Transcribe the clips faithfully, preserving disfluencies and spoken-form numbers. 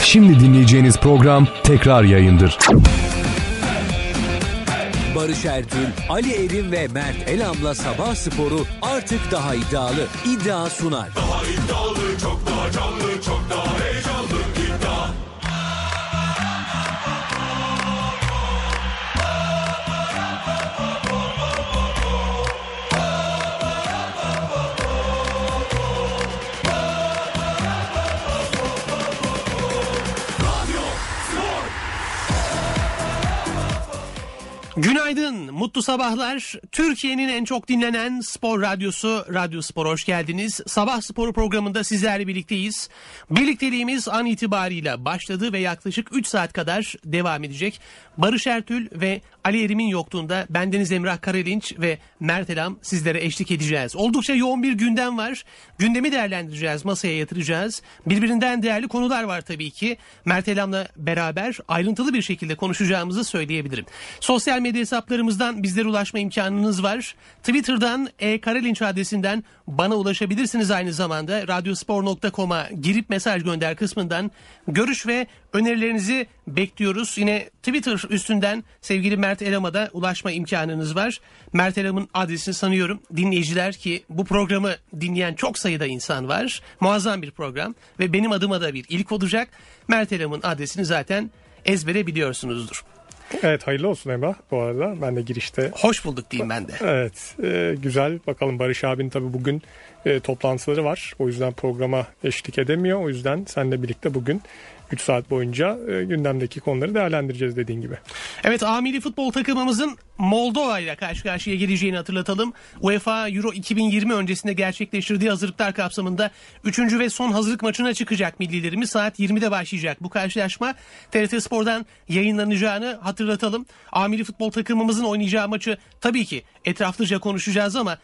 Şimdi dinleyeceğiniz program tekrar yayındır. Barış Ertuğrul, Ali Erim ve Mert Elam'la Sabah Sporu artık daha iddialı. İddia sunar. Daha iddialı, çok daha canlı, çok daha heyecanlı iddia. Günaydın, mutlu sabahlar. Türkiye'nin en çok dinlenen spor radyosu Radyo Spor, hoş geldiniz. Sabah Sporu programında sizlerle birlikteyiz. Birlikteliğimiz an itibariyle başladı ve yaklaşık üç saat kadar devam edecek. Barış Ertuğrul ve Ali Erim'in yokluğunda bendeniz Emrah Karalinç ve Mert Elam sizlere eşlik edeceğiz. Oldukça yoğun bir gündem var. Gündemi değerlendireceğiz, masaya yatıracağız. Birbirinden değerli konular var tabii ki. Mert Elam'la beraber ayrıntılı bir şekilde konuşacağımızı söyleyebilirim. Sosyal medya hesaplarımızdan bizlere ulaşma imkanınız var. Twitter'dan e Karalinç adresinden bana ulaşabilirsiniz. Aynı zamanda radyospor nokta com'a girip mesaj gönder kısmından görüş ve önerilerinizi bekliyoruz. Yine Twitter üstünden sevgili Mert Elam'a da ulaşma imkanınız var. Mert Elam'ın adresini sanıyorum dinleyiciler, ki bu programı dinleyen çok sayıda insan var. Muazzam bir program ve benim adıma da bir ilk olacak. Mert Elam'ın adresini zaten ezbere biliyorsunuzdur. Evet, hayırlı olsun Emrah bu arada. Ben de girişte... Hoş bulduk diyeyim ben de. Evet, e, güzel. Bakalım, Barış abinin tabii bugün e, toplantıları var. O yüzden programa eşlik edemiyor. O yüzden seninle birlikte bugün üç saat boyunca e, gündemdeki konuları değerlendireceğiz dediğin gibi. Evet, A milli futbol takımımızın Moldova ile karşı karşıya geleceğini hatırlatalım. UEFA Euro iki bin yirmi öncesinde gerçekleştirdiği hazırlıklar kapsamında üçüncü ve son hazırlık maçına çıkacak millilerimiz. Saat yirmide başlayacak bu karşılaşma. T R T Spor'dan yayınlanacağını hatırlatalım. A milli futbol takımımızın oynayacağı maçı tabii ki etraflıca konuşacağız ama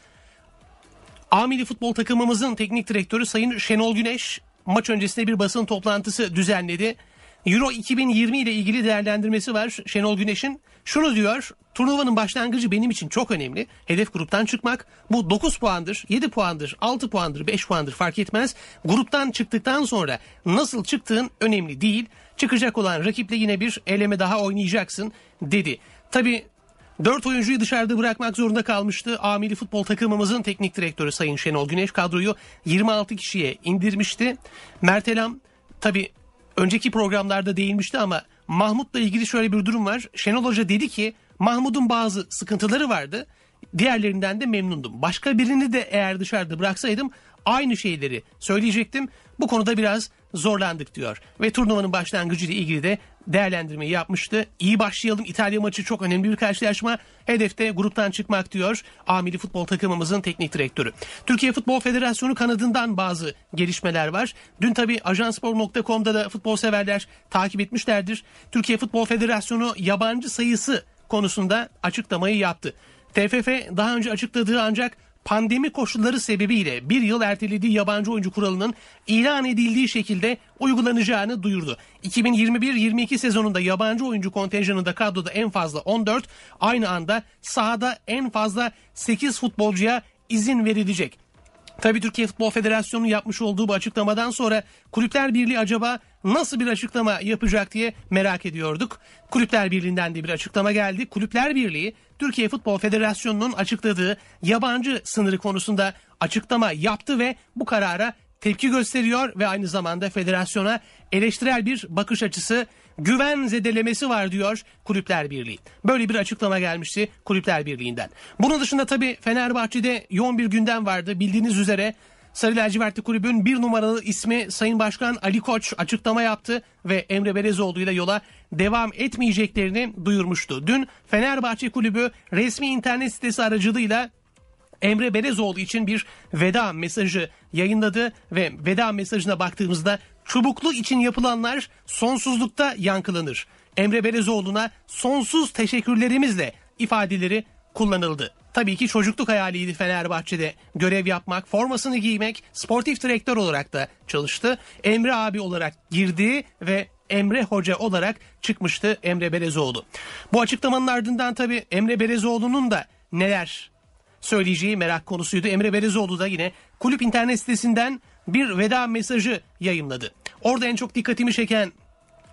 A milli futbol takımımızın teknik direktörü Sayın Şenol Güneş maç öncesinde bir basın toplantısı düzenledi. Euro iki bin yirmi ile ilgili değerlendirmesi var Şenol Güneş'in. Şunu diyor: turnuvanın başlangıcı benim için çok önemli. Hedef gruptan çıkmak. Bu dokuz puandır, yedi puandır, altı puandır, beş puandır fark etmez. Gruptan çıktıktan sonra nasıl çıktığın önemli değil. Çıkacak olan rakiple yine bir eleme daha oynayacaksın dedi. Tabii dört oyuncuyu dışarıda bırakmak zorunda kalmıştı. A milli futbol takımımızın teknik direktörü Sayın Şenol Güneş kadroyu yirmi altı kişiye indirmişti. Mert Elam tabii önceki programlarda değinmişti ama Mahmut'la ilgili şöyle bir durum var. Şenol Hoca dedi ki Mahmut'un bazı sıkıntıları vardı. Diğerlerinden de memnundum. Başka birini de eğer dışarıda bıraksaydım aynı şeyleri söyleyecektim. Bu konuda biraz zorlandık diyor. Ve turnuvanın başlangıcı ile ilgili de değerlendirmeyi yapmıştı. İyi başlayalım. İtalya maçı çok önemli bir karşılaşma. Hedefte gruptan çıkmak diyor A milli futbol takımımızın teknik direktörü. Türkiye Futbol Federasyonu kanadından bazı gelişmeler var. Dün tabii ajanspor nokta com'da da futbol severler takip etmişlerdir. Türkiye Futbol Federasyonu yabancı sayısı konusunda açıklamayı yaptı. T F F daha önce açıkladığı ancak pandemi koşulları sebebiyle bir yıl ertelediği yabancı oyuncu kuralının ilan edildiği şekilde uygulanacağını duyurdu. iki bin yirmi bir yirmi iki sezonunda yabancı oyuncu kontenjanında kadroda en fazla on dört, aynı anda sahada en fazla sekiz futbolcuya izin verilecek. Tabii Türkiye Futbol Federasyonu yapmış olduğu bu açıklamadan sonra Kulüpler Birliği acaba nasıl bir açıklama yapacak diye merak ediyorduk. Kulüpler Birliği'nden de bir açıklama geldi. Kulüpler Birliği Türkiye Futbol Federasyonu'nun açıkladığı yabancı sınırı konusunda açıklama yaptı ve bu karara tepki gösteriyor ve aynı zamanda federasyona eleştirel bir bakış açısı, güven zedelemesi var diyor Kulüpler Birliği. Böyle bir açıklama gelmişti Kulüpler Birliği'nden. Bunun dışında tabii Fenerbahçe'de yoğun bir gündem vardı. Bildiğiniz üzere Sarı Lacivertli Kulübün bir numaralı ismi Sayın Başkan Ali Koç açıklama yaptı ve Emre Belezoğlu ile yola devam etmeyeceklerini duyurmuştu. Dün Fenerbahçe Kulübü resmi internet sitesi aracılığıyla Emre Belezoğlu için bir veda mesajı yayınladı ve veda mesajına baktığımızda çubuklu için yapılanlar sonsuzlukta yankılanır. Emre Belezoğlu'na sonsuz teşekkürlerimizle ifadeleri kullanıldı. Tabii ki çocukluk hayaliydi Fenerbahçe'de görev yapmak, formasını giymek, sportif direktör olarak da çalıştı. Emre abi olarak girdi ve Emre Hoca olarak çıkmıştı Emre Belezoğlu. Bu açıklamanın ardından tabii Emre Belezoğlu'nun da neler söyleyeceği merak konusuydu. Emre Belezoğlu da yine kulüp internet sitesinden bir veda mesajı yayımladı. Orada en çok dikkatimi çeken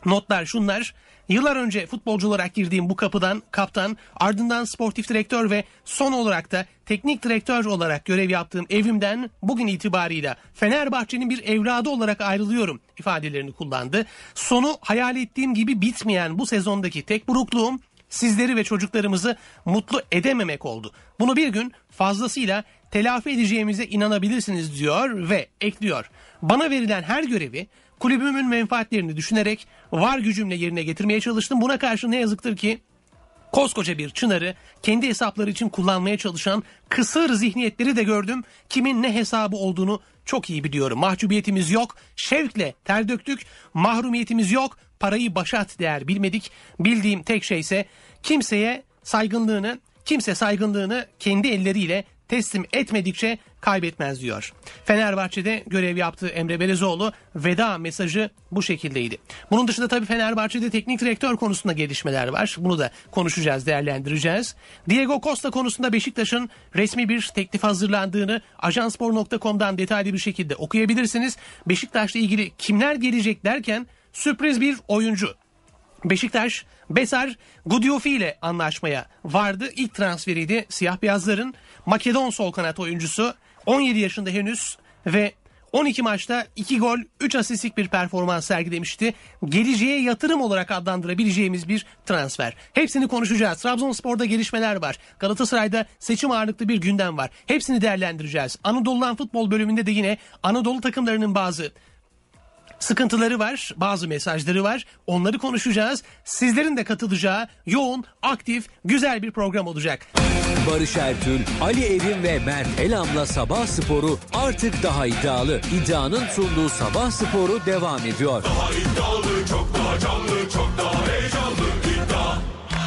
Notlar şunlar. Yıllar önce futbolcu olarak girdiğim bu kapıdan kaptan, ardından sportif direktör ve son olarak da teknik direktör olarak görev yaptığım evimden bugün itibarıyla Fenerbahçe'nin bir evladı olarak ayrılıyorum ifadelerini kullandı. Sonu hayal ettiğim gibi bitmeyen bu sezondaki tek burukluğum sizleri ve çocuklarımızı mutlu edememek oldu. Bunu bir gün fazlasıyla telafi edeceğimize inanabilirsiniz diyor ve ekliyor. Bana verilen her görevi kulübümün menfaatlerini düşünerek var gücümle yerine getirmeye çalıştım. Buna karşı ne yazıktır ki koskoca bir çınarı kendi hesapları için kullanmaya çalışan kısır zihniyetleri de gördüm. Kimin ne hesabı olduğunu çok iyi biliyorum. Mahcubiyetimiz yok, şevkle ter döktük. Mahrumiyetimiz yok, parayı başat değer bilmedik. Bildiğim tek şey ise kimseye saygınlığını, kimse saygınlığını kendi elleriyle teslim etmedikçe kaybetmez diyor. Fenerbahçe'de görev yaptığı Emre Belezoğlu veda mesajı bu şekildeydi. Bunun dışında tabii Fenerbahçe'de teknik direktör konusunda gelişmeler var. Bunu da konuşacağız, değerlendireceğiz. Diego Costa konusunda Beşiktaş'ın resmi bir teklif hazırlandığını ajanspor nokta com'dan detaylı bir şekilde okuyabilirsiniz. Beşiktaş'la ilgili kimler gelecek derken sürpriz bir oyuncu. Beşiktaş, Besar Gudiofi ile anlaşmaya vardı. İlk transferiydi siyah beyazların. Makedon sol kanat oyuncusu, on yedi yaşında henüz ve on iki maçta iki gol, üç asistlik bir performans sergilemişti. Geleceğe yatırım olarak adlandırabileceğimiz bir transfer. Hepsini konuşacağız. Trabzonspor'da gelişmeler var. Galatasaray'da seçim ağırlıklı bir gündem var. Hepsini değerlendireceğiz. Anadolu'dan futbol bölümünde de yine Anadolu takımlarının bazı sıkıntıları var, bazı mesajları var. Onları konuşacağız. Sizlerin de katılacağı yoğun, aktif, güzel bir program olacak. Barış Ertül, Ali Erim ve Mert Elam'la Sabah Sporu artık daha iddialı. İddianın sunduğu Sabah Sporu devam ediyor. Daha iddialı, çok daha canlı, çok daha heyecanlı. İddia.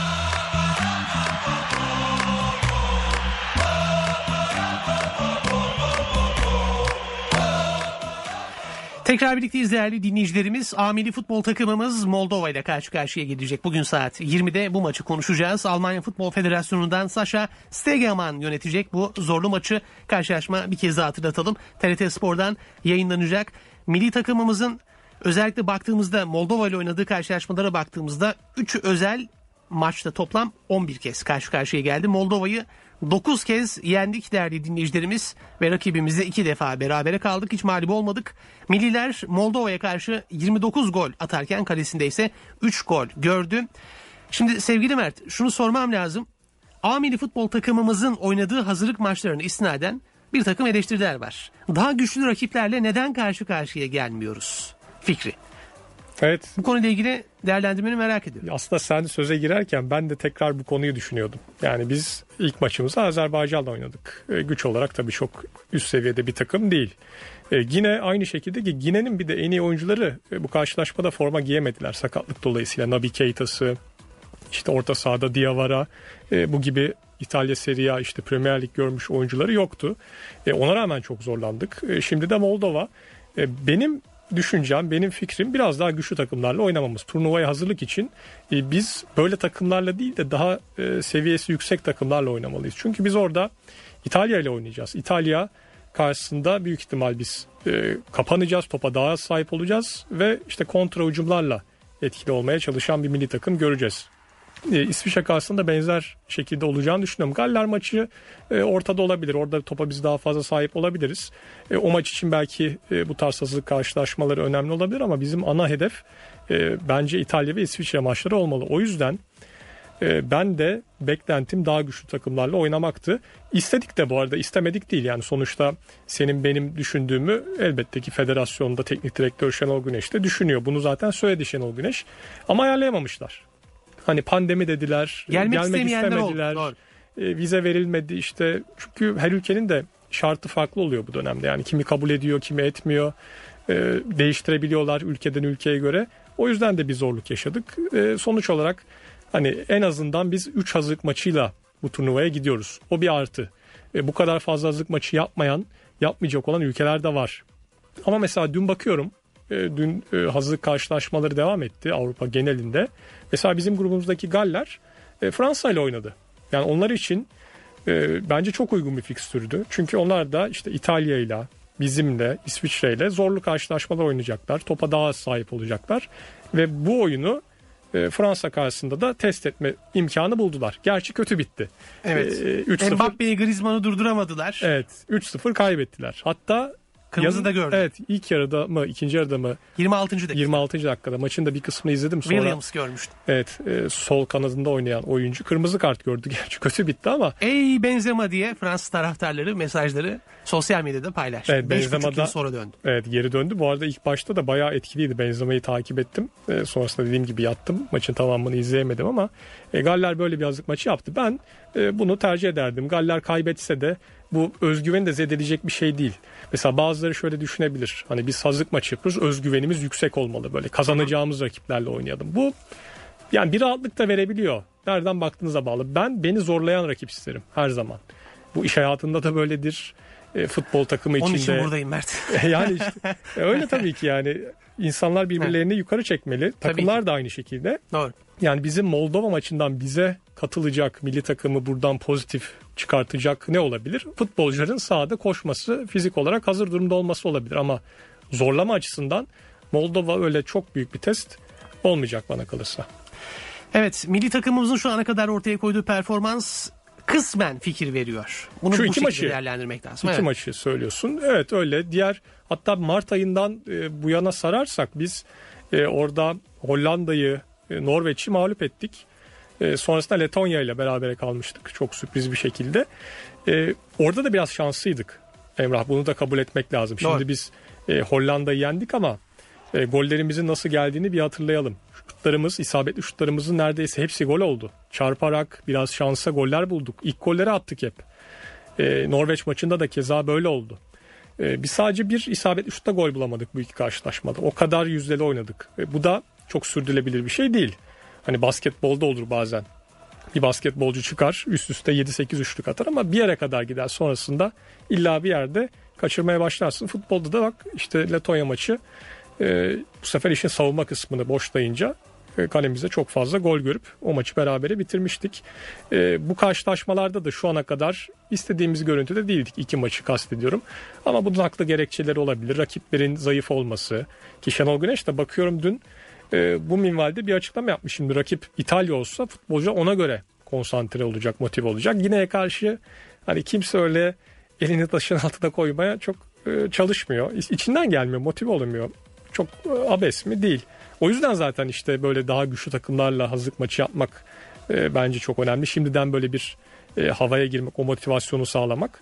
Tekrar birlikteyiz değerli dinleyicilerimiz. A milli futbol takımımız Moldova ile karşı karşıya gelecek. Bugün saat yirmide bu maçı konuşacağız. Almanya Futbol Federasyonu'ndan Sascha Stegemann yönetecek bu zorlu maçı. Karşılaşma bir kez daha hatırlatalım. T R T Spor'dan yayınlanacak. Milli takımımızın özellikle baktığımızda Moldova ile oynadığı karşılaşmalara baktığımızda üçü özel maçta toplam on bir kez karşı karşıya geldi. Moldova'yı dokuz kez yendik değerli dinleyicilerimiz ve rakibimizle iki defa berabere kaldık. Hiç mağlup olmadık. Milliler Moldova'ya karşı yirmi dokuz gol atarken kalesinde ise üç gol gördü. Şimdi sevgili Mert, şunu sormam lazım. A milli futbol takımımızın oynadığı hazırlık maçlarını istinaden bir takım eleştiriler var. Daha güçlü rakiplerle neden karşı karşıya gelmiyoruz? Fikri. Evet. Bu konuyla ilgili değerlendirmeni merak ediyorum. Aslında sen söze girerken ben de tekrar bu konuyu düşünüyordum. Yani biz ilk maçımızı Azerbaycan'la oynadık. E, güç olarak tabii çok üst seviyede bir takım değil. E, yine aynı şekilde ki Gine'nin bir de en iyi oyuncuları e, bu karşılaşmada forma giyemediler. Sakatlık dolayısıyla Naby Keita'sı, işte orta sahada Diawara, e, bu gibi İtalya Serie A, işte Premier Lig görmüş oyuncuları yoktu. E, ona rağmen çok zorlandık. E, şimdi de Moldova. E, benim düşüncem, benim fikrim biraz daha güçlü takımlarla oynamamız. Turnuvaya hazırlık için e, biz böyle takımlarla değil de daha e, seviyesi yüksek takımlarla oynamalıyız. Çünkü biz orada İtalya ile oynayacağız. İtalya karşısında büyük ihtimal biz e, kapanacağız, topa daha az sahip olacağız ve işte kontra hücumlarla etkili olmaya çalışan bir milli takım göreceğiz. E, İsviçre karşısında benzer şekilde olacağını düşünüyorum. Galler maçı e, ortada olabilir. Orada topa biz daha fazla sahip olabiliriz. E, o maç için belki e, bu tarz hazırlık karşılaşmaları önemli olabilir ama bizim ana hedef e, bence İtalya ve İsviçre maçları olmalı. O yüzden e, ben de beklentim daha güçlü takımlarla oynamaktı. İstedik de bu arada, istemedik değil. Yani sonuçta senin benim düşündüğümü elbette ki federasyonda teknik direktör Şenol Güneş de düşünüyor. Bunu zaten söyledi Şenol Güneş. Ama ayarlayamamışlar. Hani pandemi dediler, gelmek, gelmek istemediler, oldu, e, vize verilmedi işte. Çünkü her ülkenin de şartı farklı oluyor bu dönemde. Yani kimi kabul ediyor, kimi etmiyor. E, değiştirebiliyorlar ülkeden ülkeye göre. O yüzden de bir zorluk yaşadık. E, sonuç olarak hani en azından biz üç hazırlık maçıyla bu turnuvaya gidiyoruz. O bir artı. E, bu kadar fazla hazırlık maçı yapmayan, yapmayacak olan ülkeler de var. Ama mesela dün bakıyorum. Dün hazırlık karşılaşmaları devam etti Avrupa genelinde. Mesela bizim grubumuzdaki Galler Fransa ile oynadı. Yani onlar için bence çok uygun bir fikstürdü. Çünkü onlar da işte İtalya ile, bizimle, İsviçre'yle zorlu karşılaşmalar oynayacaklar. Topa daha az sahip olacaklar. Ve bu oyunu e, Fransa karşısında da test etme imkanı buldular. Gerçi kötü bitti. Evet. E, üç sıfır Mbappe'yi, Griezmann'ı durduramadılar. Evet. üç sıfır kaybettiler. Hatta Kırmızı da gördüm. Evet, ilk yarıda mı, ikinci yarıda mı? yirmi altıncı dakika. yirmi altıncı dakikada maçın da bir kısmını izledim sonra. Williams görmüştüm. Evet, e, sol kanadında oynayan oyuncu kırmızı kart gördü. Gerçi kötü bitti ama. Ey Benzema diye Fransız taraftarları mesajları sosyal medyada paylaştı. Evet, beş buçuk Benzema yıl da sonra döndü. Evet, geri döndü. Bu arada ilk başta da bayağı etkiliydi. Benzema'yı takip ettim. E, sonrasında dediğim gibi yattım. Maçın tamamını izleyemedim ama e, Galler böyle bir hazırlık maçı yaptı. Ben e, bunu tercih ederdim. Galler kaybetse de bu özgüveni de zedeleyecek bir şey değil. Mesela bazıları şöyle düşünebilir. Hani biz hazırlık maçı yapıyoruz. Özgüvenimiz yüksek olmalı. Böyle kazanacağımız rakiplerle oynayalım. Bu yani bir rahatlık da verebiliyor. Nereden baktığınıza bağlı. Ben beni zorlayan rakip isterim her zaman. Bu iş hayatında da böyledir. E, futbol takımı Onun içinde. için buradayım Mert. Yani işte öyle tabii ki yani. İnsanlar birbirlerini yukarı çekmeli. Takımlar da aynı şekilde. Doğru. Yani bizim Moldova maçından bize katılacak milli takımı buradan pozitif çıkartacak ne olabilir? Futbolcuların sahada koşması, fizik olarak hazır durumda olması olabilir ama zorlama açısından Moldova öyle çok büyük bir test olmayacak bana kalırsa. Evet, milli takımımızın şu ana kadar ortaya koyduğu performans kısmen fikir veriyor. Bunu Şu bu iki şekilde maçı, değerlendirmek lazım. İki Evet. maçı söylüyorsun. Evet öyle. Diğer hatta Mart ayından e, bu yana sararsak biz e, orada Hollanda'yı, e, Norveç'i mağlup ettik. E, sonrasında Letonya ile berabere kalmıştık. Çok sürpriz bir şekilde. E, orada da biraz şanslıydık. Emrah, bunu da kabul etmek lazım. Şimdi Doğru. biz e, Hollanda'yı yendik ama e, gollerimizin nasıl geldiğini bir hatırlayalım. Şutlarımız, isabetli şutlarımızın neredeyse hepsi gol oldu. Çarparak biraz şansa goller bulduk. İlk golleri attık hep. E, Norveç maçında da keza böyle oldu. E, biz sadece bir isabetli şutta gol bulamadık bu iki karşılaşmada. O kadar yüzdeli oynadık. E, bu da çok sürdürülebilir bir şey değil. Hani basketbolda olur bazen. Bir basketbolcu çıkar üst üste yedi sekiz üçlük atar ama bir yere kadar gider. Sonrasında illa bir yerde kaçırmaya başlarsın. Futbolda da bak işte Letonya maçı e, bu sefer işin savunma kısmını boşlayınca e, kalemize çok fazla gol görüp o maçı berabere bitirmiştik. E, bu karşılaşmalarda da şu ana kadar istediğimiz görüntüde değildik. İki maçı kastediyorum. Ama bunun haklı gerekçeleri olabilir. Rakiplerin zayıf olması. Ki Şenol Güneş de bakıyorum dün e, bu minvalde bir açıklama yapmış. Şimdi rakip İtalya olsa futbolcu ona göre konsantre olacak, motive olacak. Gine'ye karşı hani kimse öyle elini taşın altına koymaya çok e, çalışmıyor. İçinden gelmiyor, motive olmuyor. Çok e, abes mi? Değil. O yüzden zaten işte böyle daha güçlü takımlarla hazırlık maçı yapmak e, bence çok önemli. Şimdiden böyle bir e, havaya girmek, o motivasyonu sağlamak.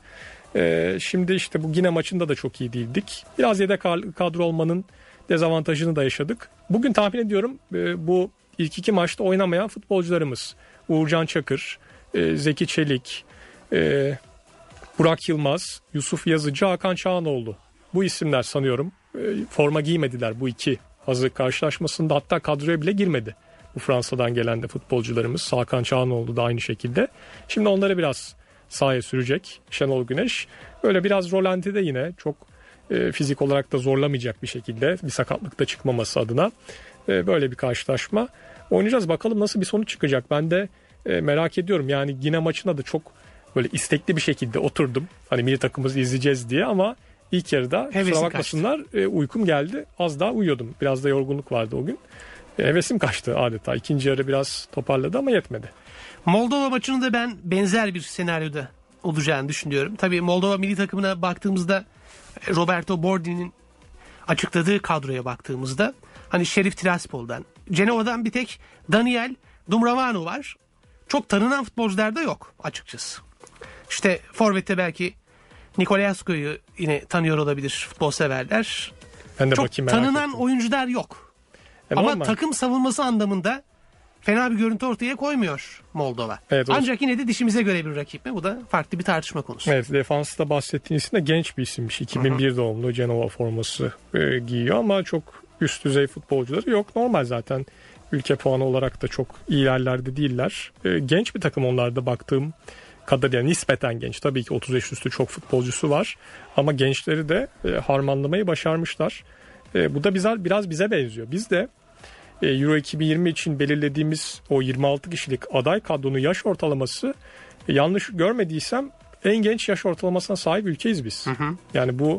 E, şimdi işte bu Gine maçında da çok iyi değildik. Biraz yedek kadro olmanın dezavantajını da yaşadık. Bugün tahmin ediyorum e, bu ilk iki maçta oynamayan futbolcularımız Uğurcan Çakır, e, Zeki Çelik, e, Burak Yılmaz, Yusuf Yazıcı, Hakan Çağanoğlu. Bu isimler sanıyorum e, forma giymediler bu iki hazırlık karşılaşmasında, hatta kadroya bile girmedi. Bu Fransa'dan gelen de futbolcularımız, Hakan Çağanoğlu da aynı şekilde. Şimdi onları biraz sahaya sürecek Şenol Güneş. Böyle biraz rolantide yine çok e, fizik olarak da zorlamayacak bir şekilde, bir sakatlık da çıkmaması adına e, böyle bir karşılaşma oynayacağız. Bakalım nasıl bir sonuç çıkacak. Ben de e, merak ediyorum. Yani Gine maçına da çok böyle istekli bir şekilde oturdum. Hani milli takımımızı izleyeceğiz diye ama ilk yarıda Hevesim kusura bakmasınlar e, uykum geldi. Az daha uyuyordum. Biraz da yorgunluk vardı o gün. E, hevesim kaçtı adeta. İkinci yarı biraz toparladı ama yetmedi. Moldova maçını da ben benzer bir senaryoda olacağını düşünüyorum. Tabii Moldova milli takımına baktığımızda Roberto Bordi'nin açıkladığı kadroya baktığımızda hani Şerif Tiraspol'dan, Cenova'dan bir tek Daniel Dumravanu var. Çok tanınan futbolcular da yok açıkçası. İşte Forvet'te belki Nicolaescu'yu yine tanıyor olabilir futbol severler. Ben de Çok bakayım, merak tanınan ettim. oyuncular yok. E, Ama normal. takım savunması anlamında fena bir görüntü ortaya koymuyor Moldova. Evet, o- Ancak yine de dişimize göre bir rakip mi? Bu da farklı bir tartışma konusu. Evet, defansta bahsettiğin isim de genç bir isimmiş. iki bin bir doğumlu, Cenova forması e, giyiyor ama çok üst düzey futbolcuları yok. Normal zaten, ülke puanı olarak da çok iyi yerlerde değiller. E, genç bir takım onlarda baktığım kadarıyla, nispeten genç. Tabii ki otuz yaş üstü çok futbolcusu var ama gençleri de e, harmanlamayı başarmışlar. E, bu da bize, biraz bize benziyor. Biz de e, Euro iki bin yirmi için belirlediğimiz o yirmi altı kişilik aday kadronun yaş ortalaması, e, yanlış görmediysem en genç yaş ortalamasına sahip ülkeyiz biz. Hı hı. Yani bu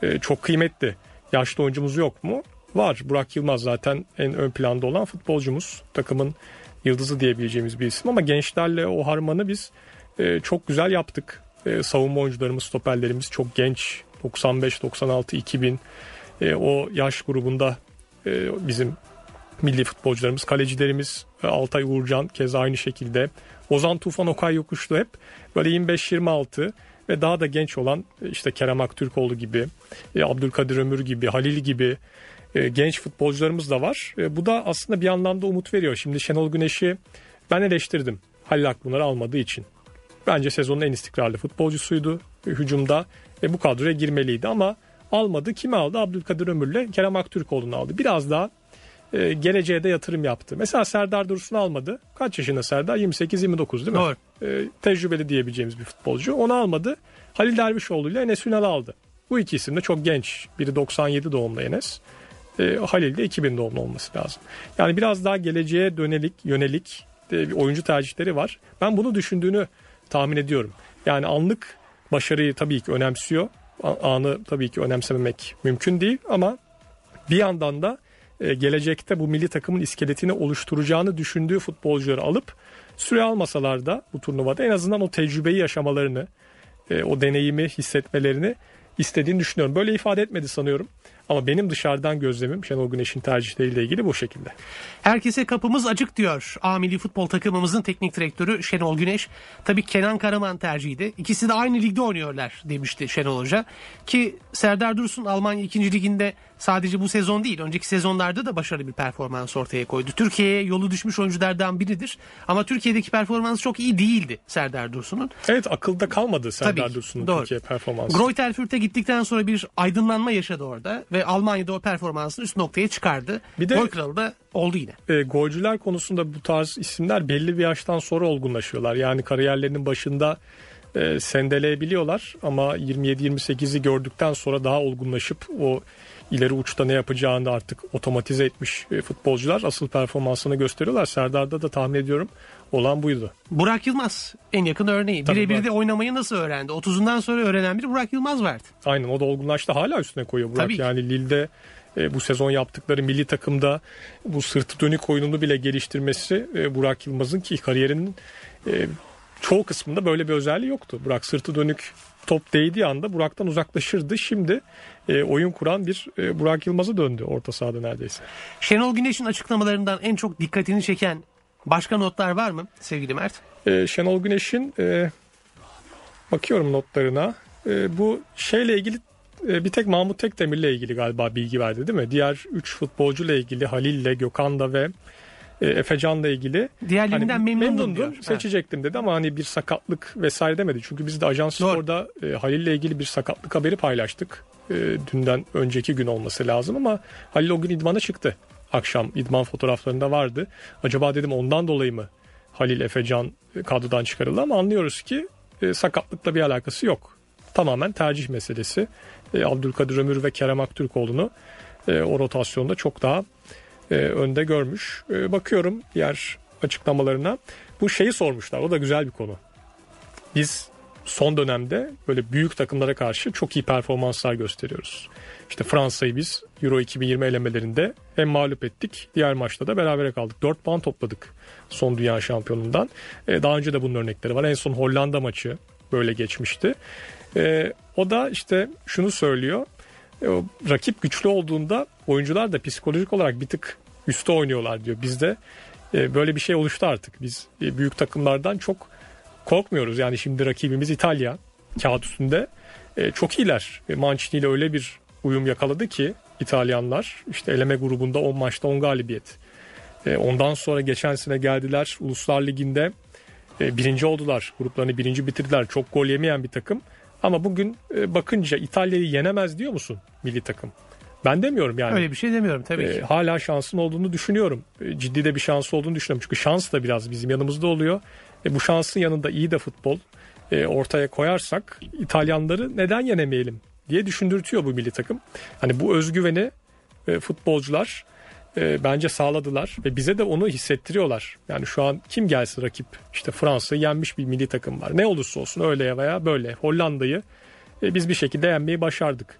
e, çok kıymetli. Yaşlı oyuncumuz yok mu? Var. Burak Yılmaz zaten en ön planda olan futbolcumuz. Takımın yıldızı diyebileceğimiz bir isim ama gençlerle o harmanı biz e, çok güzel yaptık. E, savunma oyuncularımız, stoperlerimiz çok genç. doksan beş, doksan altı, iki bin e, o yaş grubunda e, bizim milli futbolcularımız, kalecilerimiz e, Altay Uğurcan keza aynı şekilde. Ozan Tufan, Okay Yokuşlu hep böyle yirmi beş yirmi altı ve daha da genç olan işte Kerem Aktürkoğlu gibi, e, Abdülkadir Ömür gibi, Halil gibi e, genç futbolcularımız da var. E, bu da aslında bir anlamda umut veriyor. Şimdi Şenol Güneş'i ben eleştirdim Halil Akpınar'ı almadığı için. Bence sezonun en istikrarlı futbolcusuydu e, hücumda. E, bu kadroya girmeliydi ama almadı. Kimi aldı? Abdülkadir Ömür'le Kerem Aktürkoğlu'nu aldı. Biraz daha e, geleceğe de yatırım yaptı. Mesela Serdar Dursun'u almadı. Kaç yaşında Serdar? yirmi sekiz yirmi dokuz değil mi? Doğru. E, tecrübeli diyebileceğimiz bir futbolcu. Onu almadı. Halil Dervişoğlu ile Enes Ünal'ı aldı. Bu iki isim de çok genç. Biri doksan yedi doğumlu Enes. E, Halil de iki bin doğumlu olması lazım. Yani biraz daha geleceğe dönelik, yönelik e, bir oyuncu tercihleri var. Ben bunu düşündüğünü tahmin ediyorum. Yani anlık başarıyı tabii ki önemsiyor. Anı tabii ki önemsememek mümkün değil ama bir yandan da e, gelecekte bu milli takımın iskeletini oluşturacağını düşündüğü futbolcuları alıp süre almasalar da bu turnuvada en azından o tecrübeyi yaşamalarını, e, o deneyimi hissetmelerini istediğini düşünüyorum. Böyle ifade etmedi sanıyorum. Ama benim dışarıdan gözlemim Şenol Güneş'in tercihleriyle ilgili bu şekilde. Herkese kapımız açık diyor A milli futbol takımımızın teknik direktörü Şenol Güneş. Tabii Kenan Karaman tercihiydi. İkisi de aynı ligde oynuyorlar demişti Şenol Hoca. Ki Serdar Dursun Almanya ikinci liginde sadece bu sezon değil, önceki sezonlarda da başarılı bir performans ortaya koydu. Türkiye'ye yolu düşmüş oyunculardan biridir. Ama Türkiye'deki performansı çok iyi değildi Serdar Dursun'un. Evet, akılda kalmadı Serdar Tabii, Dursun'un doğru. Türkiye performansı. Greuther Fürth'e gittikten sonra bir aydınlanma yaşadı orada ve Almanya'da o performansını üst noktaya çıkardı. Bir de gol kralı da oldu yine. E, golcüler konusunda bu tarz isimler belli bir yaştan sonra olgunlaşıyorlar. Yani kariyerlerinin başında e, sendeleyebiliyorlar ama yirmi yedi yirmi sekizi gördükten sonra daha olgunlaşıp o ileri uçta ne yapacağını artık otomatize etmiş e, futbolcular asıl performansını gösteriyorlar. Serdar'da da tahmin ediyorum olan buydu. Burak Yılmaz en yakın örneği. Tabii Birebir Burak. de oynamayı nasıl öğrendi? otuzundan sonra öğrenen biri Burak Yılmaz vardı. Aynen, o da olgunlaştı, hala üstüne koyuyor Burak. Tabii ki. Yani Lille'de e, bu sezon yaptıkları milli takımda bu sırtı dönük oyununu bile geliştirmesi e, Burak Yılmaz'ın ki kariyerinin e, çoğu kısmında böyle bir özelliği yoktu. Burak sırtı dönük top değdiği anda Burak'tan uzaklaşırdı. Şimdi e, oyun kuran bir e, Burak Yılmaz'a döndü orta sahada neredeyse. Şenol Güneş'in açıklamalarından en çok dikkatini çeken başka notlar var mı sevgili Mert? E, Şenol Güneş'in e, bakıyorum notlarına. E, bu şeyle ilgili e, bir tek Mahmut Tekdemir'le ilgili galiba bilgi verdi değil mi? Diğer üç futbolcuyla ilgili Halil'le, Gökhan'la ve e, Efecan'la ilgili. Diğerlerinden hani, memnundum memnundum, diyor. seçecektim dedi ama hani bir sakatlık vesaire demedi. Çünkü biz de Ajans Doğru. Spor'da e, Halil'le ilgili bir sakatlık haberi paylaştık. E, dünden önceki gün olması lazım ama Halil o gün idmana çıktı. Akşam idman fotoğraflarında vardı. Acaba dedim ondan dolayı mı Halil, Efecan kadrodan çıkarıldı ama anlıyoruz ki e, sakatlıkla bir alakası yok. Tamamen tercih meselesi. E, Abdülkadir Ömür ve Kerem Aktürkoğlu'nu e, o rotasyonda çok daha e, önde görmüş. E, bakıyorum diğer açıklamalarına. Bu şeyi sormuşlar. O da güzel bir konu. Biz son dönemde böyle büyük takımlara karşı çok iyi performanslar gösteriyoruz. İşte Fransa'yı biz Euro iki bin yirmi elemelerinde hem mağlup ettik. Diğer maçta da berabere kaldık. dört puan topladık son dünya şampiyonundan. E, daha önce de bunun örnekleri var. En son Hollanda maçı böyle geçmişti. E, o da işte şunu söylüyor. E, o, rakip güçlü olduğunda oyuncular da psikolojik olarak bir tık üstte oynuyorlar diyor. Bizde e, böyle bir şey oluştu artık. Biz e, büyük takımlardan çok korkmuyoruz. Yani şimdi rakibimiz İtalya. Kağıt üstünde e, çok iyiler. E, Mancini ile öyle bir uyum yakaladı ki İtalyanlar. İşte eleme grubunda on maçta on galibiyet. E, ondan sonra geçen sene geldiler Uluslar Ligi'nde e, birinci oldular. Gruplarını birinci bitirdiler. Çok gol yemeyen bir takım. Ama bugün e, bakınca İtalya'yı yenemez diyor musun milli takım? Ben demiyorum yani. Öyle bir şey demiyorum tabii E, ki. hala şansın olduğunu düşünüyorum. E, ciddi de bir şansı olduğunu düşünüyorum. Çünkü şans da biraz bizim yanımızda oluyor. E, bu şansın yanında iyi de futbol e, ortaya koyarsak İtalyanları neden yenemeyelim diye düşündürtüyor bu milli takım. Hani bu özgüveni e, futbolcular e, bence sağladılar ve bize de onu hissettiriyorlar. Yani şu an kim gelse rakip işte Fransa'yı yenmiş bir milli takım var. Ne olursa olsun öyle veya böyle Hollanda'yı e, biz bir şekilde yenmeyi başardık.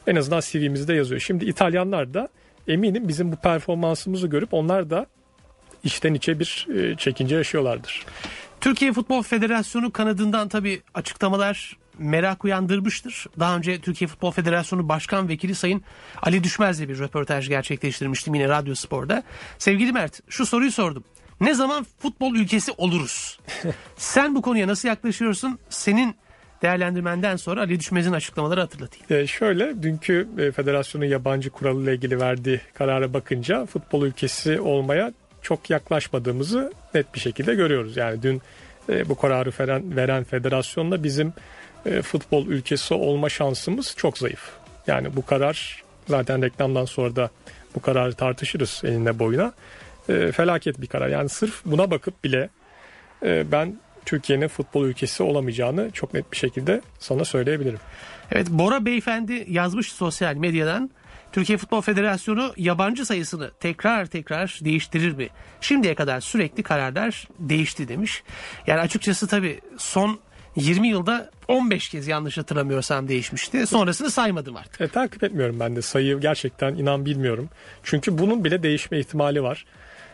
En azından C V'mizde yazıyor. Şimdi İtalyanlar da eminim bizim bu performansımızı görüp onlar da içten içe bir e, çekince yaşıyorlardır. Türkiye Futbol Federasyonu kanadından tabii açıklamalar merak uyandırmıştır. Daha önce Türkiye Futbol Federasyonu Başkan Vekili Sayın Ali Düşmez'le bir röportaj gerçekleştirmiştim yine Radyo Spor'da. Sevgili Mert, şu soruyu sordum. Ne zaman futbol ülkesi oluruz? Sen bu konuya nasıl yaklaşıyorsun? Senin değerlendirmenden sonra Ali Düşmez'in açıklamaları hatırlatayım. E şöyle, dünkü e, federasyonun yabancı kuralıyla ilgili verdiği karara bakınca futbol ülkesi olmaya çok yaklaşmadığımızı net bir şekilde görüyoruz. Yani dün e, bu kararı veren, veren federasyonla bizim e, futbol ülkesi olma şansımız çok zayıf. Yani bu karar, zaten reklamdan sonra da bu kararı tartışırız enine boyuna. E, felaket bir karar. Yani sırf buna bakıp bile e, ben Türkiye'nin futbol ülkesi olamayacağını çok net bir şekilde sana söyleyebilirim. Evet, Bora Beyefendi yazmış sosyal medyadan. Türkiye Futbol Federasyonu yabancı sayısını tekrar tekrar değiştirir mi? Şimdiye kadar sürekli kararlar değişti demiş. Yani açıkçası tabii son yirmi yılda on beş kez yanlış hatırlamıyorsam değişmişti. Sonrasını saymadım artık. E, takip etmiyorum ben de sayıyı, gerçekten inan bilmiyorum. Çünkü bunun bile değişme ihtimali var.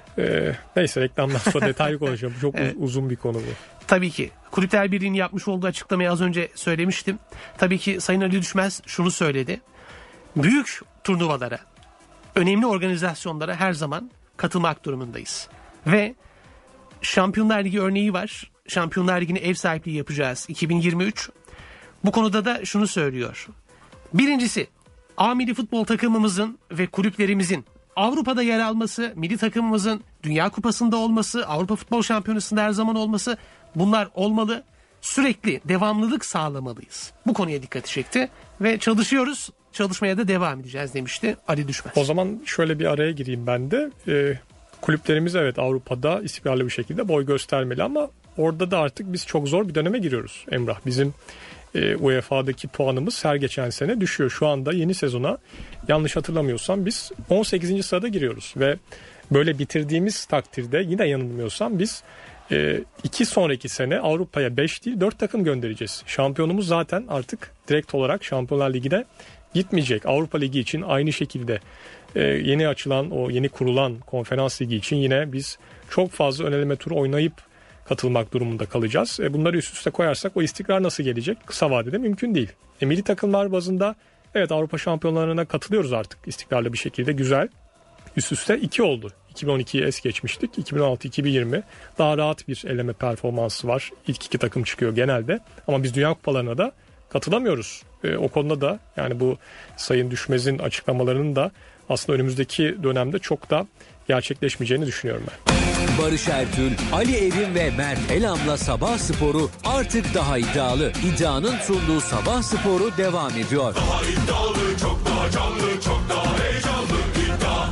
E, neyse, reklamdan sonra detaylı konuşalım. Çok evet. uzun bir konu bu. Tabii ki. Kulüpler Birliği'nin yapmış olduğu açıklamayı az önce söylemiştim. Tabii ki Sayın Ali Düşmez şunu söyledi. Büyük turnuvalara, önemli organizasyonlara her zaman katılmak durumundayız. Ve Şampiyonlar Ligi örneği var. Şampiyonlar Ligi'ne ev sahipliği yapacağız iki bin yirmi üç. Bu konuda da şunu söylüyor. Birincisi, A milli futbol takımımızın ve kulüplerimizin Avrupa'da yer alması, milli takımımızın Dünya Kupası'nda olması, Avrupa Futbol Şampiyonası'nda her zaman olması, bunlar olmalı. Sürekli devamlılık sağlamalıyız. Bu konuya dikkati çekti ve çalışıyoruz. Çalışmaya da devam edeceğiz demişti Ali Düşmez. O zaman şöyle bir araya gireyim ben de. Ee, kulüplerimiz evet Avrupa'da istikrarlı bir şekilde boy göstermeli ama orada da artık biz çok zor bir döneme giriyoruz Emrah. Bizim e, U E F A'daki puanımız her geçen sene düşüyor. Şu anda yeni sezona yanlış hatırlamıyorsam biz on sekizinci sırada giriyoruz ve böyle bitirdiğimiz takdirde yine yanılmıyorsam biz e, iki sonraki sene Avrupa'ya beş değil dört takım göndereceğiz. Şampiyonumuz zaten artık direkt olarak Şampiyonlar Ligi'ne gitmeyecek. Avrupa Ligi için aynı şekilde e, yeni açılan, o yeni kurulan Konferans Ligi için yine biz çok fazla ön eleme turu oynayıp katılmak durumunda kalacağız. E, bunları üst üste koyarsak o istikrar nasıl gelecek? Kısa vadede mümkün değil. E, milli takımlar bazında evet Avrupa şampiyonlarına katılıyoruz artık istikrarlı bir şekilde, güzel. Üst üste iki oldu. iki bin on ikiyi es geçmiştik. iki bin on altı iki bin yirmi daha rahat bir eleme performansı var. İlk iki takım çıkıyor genelde. Ama biz Dünya Kupalarına da katılamıyoruz. E, o konuda da yani bu Sayın Düşmez'in açıklamalarının da aslında önümüzdeki dönemde çok da gerçekleşmeyeceğini düşünüyorum ben. Barış Ertül, Ali Evin ve Mert Elam'la Sabah Sporu artık daha iddialı. İddianın sunduğu Sabah Sporu devam ediyor. Daha iddialı, çok daha canlı, çok daha heyecanlı. İddia.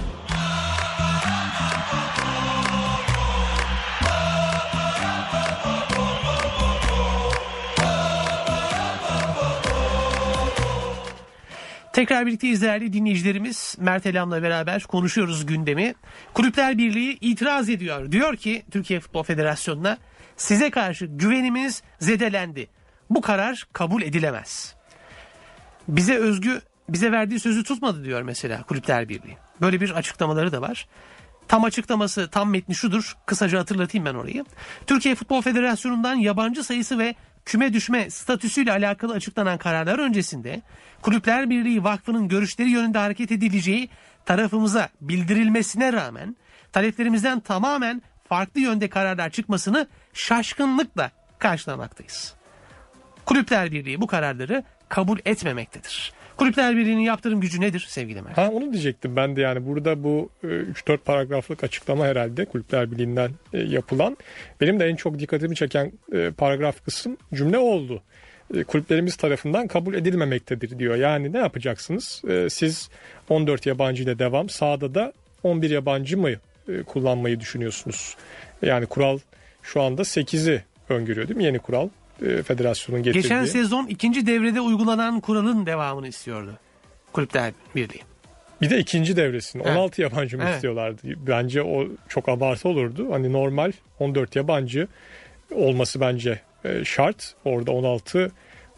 Tekrar birlikteyiz değerli dinleyicilerimiz. Mert Elam'la beraber konuşuyoruz gündemi. Kulüpler Birliği itiraz ediyor. Diyor ki Türkiye Futbol Federasyonu'na, size karşı güvenimiz zedelendi. Bu karar kabul edilemez. Bize özgü, bize verdiği sözü tutmadı diyor mesela Kulüpler Birliği. Böyle bir açıklamaları da var. Tam açıklaması, tam metni şudur. Kısaca hatırlatayım ben orayı. Türkiye Futbol Federasyonu'ndan yabancı sayısı ve küme düşme statüsüyle alakalı açıklanan kararlar öncesinde Kulüpler Birliği Vakfı'nın görüşleri yönünde hareket edileceği tarafımıza bildirilmesine rağmen taleplerimizden tamamen farklı yönde kararlar çıkmasını şaşkınlıkla karşılamaktayız. Kulüpler Birliği bu kararları kabul etmemektedir. Kulüpler Birliği'nin yaptırım gücü nedir sevgili Mert? Ha, onu diyecektim ben de, yani burada bu üç dört paragraflık açıklama herhalde Kulüpler Birliği'nden yapılan. Benim de en çok dikkatimi çeken paragraf kısım cümle oldu. Kulüplerimiz tarafından kabul edilmemektedir diyor. Yani ne yapacaksınız? Siz on dört yabancı ile devam, sahada da on bir yabancı mı kullanmayı düşünüyorsunuz? Yani kural şu anda sekizi öngörüyor değil mi? Yeni kural. Federasyonun getirdiği. Geçen sezon ikinci devrede uygulanan kuralın devamını istiyordu Kulüpler Birliği. Bir de ikinci devresini on altı evet. yabancı mı evet. istiyorlardı? Bence o çok abartı olurdu. Hani normal on dört yabancı olması bence şart. Orada on altı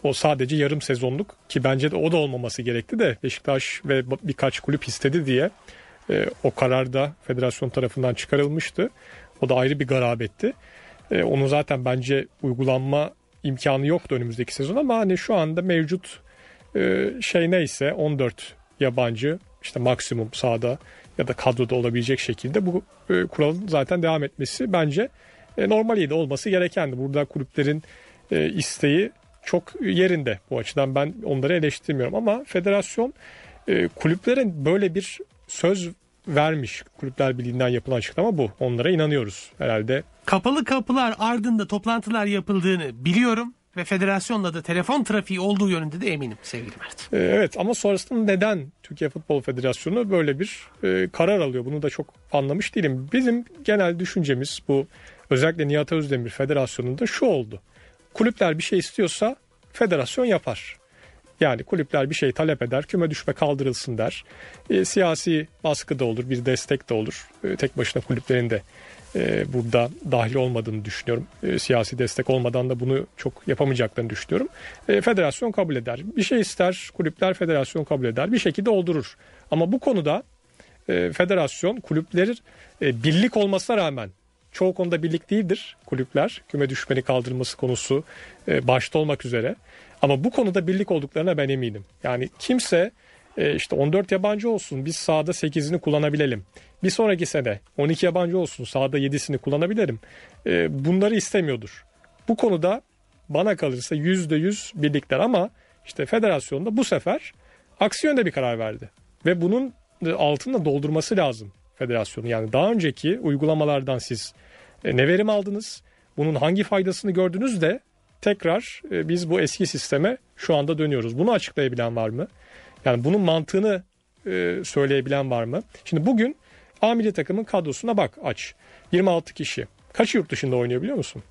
O sadece yarım sezonluk, ki bence de o da olmaması gerekti de Beşiktaş ve birkaç kulüp istedi diye e, o karar da federasyon tarafından çıkarılmıştı. O da ayrı bir garabetti. E, onun zaten bence uygulanma imkanı yoktu önümüzdeki sezon, ama hani şu anda mevcut e, şey neyse on dört yabancı işte maksimum sahada ya da kadroda olabilecek şekilde bu e, kuralın zaten devam etmesi bence e, normaliydi, olması gerekendi. Burada kulüplerin e, isteği çok yerinde, bu açıdan ben onları eleştirmiyorum, ama federasyon e, kulüplerin böyle bir söz vermiş. Kulüpler Birliği'nden yapılan açıklama bu. Onlara inanıyoruz herhalde. Kapalı kapılar ardında toplantılar yapıldığını biliyorum ve federasyonla da telefon trafiği olduğu yönünde de eminim sevgili Mert. E, evet, ama sonrasında neden Türkiye Futbol Federasyonu böyle bir e, karar alıyor? Bunu da çok anlamış değilim. Bizim genel düşüncemiz bu, özellikle Nihat Özdemir Federasyonu'nda şu oldu. Kulüpler bir şey istiyorsa federasyon yapar. Yani kulüpler bir şey talep eder, küme düşme kaldırılsın der. E, siyasi baskı da olur, bir destek de olur. E, tek başına kulüplerin de e, burada dahil olmadığını düşünüyorum. E, siyasi destek olmadan da bunu çok yapamayacaklarını düşünüyorum. E, federasyon kabul eder. Bir şey ister, kulüpler federasyon kabul eder. Bir şekilde oldurur. Ama bu konuda e, federasyon kulüplerin e, birlik olmasına rağmen, çoğu konuda birlik değildir kulüpler, küme düşmeni kaldırılması konusu e, başta olmak üzere. Ama bu konuda birlik olduklarına ben eminim. Yani kimse e, işte on dört yabancı olsun, biz sahada sekizini kullanabilelim. Bir sonraki sene on iki yabancı olsun, sahada yedisini kullanabilelim. E, bunları istemiyordur. Bu konuda bana kalırsa yüzde yüz birlikler, ama işte federasyon da bu sefer aksi yönde bir karar verdi. Ve bunun altını doldurması lazım federasyonu. Yani daha önceki uygulamalardan siz e, ne verim aldınız? Bunun hangi faydasını gördünüz de tekrar e, biz bu eski sisteme şu anda dönüyoruz. Bunu açıklayabilen var mı? Yani bunun mantığını e, söyleyebilen var mı? Şimdi bugün A milli takımın kadrosuna bak, aç. yirmi altı kişi. Kaçı yurt dışında oynuyor biliyor musun?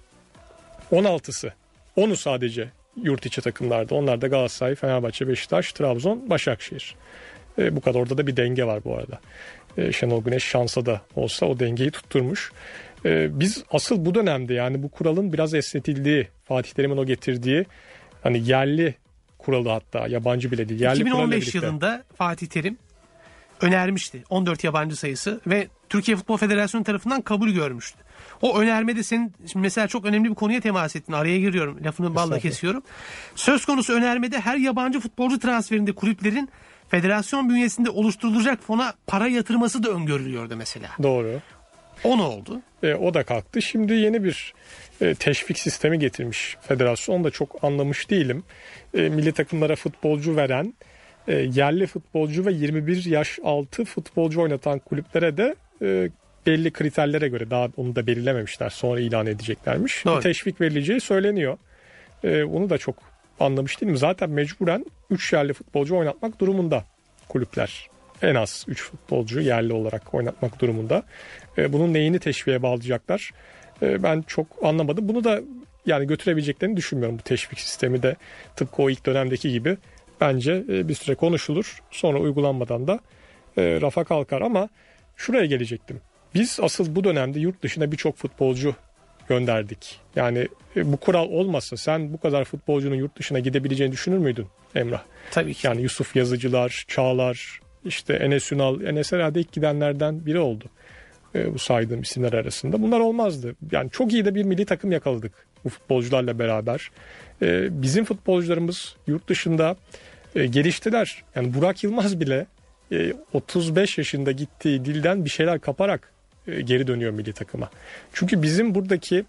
on altısı. onu sadece yurt içi takımlarda. Onlar da Galatasaray, Fenerbahçe, Beşiktaş, Trabzon, Başakşehir. E, bu kadar, orada da bir denge var bu arada. E, Şenol Güneş şansa da olsa o dengeyi tutturmuş. E, biz asıl bu dönemde, yani bu kuralın biraz esnetildiği, Fatih Terim'in o getirdiği hani yerli kuralı, hatta yabancı bile değil, yerli iki bin on beş birlikte. yılında Fatih Terim önermişti on dört yabancı sayısı ve Türkiye Futbol Federasyonu tarafından kabul görmüştü. O önermede senin mesela çok önemli bir konuya temas ettin. Araya giriyorum, lafını balla kesiyorum. Söz konusu önermede her yabancı futbolcu transferinde kulüplerin federasyon bünyesinde oluşturulacak fona para yatırması da öngörülüyordu mesela. Doğru. O ne oldu? E, o da kalktı. Şimdi yeni bir e, teşvik sistemi getirmiş federasyon. Onu da çok anlamış değilim. E, milli takımlara futbolcu veren, e, yerli futbolcu ve yirmi bir yaş altı futbolcu oynatan kulüplere de e, belli kriterlere göre, daha onu da belirlememişler, sonra ilan edeceklermiş. Doğru. Bir teşvik verileceği söyleniyor. E, onu da çok anlamış değilim. Zaten mecburen üç yerli futbolcu oynatmak durumunda kulüpler. En az üç futbolcu yerli olarak oynatmak durumunda. E, bunun neyini teşviğe bağlayacaklar? E, ben çok anlamadım. Bunu da yani götürebileceklerini düşünmüyorum, bu teşvik sistemi de. Tıpkı o ilk dönemdeki gibi bence e, bir süre konuşulur. Sonra uygulanmadan da e, rafa kalkar. Ama şuraya gelecektim. Biz asıl bu dönemde yurt dışına birçok futbolcu gönderdik. Yani e, bu kural olmasa sen bu kadar futbolcunun yurt dışına gidebileceğini düşünür müydün Emrah? Tabii ki. Yani Yusuf Yazıcılar, Çağlar, işte Enes Ünal, Enes herhalde ilk gidenlerden biri oldu e, bu saydığım isimler arasında. Bunlar olmazdı. Yani çok iyi de bir milli takım yakaladık bu futbolcularla beraber. E, bizim futbolcularımız yurt dışında e, geliştiler. Yani Burak Yılmaz bile e, otuz beş yaşında gittiği dilden bir şeyler kaparak e, geri dönüyor milli takıma. Çünkü bizim buradaki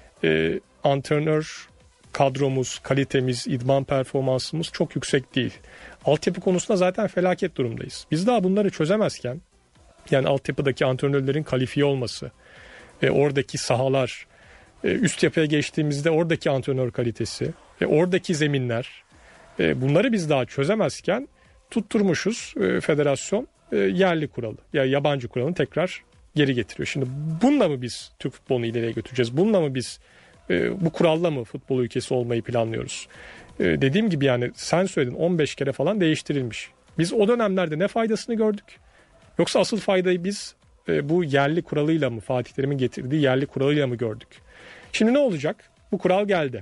e, antrenör kadromuz, kalitemiz, idman performansımız çok yüksek değil. Altyapı konusunda zaten felaket durumdayız. Biz daha bunları çözemezken, yani altyapıdaki antrenörlerin kalifiye olması, e, oradaki sahalar, e, üst yapıya geçtiğimizde oradaki antrenör kalitesi, e, oradaki zeminler, e, bunları biz daha çözemezken tutturmuşuz e, federasyon e, yerli kuralı, ya yabancı kuralını tekrar geri getiriyor. Şimdi bununla mı biz Türk futbolunu ileriye götüreceğiz? Bununla mı biz e, bu kuralla mı futbol ülkesi olmayı planlıyoruz? E, dediğim gibi, yani sen söyledin, on beş kere falan değiştirilmiş. Biz o dönemlerde ne faydasını gördük? Yoksa asıl faydayı biz e, bu yerli kuralıyla mı, Fatih Terim'in getirdiği yerli kuralıyla mı gördük? Şimdi ne olacak? Bu kural geldi.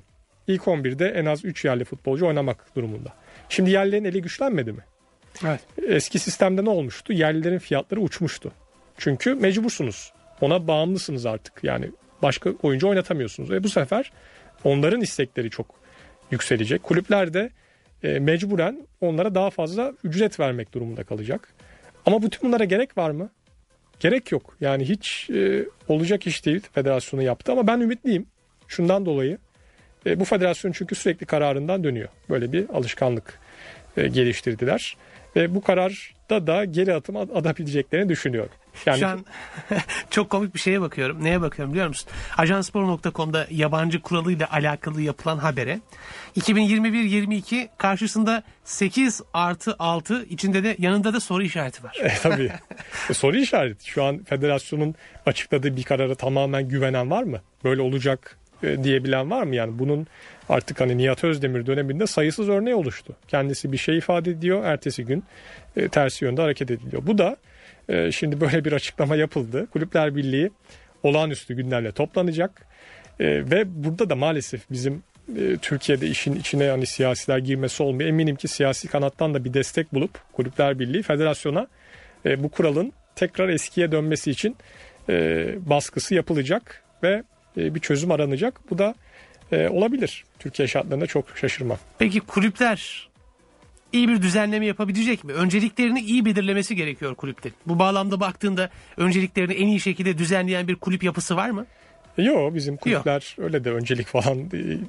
ilk on birde en az üç yerli futbolcu oynamak durumunda. Şimdi yerlilerin eli güçlenmedi mi? Evet. Eski sistemde ne olmuştu? Yerlilerin fiyatları uçmuştu. Çünkü mecbursunuz. Ona bağımlısınız artık. Yani başka oyuncu oynatamıyorsunuz. Ve bu sefer onların istekleri çok yükselecek. Kulüpler de e, mecburen onlara daha fazla ücret vermek durumunda kalacak. Ama bütün bunlara gerek var mı? Gerek yok. Yani hiç e, olacak iş değil federasyonu yaptı ama ben ümitliyim. Şundan dolayı e, bu federasyon çünkü sürekli kararından dönüyor. Böyle bir alışkanlık e, geliştirdiler. Ve bu kararda da geri adım atabileceklerini düşünüyorum. Yani Şu an çok komik bir şeye bakıyorum. Neye bakıyorum biliyor musun? ajanspor nokta com'da yabancı kuralıyla alakalı yapılan habere iki bin yirmi bir yirmi iki karşısında sekiz artı altı içinde de yanında da soru işareti var. E, tabii. E, soru işareti. Şu an federasyonun açıkladığı bir karara tamamen güvenen var mı? Böyle olacak e, diyebilen var mı? Yani bunun artık hani Nihat Özdemir döneminde sayısız örneği oluştu. Kendisi bir şey ifade ediyor. Ertesi gün e, tersi yönde hareket ediliyor. Bu da e, şimdi böyle bir açıklama yapıldı. Kulüpler Birliği olağanüstü günlerle toplanacak. E, ve burada da maalesef bizim e, Türkiye'de işin içine hani siyasiler girmesi olmuyor. Eminim ki siyasi kanattan da bir destek bulup Kulüpler Birliği federasyona e, bu kuralın tekrar eskiye dönmesi için e, baskısı yapılacak ve e, bir çözüm aranacak. Bu da e, olabilir. Türkiye şartlarında çok şaşırmam. Peki kulüpler iyi bir düzenleme yapabilecek mi? Önceliklerini iyi belirlemesi gerekiyor kulüplerin. Bu bağlamda baktığında önceliklerini en iyi şekilde düzenleyen bir kulüp yapısı var mı? Yok, bizim kulüpler Yo. öyle de öncelik falan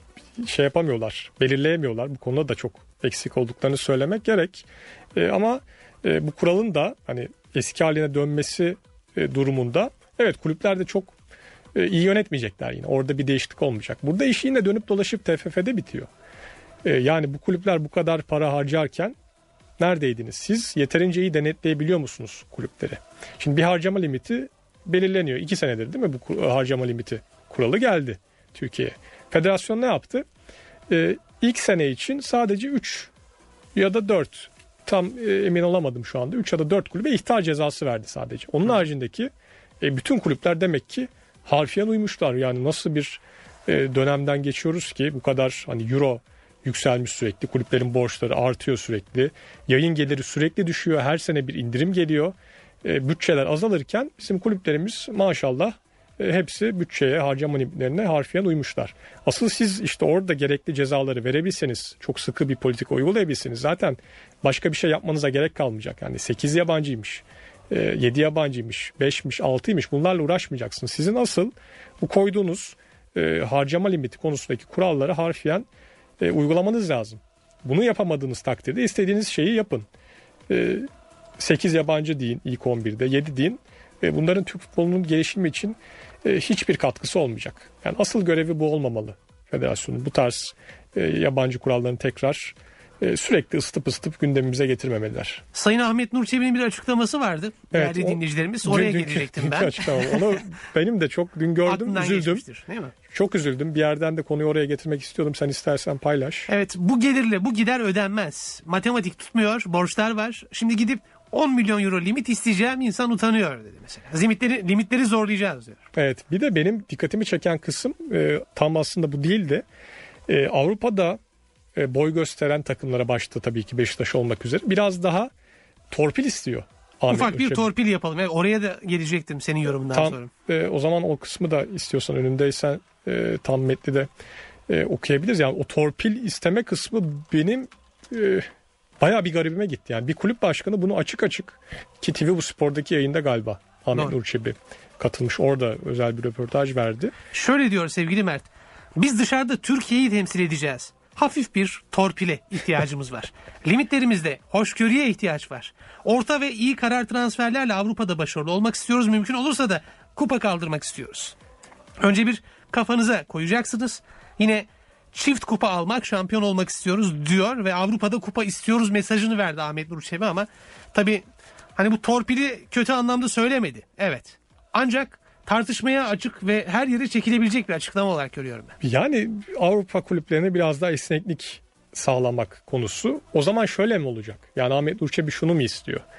şey yapamıyorlar, belirleyemiyorlar. Bu konuda da çok eksik olduklarını söylemek gerek. E, ama e, bu kuralın da hani eski haline dönmesi e, durumunda evet kulüpler de çok e, iyi yönetmeyecekler yine. Orada bir değişiklik olmayacak. Burada iş yine dönüp dolaşıp T F F'de bitiyor. E, yani bu kulüpler bu kadar para harcarken neredeydiniz? Siz yeterince iyi denetleyebiliyor musunuz kulüpleri? Şimdi bir harcama limiti belirleniyor. İki senedir değil mi bu harcama limiti kuralı geldi Türkiye'ye. Federasyon ne yaptı? Ee, ilk sene için sadece üç ya da dört tam e, emin olamadım şu anda. üç ya da dört kulübe ihtar cezası verdi sadece. Onun haricindeki e, bütün kulüpler demek ki harfiyen uymuşlar. Yani nasıl bir e, dönemden geçiyoruz ki bu kadar hani euro yükselmiş sürekli. Kulüplerin borçları artıyor sürekli. Yayın geliri sürekli düşüyor. Her sene bir indirim geliyor. E, bütçeler azalırken bizim kulüplerimiz maşallah e, hepsi bütçeye, harcama limitlerine harfiyen uymuşlar. Asıl siz işte orada gerekli cezaları verebilseniz, çok sıkı bir politika uygulayabilseniz zaten başka bir şey yapmanıza gerek kalmayacak. Yani sekiz yabancıymış, e, yedi yabancıymış, beşmiş, altıymış bunlarla uğraşmayacaksınız. Sizin asıl bu koyduğunuz e, harcama limiti konusundaki kuralları harfiyen e, uygulamanız lazım. Bunu yapamadığınız takdirde istediğiniz şeyi yapın. E, sekiz yabancı deyin ilk on birde, yedi deyin. E, bunların Türk futbolunun gelişimi için e, hiçbir katkısı olmayacak. Yani asıl görevi bu olmamalı federasyonun. Bu tarz e, yabancı kurallarını tekrar e, sürekli ısıtıp ısıtıp gündemimize getirmemeliler. Sayın Ahmet Nur Çebi'nin bir açıklaması vardı. Evet, değerli o, dinleyicilerimiz. Oraya dün, gelecektim dün, ben. Onu benim de çok dün gördüm, Aklından üzüldüm. Değil mi? Çok üzüldüm. Bir yerden de konuyu oraya getirmek istiyordum. Sen istersen paylaş. Evet, bu gelirle bu gider ödenmez. Matematik tutmuyor, borçlar var. Şimdi gidip on milyon euro limit isteyeceğim, insan utanıyor dedi mesela. Limitleri, limitleri zorlayacağız diyor. Evet, bir de benim dikkatimi çeken kısım e, tam aslında bu değil de e, Avrupa'da e, boy gösteren takımlara başta tabii ki Beşiktaş olmak üzere biraz daha torpil istiyor. Ahmet Ufak bir Nurçebi. torpil yapalım. Evet, oraya da gelecektim senin yorumundan tam, sonra. E, o zaman o kısmı da istiyorsan önündeysen e, tam metni de e, okuyabiliriz. Yani o torpil isteme kısmı benim e, bayağı bir garibime gitti. Yani bir kulüp başkanı bunu açık açık ki T V bu spordaki yayında galiba Ahmet Doğru. Nurçebi katılmış. Orada özel bir röportaj verdi. Şöyle diyor sevgili Mert. Biz dışarıda Türkiye'yi temsil edeceğiz. Hafif bir torpile ihtiyacımız var. Limitlerimizde hoşgörüye ihtiyaç var. Orta ve iyi karar transferlerle Avrupa'da başarılı olmak istiyoruz. Mümkün olursa da kupa kaldırmak istiyoruz. Önce bir kafanıza koyacaksınız. Yine çift kupa almak, şampiyon olmak istiyoruz diyor ve Avrupa'da kupa istiyoruz mesajını verdi Ahmet Nur Çebi ama tabii hani bu torpili kötü anlamda söylemedi. Evet. Ancak tartışmaya açık ve her yere çekilebilecek bir açıklama olarak görüyorum ben. Yani Avrupa kulüplerine biraz daha esneklik sağlamak konusu. O zaman şöyle mi olacak? Yani Ahmet Nur Çebi şunu mu istiyor?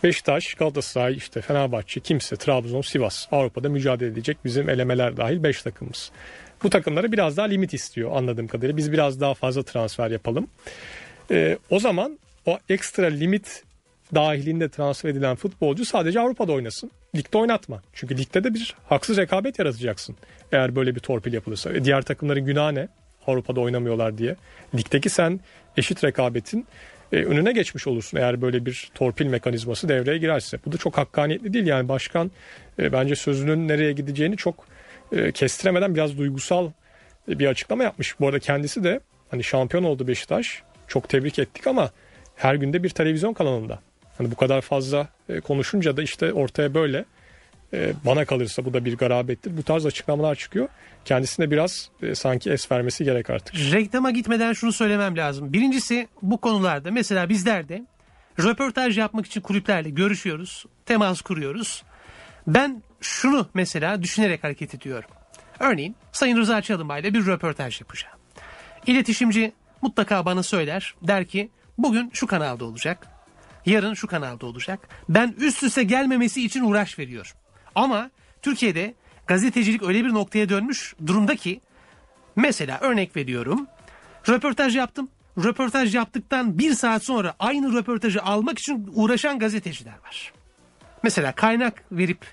Beşiktaş, Galatasaray, işte Fenerbahçe, kimse, Trabzon, Sivas Avrupa'da mücadele edecek bizim elemeler dahil beş takımımız. Bu takımlara biraz daha limit istiyor anladığım kadarıyla. Biz biraz daha fazla transfer yapalım. Ee, o zaman o ekstra limit dahilinde transfer edilen futbolcu sadece Avrupa'da oynasın. Ligde oynatma. Çünkü ligde de bir haksız rekabet yaratacaksın. Eğer böyle bir torpil yapılırsa. E diğer takımların günahı ne? Avrupa'da oynamıyorlar diye. Ligdeki sen eşit rekabetin e, önüne geçmiş olursun eğer böyle bir torpil mekanizması devreye girerse. Bu da çok hakkaniyetli değil. Yani başkan e, bence sözünün nereye gideceğini çok e, kestiremeden biraz duygusal e, bir açıklama yapmış. Bu arada kendisi de hani şampiyon oldu Beşiktaş. Çok tebrik ettik ama her günde bir televizyon kanalında. Hani bu kadar fazla e, konuşunca da işte ortaya böyle e, bana kalırsa bu da bir garabettir. Bu tarz açıklamalar çıkıyor. Kendisine biraz e, sanki es vermesi gerek artık. Reklama gitmeden şunu söylemem lazım. Birincisi bu konularda mesela bizler de röportaj yapmak için kulüplerle görüşüyoruz. Temas kuruyoruz. Ben şunu mesela düşünerek hareket ediyorum. Örneğin Sayın Rıza Çalınbay ile bir röportaj yapacağım. İletişimci mutlaka bana söyler. Der ki bugün şu kanalda olacak. Yarın şu kanalda olacak. Ben üst üste gelmemesi için uğraş veriyorum. Ama Türkiye'de gazetecilik öyle bir noktaya dönmüş durumda ki mesela örnek veriyorum. Röportaj yaptım. Röportaj yaptıktan bir saat sonra aynı röportajı almak için uğraşan gazeteciler var. Mesela kaynak verip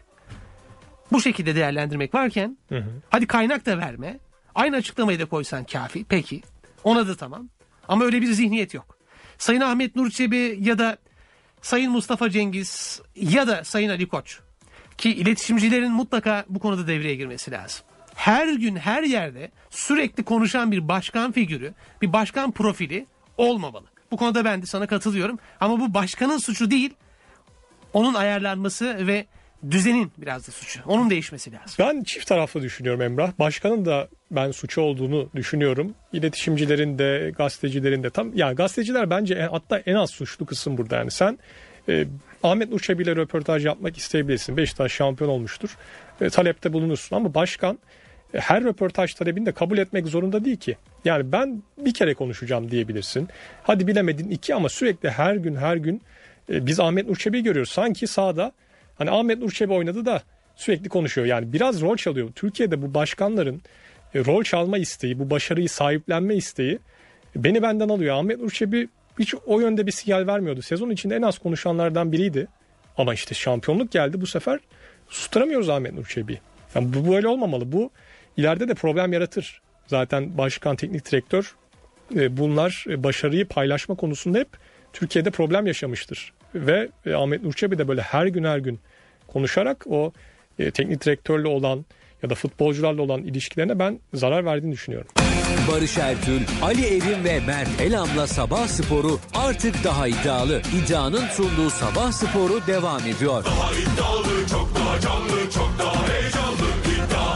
bu şekilde değerlendirmek varken hı hı. hadi kaynak da verme. Aynı açıklamayı da koysan kafi. Peki ona da tamam. Ama öyle bir zihniyet yok. Sayın Ahmet Nur Çebi ya da Sayın Mustafa Cengiz ya da Sayın Ali Koç ki iletişimcilerin mutlaka bu konuda devreye girmesi lazım. Her gün her yerde sürekli konuşan bir başkan figürü, bir başkan profili olmamalı. Bu konuda ben de sana katılıyorum ama bu başkanın suçu değil, onun ayarlanması ve düzenin biraz da suçu. Onun değişmesi lazım. Ben çift taraflı düşünüyorum Emrah. Başkanın da ben suçu olduğunu düşünüyorum. İletişimcilerin de, gazetecilerin de tam yani gazeteciler bence en, hatta en az suçlu kısım burada yani. Sen e, Ahmet Nur Çebi ile röportaj yapmak isteyebilirsin. Beşiktaş şampiyon olmuştur. E, talepte bulunursun ama başkan e, her röportaj talebini de kabul etmek zorunda değil ki. Yani ben bir kere konuşacağım diyebilirsin. Hadi bilemedin iki ama sürekli her gün her gün e, biz Ahmet Nur Çebi'yi görüyoruz. Sanki sahada hani Ahmet Nur Çebi oynadı da sürekli konuşuyor. Yani biraz rol çalıyor. Türkiye'de bu başkanların e, rol çalma isteği, bu başarıyı sahiplenme isteği e, beni benden alıyor. Ahmet Nur Çebi hiç o yönde bir sinyal vermiyordu. Sezon içinde en az konuşanlardan biriydi. Ama işte şampiyonluk geldi. Bu sefer susturamıyoruz Ahmet Nur Çebi'yi. Yani bu böyle olmamalı. Bu ileride de problem yaratır. Zaten başkan, teknik direktör e, bunlar e, başarıyı paylaşma konusunda hep Türkiye'de problem yaşamıştır. Ve e, Ahmet Nur Çebi de böyle her gün her gün konuşarak o e, teknik direktörle olan ya da futbolcularla olan ilişkilerine ben zarar verdiğini düşünüyorum. Barış Ertül, Ali Evin ve Mert Elam'la Sabah Sporu artık daha iddialı. İddianın sunduğu Sabah Sporu devam ediyor. Daha iddialı, çok daha canlı, çok daha heyecanlı. İddia.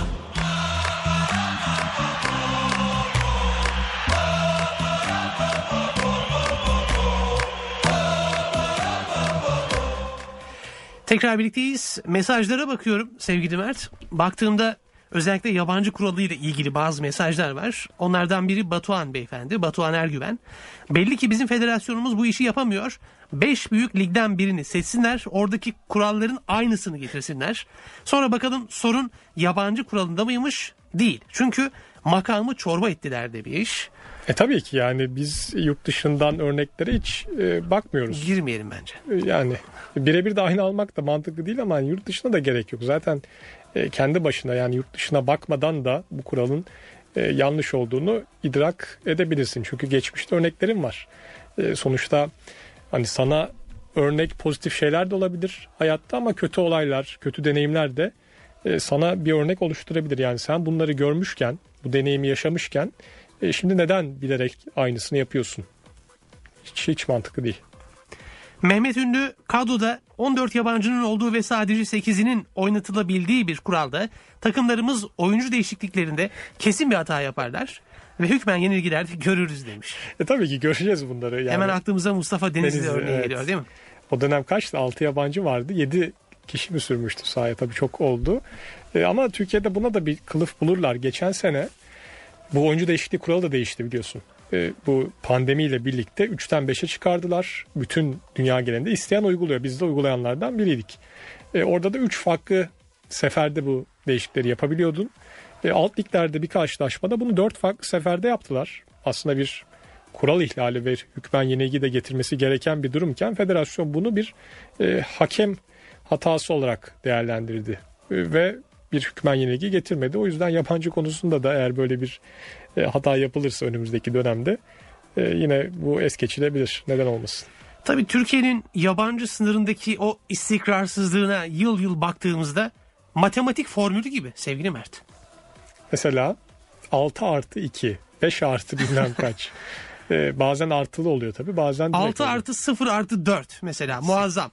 Tekrar birlikteyiz. Mesajlara bakıyorum sevgili Mert. Baktığımda özellikle yabancı kuralıyla ilgili bazı mesajlar var. Onlardan biri Batuhan beyefendi, Batuhan Ergüven. Belli ki bizim federasyonumuz bu işi yapamıyor. Beş büyük ligden birini seçsinler. Oradaki kuralların aynısını getirsinler. Sonra bakalım sorun yabancı kuralında mıymış? Değil. Çünkü makamı çorba ettiler de bir iş. E tabii ki yani biz yurt dışından örneklere hiç e, bakmıyoruz. Girmeyelim bence. Yani birebir de aynı almak da mantıklı değil ama yurt dışına da gerek yok. Zaten e, kendi başına yani yurt dışına bakmadan da bu kuralın e, yanlış olduğunu idrak edebilirsin. Çünkü geçmişte örneklerim var. E, sonuçta hani sana örnek pozitif şeyler de olabilir hayatta ama kötü olaylar, kötü deneyimler de e, sana bir örnek oluşturabilir. Yani sen bunları görmüşken, bu deneyimi yaşamışken e, şimdi neden bilerek aynısını yapıyorsun? Hiç, hiç mantıklı değil. Mehmet Ünlü kadroda on dört yabancının olduğu ve sadece sekizinin oynatılabildiği bir kuralda takımlarımız oyuncu değişikliklerinde kesin bir hata yaparlar ve hükmen yenilgilerde görürüz demiş. E tabii ki göreceğiz bunları. Yani hemen aklımıza Mustafa Denizli, Denizli örneği evet. geliyor değil mi? O dönem kaçtı? altı yabancı vardı. yedi kişi mi sürmüştü sahaya? Tabii çok oldu. E, ama Türkiye'de buna da bir kılıf bulurlar. Geçen sene bu oyuncu değişikliği kuralı da değişti biliyorsun. e, bu pandemiyle birlikte üçten beşe çıkardılar. Bütün dünya genelinde isteyen uyguluyor. Biz de uygulayanlardan biriydik. E, orada da üç farklı seferde bu değişiklikleri yapabiliyordun. E, alt liglerde bir karşılaşmada bunu dört farklı seferde yaptılar. Aslında bir kural ihlali ve hükmen yenilgi de getirmesi gereken bir durumken federasyon bunu bir e, hakem hatası olarak değerlendirdi. E, ve bir hükmen yenilgi getirmedi. O yüzden yabancı konusunda da eğer böyle bir e, hata yapılırsa önümüzdeki dönemde e, yine bu es geçilebilir. Neden olmasın? Tabii Türkiye'nin yabancı sınırındaki o istikrarsızlığına yıl yıl baktığımızda matematik formülü gibi sevgili Mert. Mesela altı artı iki, beş artı bilmem kaç. Ee, bazen artılı oluyor tabii, bazen direkt altı oluyor. artı sıfır artı dört mesela muazzam.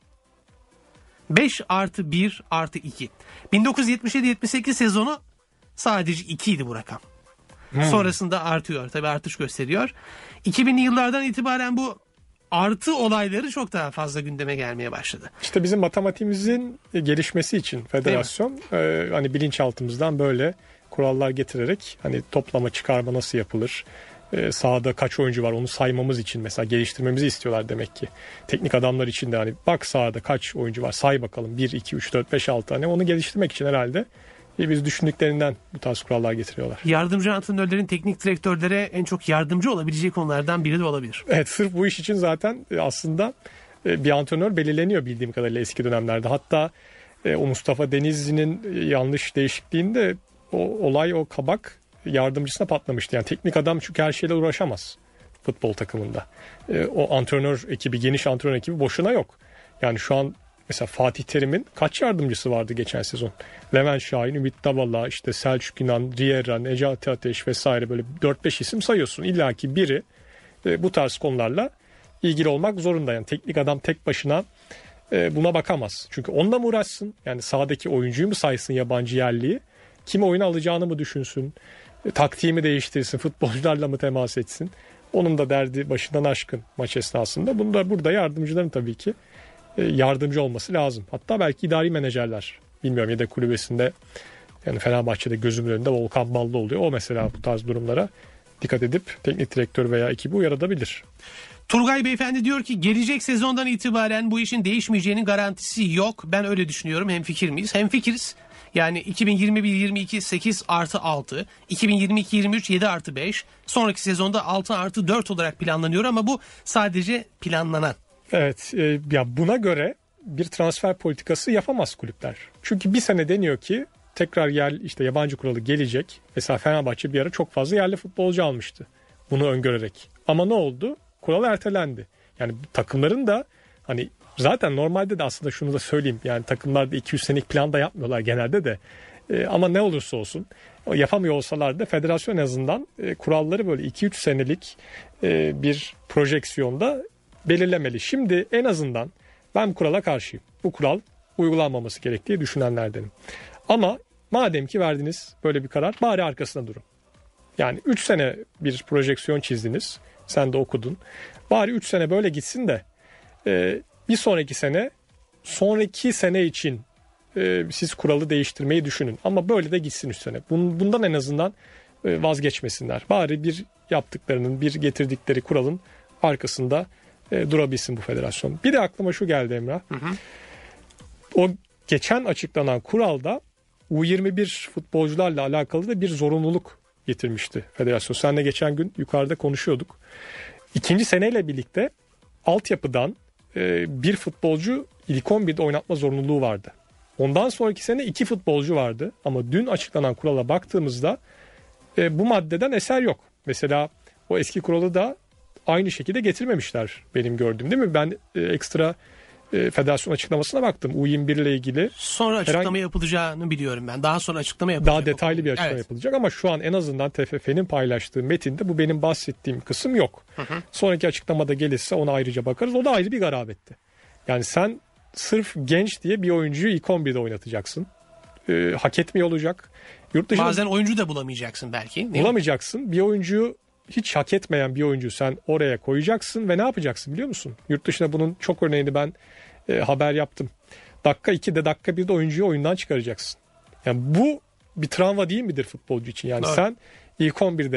beş artı bir artı iki. bin dokuz yüz yetmiş yedi yetmiş sekiz sezonu sadece iki idi bu rakam. Hmm. Sonrasında artıyor tabii, artış gösteriyor. iki binli yıllardan itibaren bu artı olayları çok daha fazla gündeme gelmeye başladı. İşte bizim matematiğimizin gelişmesi için federasyon e, hani bilinçaltımızdan böyle kurallar getirerek hani toplama çıkarma nasıl yapılır? E, sahada kaç oyuncu var onu saymamız için mesela geliştirmemizi istiyorlar demek ki. Teknik adamlar için de hani bak sahada kaç oyuncu var say bakalım bir, iki, üç, dört, beş, altı tane onu geliştirmek için herhalde e, biz düşündüklerinden bu tarz kurallar getiriyorlar. Yardımcı antrenörlerin teknik direktörlere en çok yardımcı olabileceği konulardan biri de olabilir. Evet, sırf bu iş için zaten e, aslında e, bir antrenör belirleniyor bildiğim kadarıyla eski dönemlerde. Hatta e, o Mustafa Denizli'nin e, yanlış değişikliğinde o olay o kabak yardımcısına patlamıştı. Yani teknik adam çünkü her şeyle uğraşamaz futbol takımında. E, o antrenör ekibi, geniş antrenör ekibi boşuna yok. Yani şu an mesela Fatih Terim'in kaç yardımcısı vardı geçen sezon? Levent Şahin, Ümit Davala, işte Selçuk İnan, Riera, Necati Ateş vesaire böyle dört beş isim sayıyorsun. İlla ki biri e, bu tarz konularla ilgili olmak zorunda. Yani teknik adam tek başına e, buna bakamaz. Çünkü onunla mı uğraşsın? Yani sahadaki oyuncuyu mu saysın, yabancı yerliyi? Kimi oyuna alacağını mı düşünsün? E, taktiği mi değiştirsin? Futbolcularla mı temas etsin? Onun da derdi başından aşkın maç esnasında. Bunda burada yardımcıların tabii ki e, yardımcı olması lazım. Hatta belki idari menajerler, bilmiyorum, ya da kulübesinde, yani Fenerbahçe'de gözümün önünde Volkan Ballı oluyor. O mesela bu tarz durumlara dikkat edip teknik direktör veya ekibi uyarabilir. Turgay Beyefendi diyor ki gelecek sezondan itibaren bu işin değişmeyeceğinin garantisi yok. Ben öyle düşünüyorum. Hemfikir miyiz? Hemfikiriz. Yani iki bin yirmi bir yirmi iki sekiz artı altı, iki bin yirmi iki yirmi üç yedi artı beş, sonraki sezonda altı artı dört olarak planlanıyor ama bu sadece planlanan. Evet, e, ya buna göre bir transfer politikası yapamaz kulüpler. Çünkü bir sene deniyor ki tekrar yer, işte yabancı kuralı gelecek. Mesela Fenerbahçe bir ara çok fazla yerli futbolcu almıştı bunu öngörerek. Ama ne oldu? Kural ertelendi. Yani takımların da hani zaten normalde de aslında şunu da söyleyeyim. Yani takımlarda iki yüz senelik plan da yapmıyorlar genelde de. E, ama ne olursa olsun yapamıyor olsalar da federasyon en azından e, kuralları böyle iki üç senelik e, bir projeksiyonda belirlemeli. Şimdi en azından ben bu kurala karşıyım. Bu kural uygulanmaması gerektiği düşünenlerdenim. Ama madem ki verdiniz böyle bir karar, bari arkasına durun. Yani üç sene bir projeksiyon çizdiniz. Sen de okudun. Bari üç sene böyle gitsin de e, bir sonraki sene sonraki sene için e, siz kuralı değiştirmeyi düşünün. Ama böyle de gitsin üç sene. Bundan en azından e, vazgeçmesinler. Bari bir yaptıklarının, bir getirdikleri kuralın arkasında e, durabilsin bu federasyon. Bir de aklıma şu geldi Emrah. Hı hı. O geçen açıklanan kuralda U yirmi bir futbolcularla alakalı da bir zorunluluk getirmişti federasyon. Seninle geçen gün yukarıda konuşuyorduk. İkinci seneyle birlikte altyapıdan e, bir futbolcu ilk on birde oynatma zorunluluğu vardı. Ondan sonraki sene iki futbolcu vardı. Ama dün açıklanan kurala baktığımızda e, bu maddeden eser yok. Mesela o eski kuralı da aynı şekilde getirmemişler benim gördüğüm, değil mi? Ben e, ekstra e, federasyon açıklamasına baktım. U yirmi bir ile ilgili. Sonra açıklama herhangi... yapılacağını biliyorum ben. Daha sonra açıklama yapılacak. Daha detaylı bir açıklama evet. yapılacak ama şu an en azından T F F'nin paylaştığı metinde bu benim bahsettiğim kısım yok. Hı hı. Sonraki açıklamada gelirse ona ayrıca bakarız. O da ayrı bir garabetti. Yani sen sırf genç diye bir oyuncuyu ilk on birde oynatacaksın. Ee, hak etmiyor olacak. Yurt dışında... Bazen oyuncu da bulamayacaksın belki. Bulamayacaksın. Mi? Bir oyuncuyu hiç hak etmeyen bir oyuncu sen oraya koyacaksın ve ne yapacaksın biliyor musun? Yurt dışında bunun çok örneğini ben e, haber yaptım. Dakika ikide dakika birde oyuncuyu oyundan çıkaracaksın. Yani bu bir travma değil midir futbolcu için? Yani evet. Sen ilk on birde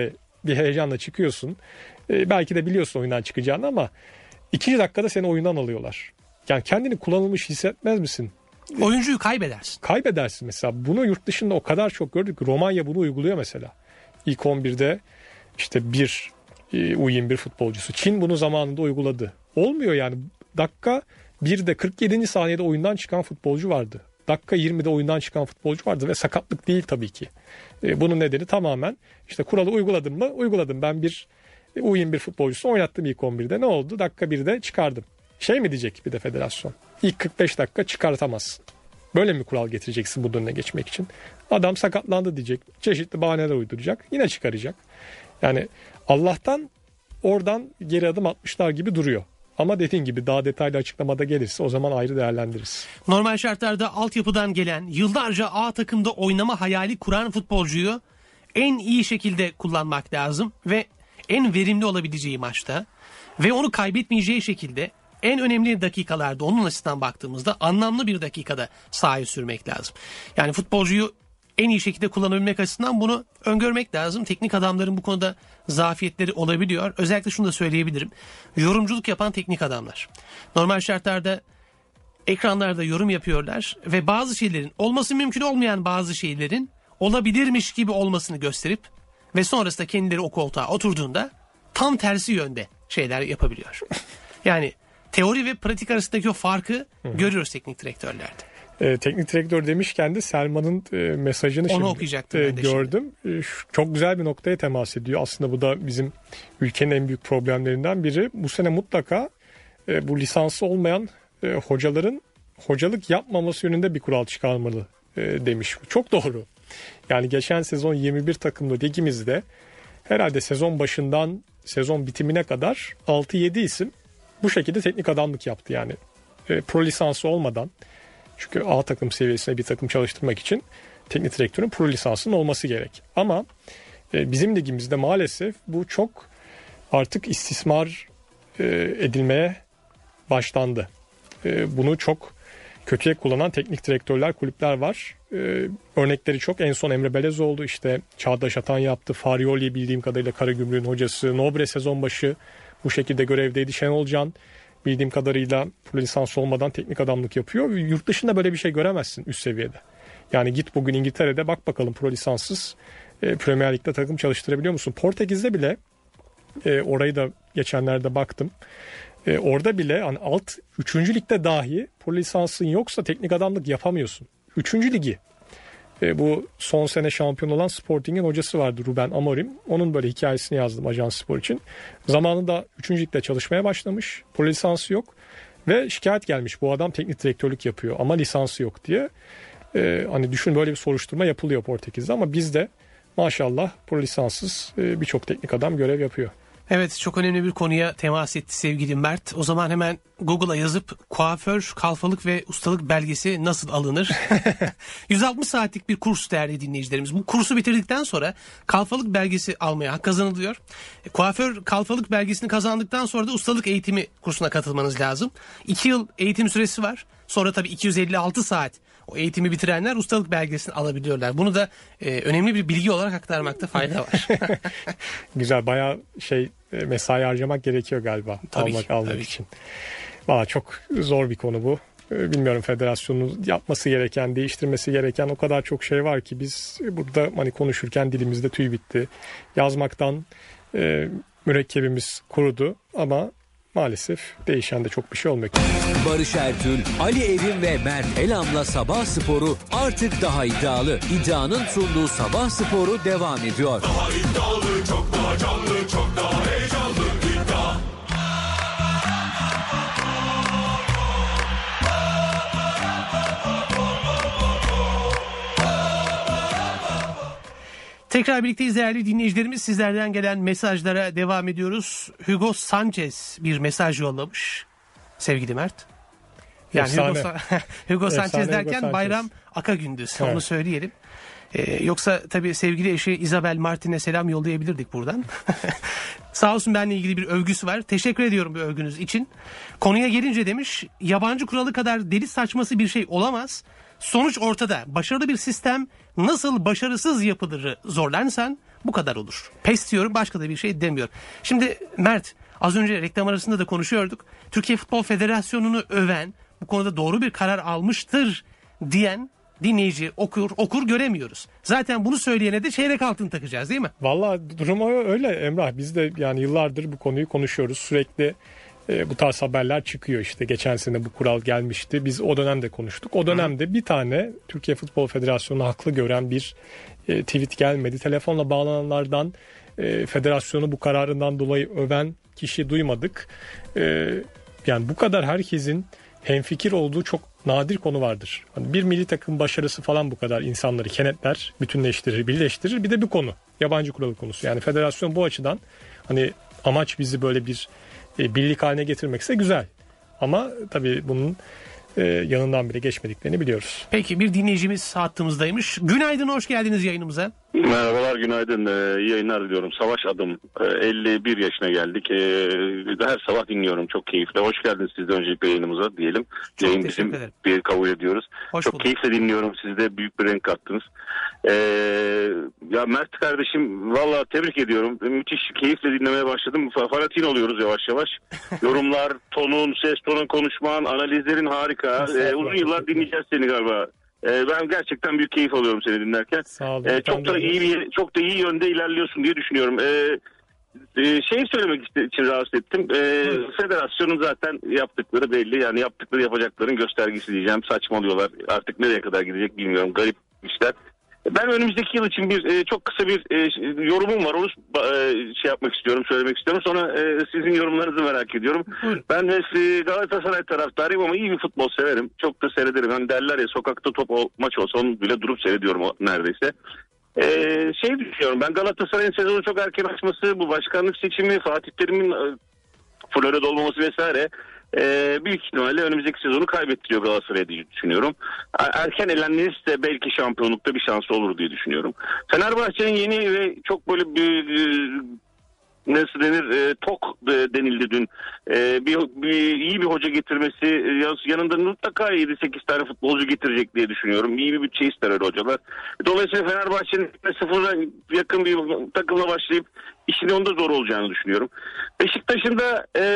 bir heyecanla çıkıyorsun. Ee, belki de biliyorsun oyundan çıkacağını ama ikinci dakikada seni oyundan alıyorlar. Yani kendini kullanılmış hissetmez misin? Oyuncuyu kaybedersin. Kaybedersin mesela. Bunu yurt dışında o kadar çok gördük. Romanya bunu uyguluyor mesela. İlk on birde işte bir U yirmi bir futbolcusu. Çin bunu zamanında uyguladı. Olmuyor yani. Dakika birde kırk yedinci saniyede oyundan çıkan futbolcu vardı. Dakika yirmide oyundan çıkan futbolcu vardı ve sakatlık değil tabii ki. Bunun nedeni tamamen işte kuralı uyguladım mı? Uyguladım. Ben bir U yirmi bir futbolcusu oynattım ilk on birde. Ne oldu? Dakika birde çıkardım. Şey mi diyecek bir de federasyon? İlk kırk beş dakika çıkartamazsın. Böyle mi kural getireceksin bu önüne geçmek için? Adam sakatlandı diyecek. Çeşitli bahaneler uyduracak. Yine çıkaracak. Yani Allah'tan oradan geri adım atmışlar gibi duruyor. Ama dediğin gibi daha detaylı açıklamada gelirse o zaman ayrı değerlendiririz. Normal şartlarda altyapıdan gelen, yıllarca A takımda oynama hayali kuran futbolcuyu en iyi şekilde kullanmak lazım ve en verimli olabileceği maçta ve onu kaybetmeyeceği şekilde en önemli dakikalarda onun açısından baktığımızda anlamlı bir dakikada sahaya sürmek lazım. Yani futbolcuyu en iyi şekilde kullanabilmek açısından bunu öngörmek lazım. Teknik adamların bu konuda zafiyetleri olabiliyor. Özellikle şunu da söyleyebilirim. Yorumculuk yapan teknik adamlar. Normal şartlarda ekranlarda yorum yapıyorlar ve bazı şeylerin olması mümkün olmayan bazı şeylerin olabilirmiş gibi olmasını gösterip ve sonrasında kendileri o koltuğa oturduğunda tam tersi yönde şeyler yapabiliyor. Yani teori ve pratik arasındaki o farkı Hı. görüyoruz teknik direktörlerde. E, teknik direktör demişken de Selman'ın e, mesajını Onu şimdi e, gördüm. E, çok güzel bir noktaya temas ediyor. Aslında bu da bizim ülkenin en büyük problemlerinden biri. Bu sene mutlaka e, bu lisansı olmayan e, hocaların hocalık yapmaması yönünde bir kural çıkarmalı e, demiş. Çok doğru. Yani geçen sezon yirmi bir takımlı ligimizde herhalde sezon başından sezon bitimine kadar altı yedi isim bu şekilde teknik adamlık yaptı yani. E, pro lisansı olmadan. Çünkü A takım seviyesine bir takım çalıştırmak için teknik direktörün pro lisansının olması gerek. Ama e, bizim ligimizde maalesef bu çok artık istismar e, edilmeye başlandı. E, bunu çok kötüye kullanan teknik direktörler, kulüpler var. E, örnekleri çok. En son Emre Belezoğlu, işte Çağdaş Atan yaptı. Farioli bildiğim kadarıyla Karagümrük'ün hocası. Nobre sezon başı bu şekilde görevdeydi. Şenol Can bildiğim kadarıyla pro lisans olmadan teknik adamlık yapıyor. Yurt dışında böyle bir şey göremezsin üst seviyede. Yani git bugün İngiltere'de bak bakalım pro lisanssız e, Premier Lig'de takım çalıştırabiliyor musun? Portekiz'de bile e, orayı da geçenlerde baktım. E, orada bile hani alt üçüncü ligde dahi pro lisansın yoksa teknik adamlık yapamıyorsun. üçüncü ligi. E, bu son sene şampiyon olan Sporting'in hocası vardı, Ruben Amorim. Onun böyle hikayesini yazdım Ajans Spor için. Zamanında üçüncü ligde çalışmaya başlamış. Pro lisansı yok. Ve şikayet gelmiş, bu adam teknik direktörlük yapıyor ama lisansı yok diye. E, hani düşün, böyle bir soruşturma yapılıyor Portekiz'de ama bizde maşallah pro lisanssız e, birçok teknik adam görev yapıyor. Evet, çok önemli bir konuya temas etti sevgili Mert. O zaman hemen Google'a yazıp kuaför, kalfalık ve ustalık belgesi nasıl alınır? yüz altmış saatlik bir kurs değerli dinleyicilerimiz. Bu kursu bitirdikten sonra kalfalık belgesi almaya hak kazanılıyor. Kuaför kalfalık belgesini kazandıktan sonra da ustalık eğitimi kursuna katılmanız lazım. iki yıl eğitim süresi var. Sonra tabii iki yüz elli altı saat o eğitimi bitirenler ustalık belgesini alabiliyorlar. Bunu da e, önemli bir bilgi olarak aktarmakta fayda var. Güzel, bayağı şey e, mesai harcamak gerekiyor galiba. Tabii almak ki, almak tabii için. Valla çok zor bir konu bu. E, bilmiyorum, federasyonun yapması gereken, değiştirmesi gereken o kadar çok şey var ki biz burada hani konuşurken dilimizde tüy bitti. Yazmaktan e, mürekkebimiz kurudu ama maalesef değişen de çok bir şey olmuyor. Barış Ertül, Ali Evin ve Mert Elam'la Sabah Sporu artık daha iddialı. İddianın sunduğu Sabah Sporu devam ediyor. Daha iddialı, çok daha canlı, çok daha heyecanlı. İddia. Tekrar birlikteyiz değerli dinleyicilerimiz. Sizlerden gelen mesajlara devam ediyoruz. Hugo Sanchez bir mesaj yollamış sevgili Mert. Yani Hugo, Sa- Hugo Sanchez derken Hugo Sanchez. Bayram Akagündüz, evet. Onu söyleyelim. Ee, yoksa tabii sevgili eşi Isabel Martin'e selam yollayabilirdik buradan. Sağ olsun, benimle ilgili bir övgüsü var. Teşekkür ediyorum bu övgünüz için. Konuya gelince demiş, yabancı kuralı kadar deli saçması bir şey olamaz. Sonuç ortada. Başarılı bir sistem nasıl başarısız yapılırı zorlarsan Bu kadar olur. Pes diyorum, başka da bir şey demiyorum. Şimdi Mert, az önce reklam arasında da konuşuyorduk. Türkiye Futbol Federasyonu'nu öven, bu konuda doğru bir karar almıştır diyen dinleyici, okur, okur göremiyoruz. Zaten bunu söyleyene de çeyrek altın takacağız değil mi? Vallahi durum öyle Emrah. Biz de yani yıllardır bu konuyu konuşuyoruz. Sürekli e, bu tarz haberler çıkıyor işte. Geçen sene bu kural gelmişti. Biz o dönemde konuştuk. O dönemde Hı. bir tane Türkiye Futbol Federasyonu haklı gören bir e, tweet gelmedi. Telefonla bağlananlardan e, federasyonu bu kararından dolayı öven kişi duymadık. E, yani bu kadar herkesin hemfikir olduğu çok nadir konu vardır. Hani bir milli takım başarısı falan bu kadar insanları kenetler, bütünleştirir, birleştirir. Bir de bir konu, yabancı kuralı konusu. Yani federasyon bu açıdan hani amaç bizi böyle bir e, birlik haline getirmekse güzel. Ama tabii bunun e, yanından bile geçmediklerini biliyoruz. Peki, bir dinleyicimiz hattımızdaymış. Günaydın, hoş geldiniz yayınımıza. Merhabalar, günaydın. Ee, iyi yayınlar diliyorum. Savaş adım. Ee, elli bir yaşına geldik. Ee, her sabah dinliyorum. Çok keyifli. Hoş geldiniz siz de öncelikle yayınımıza diyelim. Çok Yayın teşekkür bizim ederim. bir kabul ediyoruz. Hoş Çok bulduk. keyifle dinliyorum. Siz de büyük bir renk kattınız. Ee, ya Mert kardeşim, valla tebrik ediyorum. Müthiş keyifle dinlemeye başladım. Fanatin oluyoruz yavaş yavaş. Yorumlar, tonun, ses tonun, konuşman, analizlerin harika. Ee, uzun yıllar dinleyeceğiz seni galiba. Ben gerçekten büyük keyif alıyorum seni dinlerken. Sağ olun. Ee, çok da iyi bir, çok da iyi yönde ilerliyorsun diye düşünüyorum. Ee, e, şey söylemek için rahatsız ettim. Ee, federasyonun zaten yaptıkları belli. Yani yaptıkları yapacakların göstergesi diyeceğim. Saçmalıyorlar. Artık nereye kadar gidecek bilmiyorum. Garip işler. Ben önümüzdeki yıl için bir e, çok kısa bir e, yorumum var. Onu e, şey yapmak istiyorum, söylemek istiyorum. Sonra e, sizin yorumlarınızı merak ediyorum. Buyurun. Ben e, Galatasaray taraftarıyım ama iyi bir futbol severim. Çok da seyrederim. Hani derler ya, sokakta top o, maç olsa onu bile durup seyrediyorum o, neredeyse. E, şey düşünüyorum, ben Galatasaray'ın sezonu çok erken açması, bu başkanlık seçimi, Fatih Terim'in e, Florya'da olmaması vesaire... Ee, büyük ihtimalle önümüzdeki sezonu kaybettiriyor Galatasaray'ı diye düşünüyorum. Erken elenirse belki şampiyonlukta bir şansı olur diye düşünüyorum. Fenerbahçe'nin yeni ve çok böyle bir nasıl denir e, tok e, denildi dün. E, bir, bir iyi bir hoca getirmesi, e, yanında mutlaka yedi sekiz tane futbolcu getirecek diye düşünüyorum. İyi bir bütçe ister öyle hocalar. Dolayısıyla Fenerbahçe'nin sıfıra yakın bir takımla başlayıp işinin onda zor olacağını düşünüyorum. Beşiktaş'ın da e,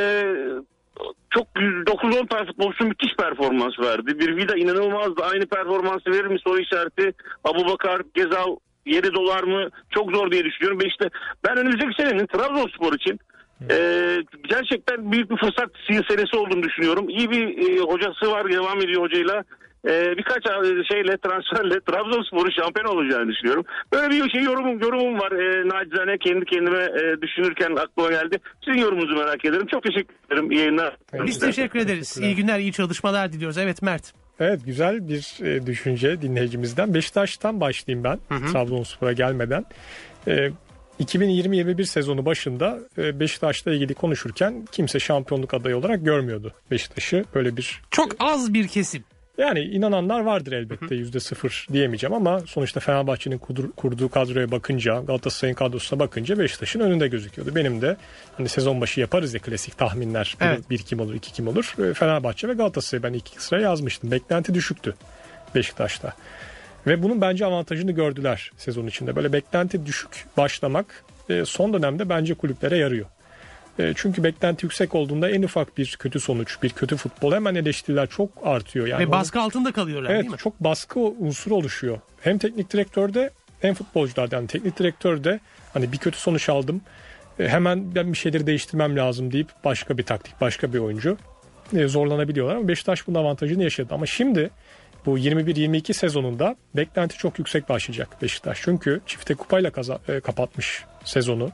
çok dokuz on tane futbolcu müthiş performans verdi. Bir Vida inanılmazdı. Aynı performansı verir mi soru işareti. Abubakar, Gezal yeri dolar mı? Çok zor diye düşünüyorum. Ve işte ben önümüzdeki senenin Trabzonspor için e, gerçekten büyük bir fırsat senesi olduğunu düşünüyorum. İyi bir e, hocası var, devam ediyor hocayla. Ee, birkaç şeyle, transferle Trabzonspor'un şampiyon olacağını düşünüyorum. Böyle bir şey yorumum, yorumum var. Ee, nacizane kendi kendime e, düşünürken aklıma geldi. Sizin yorumunuzu merak ederim. Çok teşekkür ederim. İyi yayınlar. Biz teşekkür ederiz. İyi günler, iyi çalışmalar diliyoruz. Evet Mert. Evet, güzel bir e, düşünce dinleyicimizden. Beşiktaş'tan başlayayım ben. Hı hı. Trabzonspor'a gelmeden. E, iki bin yirmi yirmi bir sezonu başında e, Beşiktaş'la ilgili konuşurken kimse şampiyonluk adayı olarak görmüyordu Beşiktaş'ı. Böyle bir çok az bir kesim. Yani inananlar vardır elbette, yüzde sıfır diyemeyeceğim ama sonuçta Fenerbahçe'nin kurduğu kadroya bakınca, Galatasaray'ın kadrosuna bakınca Beşiktaş'ın önünde gözüküyordu. Benim de hani sezon başı yaparız ya klasik tahminler, evet. bir, bir kim olur, iki kim olur. Fenerbahçe ve Galatasaray ben iki sıraya yazmıştım. Beklenti düşüktü Beşiktaş'ta. Ve bunun bence avantajını gördüler sezon içinde. Böyle beklenti düşük başlamak son dönemde bence kulüplere yarıyor. Çünkü beklenti yüksek olduğunda en ufak bir kötü sonuç, bir kötü futbol hemen eleştiriler çok artıyor. Yani ve baskı onun, altında kalıyorlar evet, değil mi? Çok baskı unsuru oluşuyor. Hem teknik direktörde hem futbolcularda. Yani teknik direktörde hani bir kötü sonuç aldım, hemen ben bir şeyleri değiştirmem lazım deyip başka bir taktik, başka bir oyuncu zorlanabiliyorlar. Ama Beşiktaş bunun avantajını yaşadı. Ama şimdi bu yirmi bir yirmi iki sezonunda beklenti çok yüksek başlayacak Beşiktaş. Çünkü çifte kupayla kaza- kapatmış sezonu.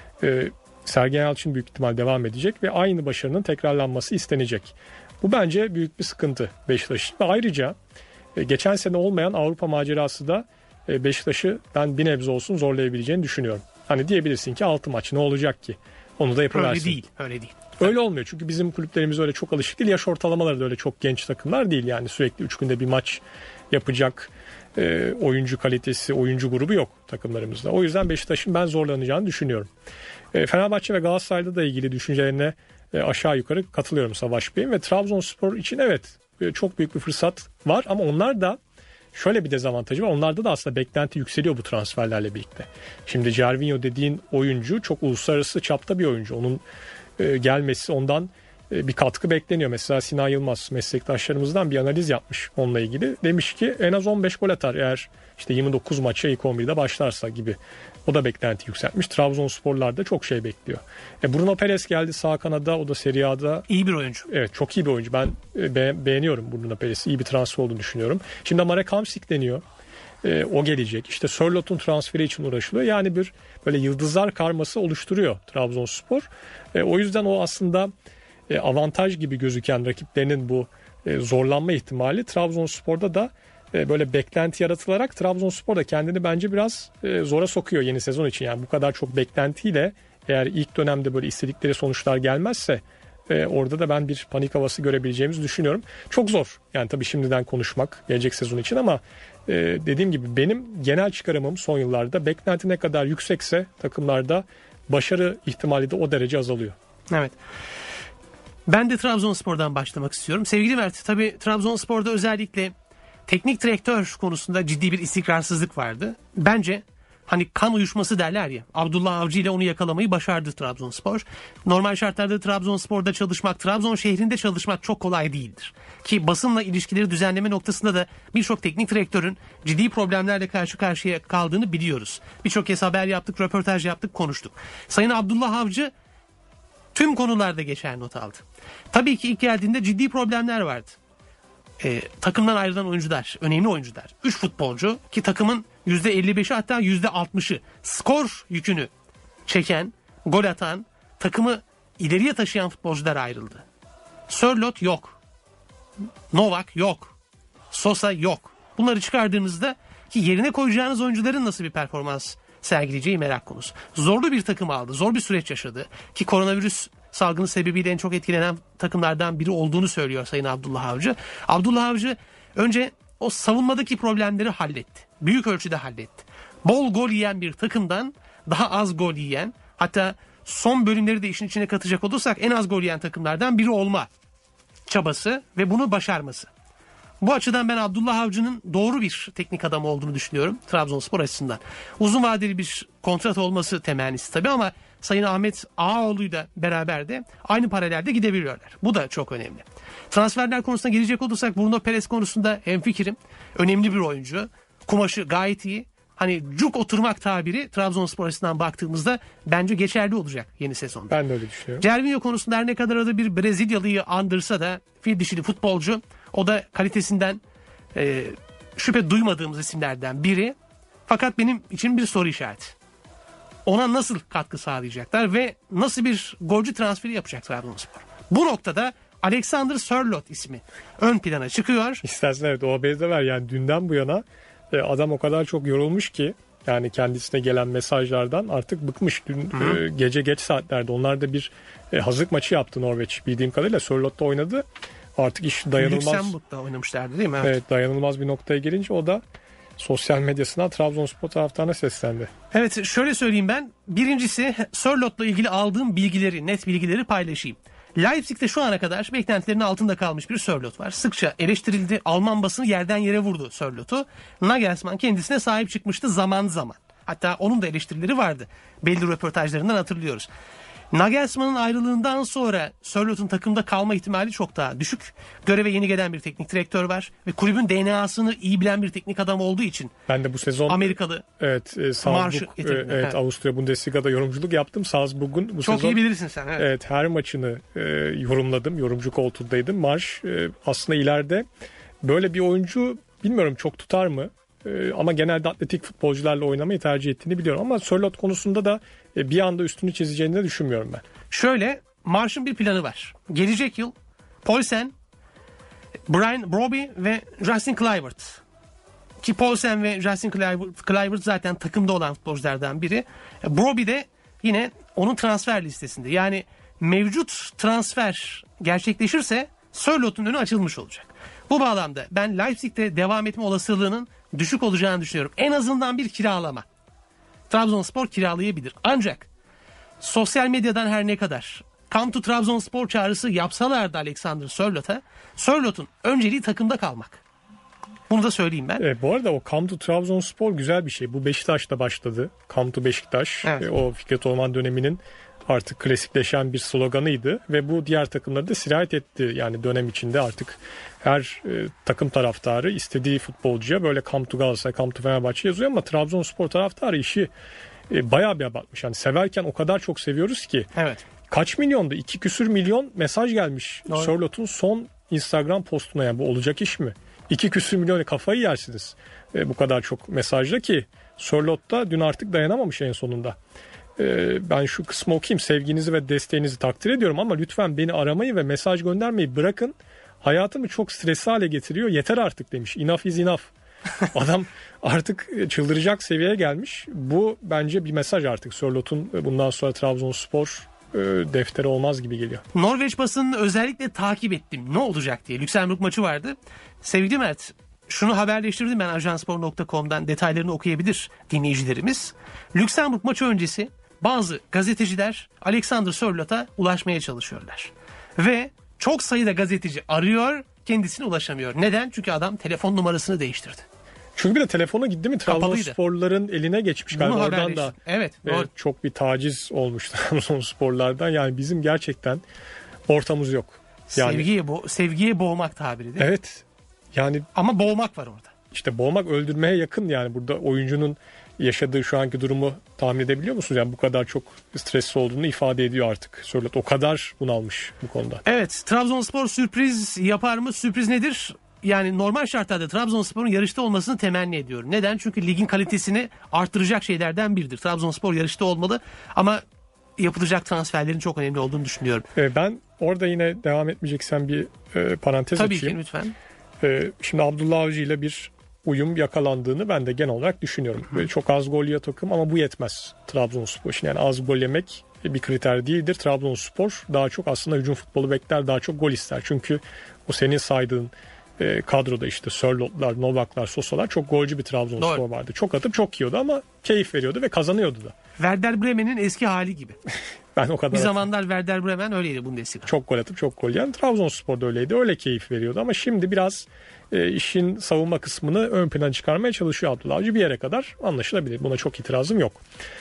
Sergen Yalçın büyük ihtimal devam edecek ve aynı başarının tekrarlanması istenecek. Bu bence büyük bir sıkıntı Beşiktaş için. Ve ayrıca geçen sene olmayan Avrupa macerası da Beşiktaş'ı ben bir nebze olsun zorlayabileceğini düşünüyorum. Hani diyebilirsin ki altı maç ne olacak ki? Onu da yapıversin. Öyle değil, öyle değil. Öyle olmuyor çünkü bizim kulüplerimiz öyle çok alışık değil. Yaş ortalamaları da öyle çok genç takımlar değil. Yani sürekli üç günde bir maç yapacak e, oyuncu kalitesi, oyuncu grubu yok takımlarımızda. O yüzden Beşiktaş'ın ben zorlanacağını düşünüyorum. E, Fenerbahçe ve Galatasaray'la da ilgili düşüncelerine e, aşağı yukarı katılıyorum Savaş Bey'in. Ve Trabzonspor için evet e, çok büyük bir fırsat var ama onlar da şöyle bir dezavantajı var. Onlarda da aslında beklenti yükseliyor bu transferlerle birlikte. Şimdi Gervinho dediğin oyuncu çok uluslararası çapta bir oyuncu. Onun e, gelmesi ondan e, bir katkı bekleniyor. Mesela Sinan Yılmaz meslektaşlarımızdan bir analiz yapmış onunla ilgili. Demiş ki en az on beş gol atar eğer işte yirmi dokuz maça ilk on birde başlarsa gibi. O da beklenti yükseltmiş. Trabzonsporlar da çok şey bekliyor. E Bruno Perez geldi sağ kanada. O da Serie A'da iyi bir oyuncu. Evet, çok iyi bir oyuncu. Ben be- beğeniyorum Bruno Perez'i. İyi bir transfer olduğunu düşünüyorum. Şimdi Marek Hamsik deniyor. E, o gelecek. İşte Sörlot'un transferi için uğraşılıyor. Yani bir böyle yıldızlar karması oluşturuyor Trabzonspor. E, o yüzden o aslında e, avantaj gibi gözüken rakiplerinin bu e, zorlanma ihtimali Trabzonspor'da da böyle beklenti yaratılarak Trabzonspor da kendini bence biraz zora sokuyor yeni sezon için. Yani bu kadar çok beklentiyle eğer ilk dönemde böyle istedikleri sonuçlar gelmezse orada da ben bir panik havası görebileceğimizi düşünüyorum. Çok zor yani tabii şimdiden konuşmak gelecek sezon için ama dediğim gibi benim genel çıkarımım son yıllarda beklenti ne kadar yüksekse takımlarda başarı ihtimali de o derece azalıyor. Evet. Ben de Trabzonspor'dan başlamak istiyorum. Sevgili Mert, tabii Trabzonspor'da özellikle teknik direktör konusunda ciddi bir istikrarsızlık vardı. Bence hani kan uyuşması derler ya. Abdullah Avcı ile onu yakalamayı başardı Trabzonspor. Normal şartlarda Trabzonspor'da çalışmak, Trabzon şehrinde çalışmak çok kolay değildir. Ki basınla ilişkileri düzenleme noktasında da birçok teknik direktörün ciddi problemlerle karşı karşıya kaldığını biliyoruz. Birçok kez haber yaptık, röportaj yaptık, konuştuk. Sayın Abdullah Avcı tüm konularda geçer not aldı. Tabii ki ilk geldiğinde ciddi problemler vardı. E, takımdan ayrılan oyuncular, önemli oyuncular. üç futbolcu ki takımın yüzde elli beşi hatta yüzde altmışı skor yükünü çeken, gol atan, takımı ileriye taşıyan futbolcular ayrıldı. Sörloth yok. Novak yok. Sosa yok. Bunları çıkardığınızda ki yerine koyacağınız oyuncuların nasıl bir performans sergileyeceği merak konusu. Zorlu bir takım aldı. Zor bir süreç yaşadı. Ki koronavirüs salgını sebebiyle en çok etkilenen takımlardan biri olduğunu söylüyor Sayın Abdullah Avcı. Abdullah Avcı önce o savunmadaki problemleri halletti. Büyük ölçüde halletti. Bol gol yiyen bir takımdan daha az gol yiyen, hatta son bölümleri de işin içine katacak olursak en az gol yiyen takımlardan biri olma çabası ve bunu başarması. Bu açıdan ben Abdullah Avcı'nın doğru bir teknik adam olduğunu düşünüyorum Trabzonspor açısından. Uzun vadeli bir kontrat olması temennisi tabii ama Sayın Ahmet Ağaoğlu'yla beraber de aynı paralelde gidebiliyorlar. Bu da çok önemli. Transferler konusuna gelecek olursak Bruno Perez konusunda hemfikirim. Önemli bir oyuncu. Kumaşı gayet iyi. Hani cuk oturmak tabiri Trabzonspor açısından baktığımızda bence geçerli olacak yeni sezonda. Ben de öyle düşünüyorum. Gervinho konusunda her ne kadar adı bir Brezilyalıyı andırsa da fil dişili futbolcu. O da kalitesinden e, şüphe duymadığımız isimlerden biri. Fakat benim için bir soru işareti. Ona nasıl katkı sağlayacaklar ve nasıl bir golcü transferi yapacak Trabzonspor? Bu noktada Alexander Sörloth ismi ön plana çıkıyor. İstersen evet o haberi de ver. Yani dünden bu yana e, adam o kadar çok yorulmuş ki yani kendisine gelen mesajlardan artık bıkmış. Dün e, gece geç saatlerde onlar da bir e, hazırlık maçı yaptı Norveç. Bildiğim kadarıyla Sörloth da oynadı. Artık iş dayanılmaz. Lüksemburg'da oynamışlardı değil mi? Evet. Evet, dayanılmaz bir noktaya gelince o da sosyal medyasından Trabzonspor taraftarına seslendi. Evet, şöyle söyleyeyim ben. Birincisi Sörloth'la ilgili aldığım bilgileri, net bilgileri paylaşayım. Leipzig'te şu ana kadar beklentilerinin altında kalmış bir Sörloth var. Sıkça eleştirildi. Alman basını yerden yere vurdu Sörloth'u. Nagelsmann kendisine sahip çıkmıştı zaman zaman. Hatta onun da eleştirileri vardı. Belli röportajlarından hatırlıyoruz. Nagelsmann'ın ayrılığından sonra Sörloth'un takımda kalma ihtimali çok daha düşük. Göreve yeni gelen bir teknik direktör var ve kulübün D N A'sını iyi bilen bir teknik adam olduğu için ben de bu sezon Amerikalı evet e, Salzburg, e, evet, evet Avusturya Bundesliga'da yorumculuk yaptım. Salzburg'un bu çok sezon iyi bilirsin sen. Evet, evet her maçını e, yorumladım. Yorumcu koltuğundaydım. Marş e, aslında ileride böyle bir oyuncu bilmiyorum çok tutar mı? E, ama genelde atletik futbolcularla oynamayı tercih ettiğini biliyorum. Ama Sörloth konusunda da e, bir anda üstünü çizeceğini de düşünmüyorum ben. Şöyle, Marş'ın bir planı var. Gelecek yıl Poulsen, Brian Brobbey ve Justin Kluivert. Ki Poulsen ve Justin Kluivert, Kluivert zaten takımda olan futbolculardan biri. Brobbey de yine onun transfer listesinde. Yani mevcut transfer gerçekleşirse Sörloth'un önü açılmış olacak. Bu bağlamda ben Leipzig'te devam etme olasılığının düşük olacağını düşünüyorum. En azından bir kiralama. Trabzonspor kiralayabilir. Ancak sosyal medyadan her ne kadar Come to Trabzonspor çağrısı yapsalardı Alexander Sörloth'a, Sörloth'un önceliği takımda kalmak. Bunu da söyleyeyim ben. E, bu arada o Come to Trabzonspor güzel bir şey. Bu Beşiktaş'ta başladı. Come to Beşiktaş. Evet. E, o Fikret Orman döneminin artık klasikleşen bir sloganıydı ve bu diğer takımları da sirayet etti. Yani dönem içinde artık her e, takım taraftarı istediği futbolcuya böyle Come to Galatasaray, Come to Fenerbahçe yazıyor ama Trabzonspor taraftarı işi e, bayağı bir abartmış. Yani severken o kadar çok seviyoruz ki. Evet. Kaç milyondu? İki küsür milyon mesaj gelmiş. Doğru. Sörlot'un son Instagram postuna, yani bu olacak iş mi? İki küsür milyonu kafayı yersiniz. E, bu kadar çok mesajla ki Sörlot da dün artık dayanamamış en sonunda. E, ben şu kısmı okuyayım. Sevginizi ve desteğinizi takdir ediyorum ama lütfen beni aramayı ve mesaj göndermeyi bırakın. Hayatımı çok stresli hale getiriyor. Yeter artık demiş. Enough is enough. Adam artık çıldıracak seviyeye gelmiş. Bu bence bir mesaj artık. Sörlot'un bundan sonra Trabzonspor defteri olmaz gibi geliyor. Norveç basınını özellikle takip ettim. Ne olacak diye. Lüksemburg maçı vardı. Sevgili Mert, şunu haberleştirdim ben ajanspor nokta com'dan, detaylarını okuyabilir dinleyicilerimiz. Lüksemburg maçı öncesi bazı gazeteciler Alexander Sörlot'a ulaşmaya çalışıyorlar. Ve çok sayıda gazeteci arıyor, kendisine ulaşamıyor. Neden? Çünkü adam telefon numarasını değiştirdi. Çünkü bir de telefona gitti mi Trabzonsporluların eline geçmiş galiba. Bunu Oradan da evet, e, çok bir taciz olmuş Trabzonsporlardan. Yani bizim gerçekten ortamız yok. Yani, sevgiye, bo- sevgiye boğmak tabiri değil mi? Evet. Yani ama boğmak var orada. İşte boğmak öldürmeye yakın, yani burada oyuncunun yaşadığı şu anki durumu tahmin edebiliyor musunuz? Yani bu kadar çok stresli olduğunu ifade ediyor artık. Sörlot o kadar bunalmış bu konuda. Evet, Trabzonspor sürpriz yapar mı? Sürpriz nedir? Yani normal şartlarda Trabzonspor'un yarışta olmasını temenni ediyorum. Neden? Çünkü ligin kalitesini arttıracak şeylerden biridir. Trabzonspor yarışta olmalı ama yapılacak transferlerin çok önemli olduğunu düşünüyorum. Ben orada yine devam etmeyeceksen bir e, parantez Tabii açayım. Tabii ki lütfen. E, şimdi Abdullah Avcı ile bir uyum yakalandığını ben de genel olarak düşünüyorum. Böyle çok az gol yiyor takım ama bu yetmez Trabzonspor için. Yani az gol yemek bir kriter değildir. Trabzonspor daha çok aslında hücum futbolu bekler, daha çok gol ister. Çünkü o senin saydığın e, kadroda işte Sörlotlar, Novaklar, Sosalar çok golcü bir Trabzonspor Doğru. vardı. Çok atıp çok yiyordu ama keyif veriyordu ve kazanıyordu da. Werder Bremen'in eski hali gibi. Ben o kadar bir zamanlar Werder Bremen öyleydi Bundesliga. Çok gol atıp çok gol yiyen Trabzonspor da öyleydi. Öyle keyif veriyordu ama şimdi biraz e, işin savunma kısmını ön plana çıkarmaya çalışıyor Abdullah Avcı, bir yere kadar anlaşılabilir. Buna çok itirazım yok.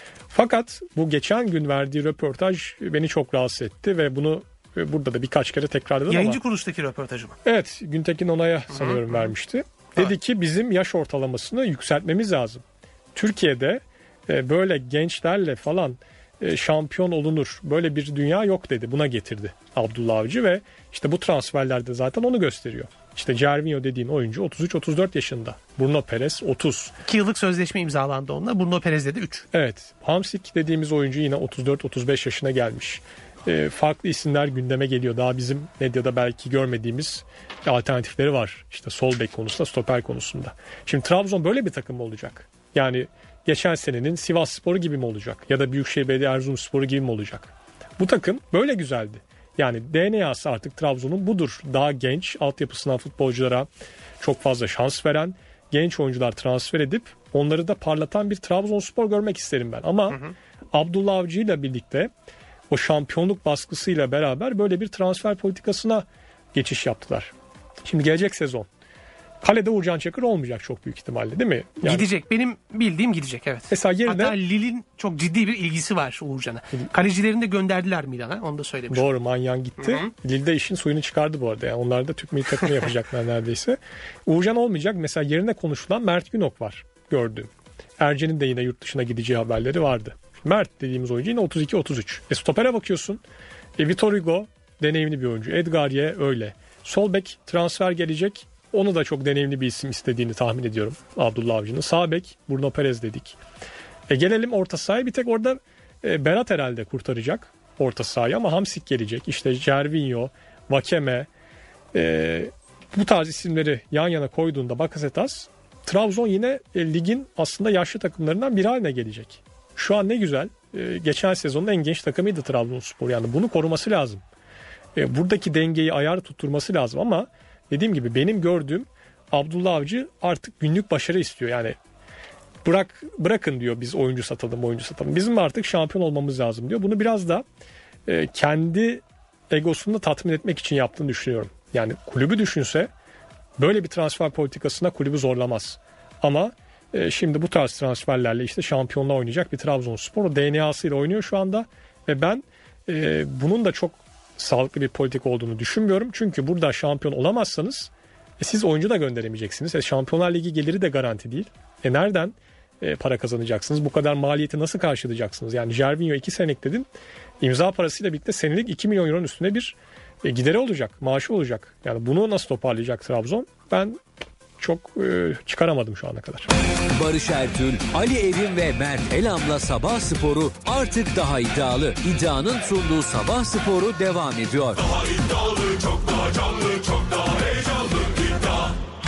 Fakat bu geçen gün verdiği röportaj beni çok rahatsız etti ve bunu e, burada da birkaç kere tekrarladım. Yayıncı ama... kuruluştaki röportajı mı? Evet, Güntekin Onay'a sanıyorum Hı-hı. vermişti. Dedi evet. ki bizim yaş ortalamasını yükseltmemiz lazım. Türkiye'de e, böyle gençlerle falan e, şampiyon olunur. Böyle bir dünya yok dedi. Buna getirdi Abdullah Avcı ve işte bu transferlerde zaten onu gösteriyor. İşte Gervinho dediğin oyuncu otuz üç otuz dört yaşında. Bruno Perez otuz. iki yıllık sözleşme imzalandı onunla. Bruno Perez'de de üç. Evet. Hamsik dediğimiz oyuncu yine otuz dört otuz beş yaşına gelmiş. E, farklı isimler gündeme geliyor. Daha bizim medyada belki görmediğimiz alternatifleri var. İşte sol bek konusunda, stoper konusunda. Şimdi Trabzon böyle bir takım olacak. Yani geçen senenin Sivasspor'u gibi mi olacak? Ya da Büyükşehir Belediye Erzurumspor'u gibi mi olacak? Bu takım böyle güzeldi. Yani D N A'sı artık Trabzon'un budur. Daha genç, altyapısından futbolculara çok fazla şans veren, genç oyuncular transfer edip onları da parlatan bir Trabzonspor görmek isterim ben. Ama hı hı. Abdullah Avcı ile birlikte o şampiyonluk baskısıyla beraber böyle bir transfer politikasına geçiş yaptılar. Şimdi gelecek sezon kalede Uğurcan Çakır olmayacak çok büyük ihtimalle, değil mi? Yani, gidecek. Benim bildiğim gidecek, evet. Mesela yerine... Hatta Lille'in çok ciddi bir ilgisi var Uğurcan'a. Kalecilerini de gönderdiler Milan'a. Onu da söylemiş. Doğru, Manyan gitti. Hı-hı. Lille'de işin suyunu çıkardı bu arada. Yani onlar da Türk milli takımı yapacaklar neredeyse. Uğurcan olmayacak. Mesela yerine konuşulan Mert Günok var gördüğüm. Ercen'in de yine yurt dışına gideceği haberleri vardı. Mert dediğimiz oyuncu yine otuz iki otuz üç. E stopere bakıyorsun. E Vitor Hugo deneyimli bir oyuncu. Edgarye öyle. Sol bek transfer gelecek. Onu da çok deneyimli bir isim istediğini tahmin ediyorum Abdullah Avcı'nın. Sağ bek Bruno Perez dedik. E gelelim orta sahaya. Bir tek orada e, Berat herhalde kurtaracak orta sahayı ama Hamsik gelecek. İşte Gervinho, Vakeme e, bu tarz isimleri yan yana koyduğunda Bakasetas, Trabzon yine e, ligin aslında yaşlı takımlarından biri haline gelecek. Şu an ne güzel. E, geçen sezonun en genç takımıydı Trabzonspor. Yani bunu koruması lazım. E, buradaki dengeyi ayar tutturması lazım ama dediğim gibi benim gördüğüm Abdullah Avcı artık günlük başarı istiyor. Yani bırak bırakın diyor, biz oyuncu satalım oyuncu satalım. Bizim artık şampiyon olmamız lazım diyor. Bunu biraz da e, kendi egosunu tatmin etmek için yaptığını düşünüyorum. Yani kulübü düşünse böyle bir transfer politikasına kulübü zorlamaz. Ama e, şimdi bu tarz transferlerle işte şampiyonluğa oynayacak bir Trabzonspor o D N A'sıyla oynuyor şu anda ve ben e, bunun da çok sağlıklı bir politik olduğunu düşünmüyorum. Çünkü burada şampiyon olamazsanız e, siz oyuncu da gönderemeyeceksiniz. E, Şampiyonlar Ligi geliri de garanti değil. E nereden e, para kazanacaksınız? Bu kadar maliyeti nasıl karşılayacaksınız? Yani Gervinho iki senelik dedin. İmza parasıyla birlikte senelik iki milyon euronun üstüne bir e, gideri olacak, maaşı olacak. Yani bunu nasıl toparlayacak Trabzon? Ben çok e, çıkaramadım şu ana kadar. Barış Ertül, Ali Evin ve Mert Elam'la Sabah Sporu artık daha iddialı. İddianın sunduğu Sabah Sporu devam ediyor. Daha iddialı, çok daha canlı, çok daha heyecanlı. İddia.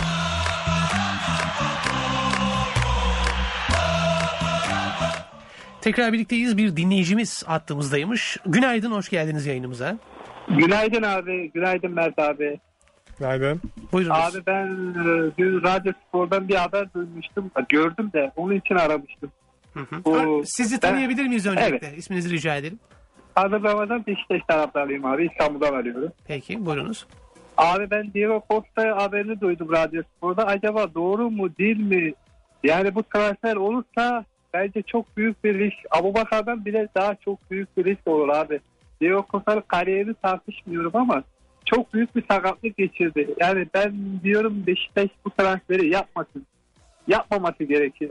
Tekrar birlikteyiz. Bir dinleyicimiz hattımızdaymış. Günaydın, hoş geldiniz yayınımıza. Günaydın abi, günaydın Mert abi. Günaydın. Buyurunuz. Abi ben e, dün Radyo Spor'dan bir haber duymuştum. Gördüm de onun için aramıştım. Hı hı. Bu- Sizi ben- tanıyabilir miyiz öncelikle? Evet. İsminizi rica edelim. Adım Ramazan, Beşiktaş taraftarıyım abi. İstanbul'dan arıyorum. Peki, buyurunuz. Abi ben Diego Costa haberini duydum Radyo Spor'da. Acaba doğru mu değil mi? Yani bu transfer olursa bence çok büyük bir risk. Abubakar'dan bile daha çok büyük bir risk olur abi. Diego Costa'nın kariyerini tartışmıyorum ama çok büyük bir sakatlık geçirdi. Yani ben diyorum Beşiktaş bu transferi yapmasın. Yapmaması gerekir.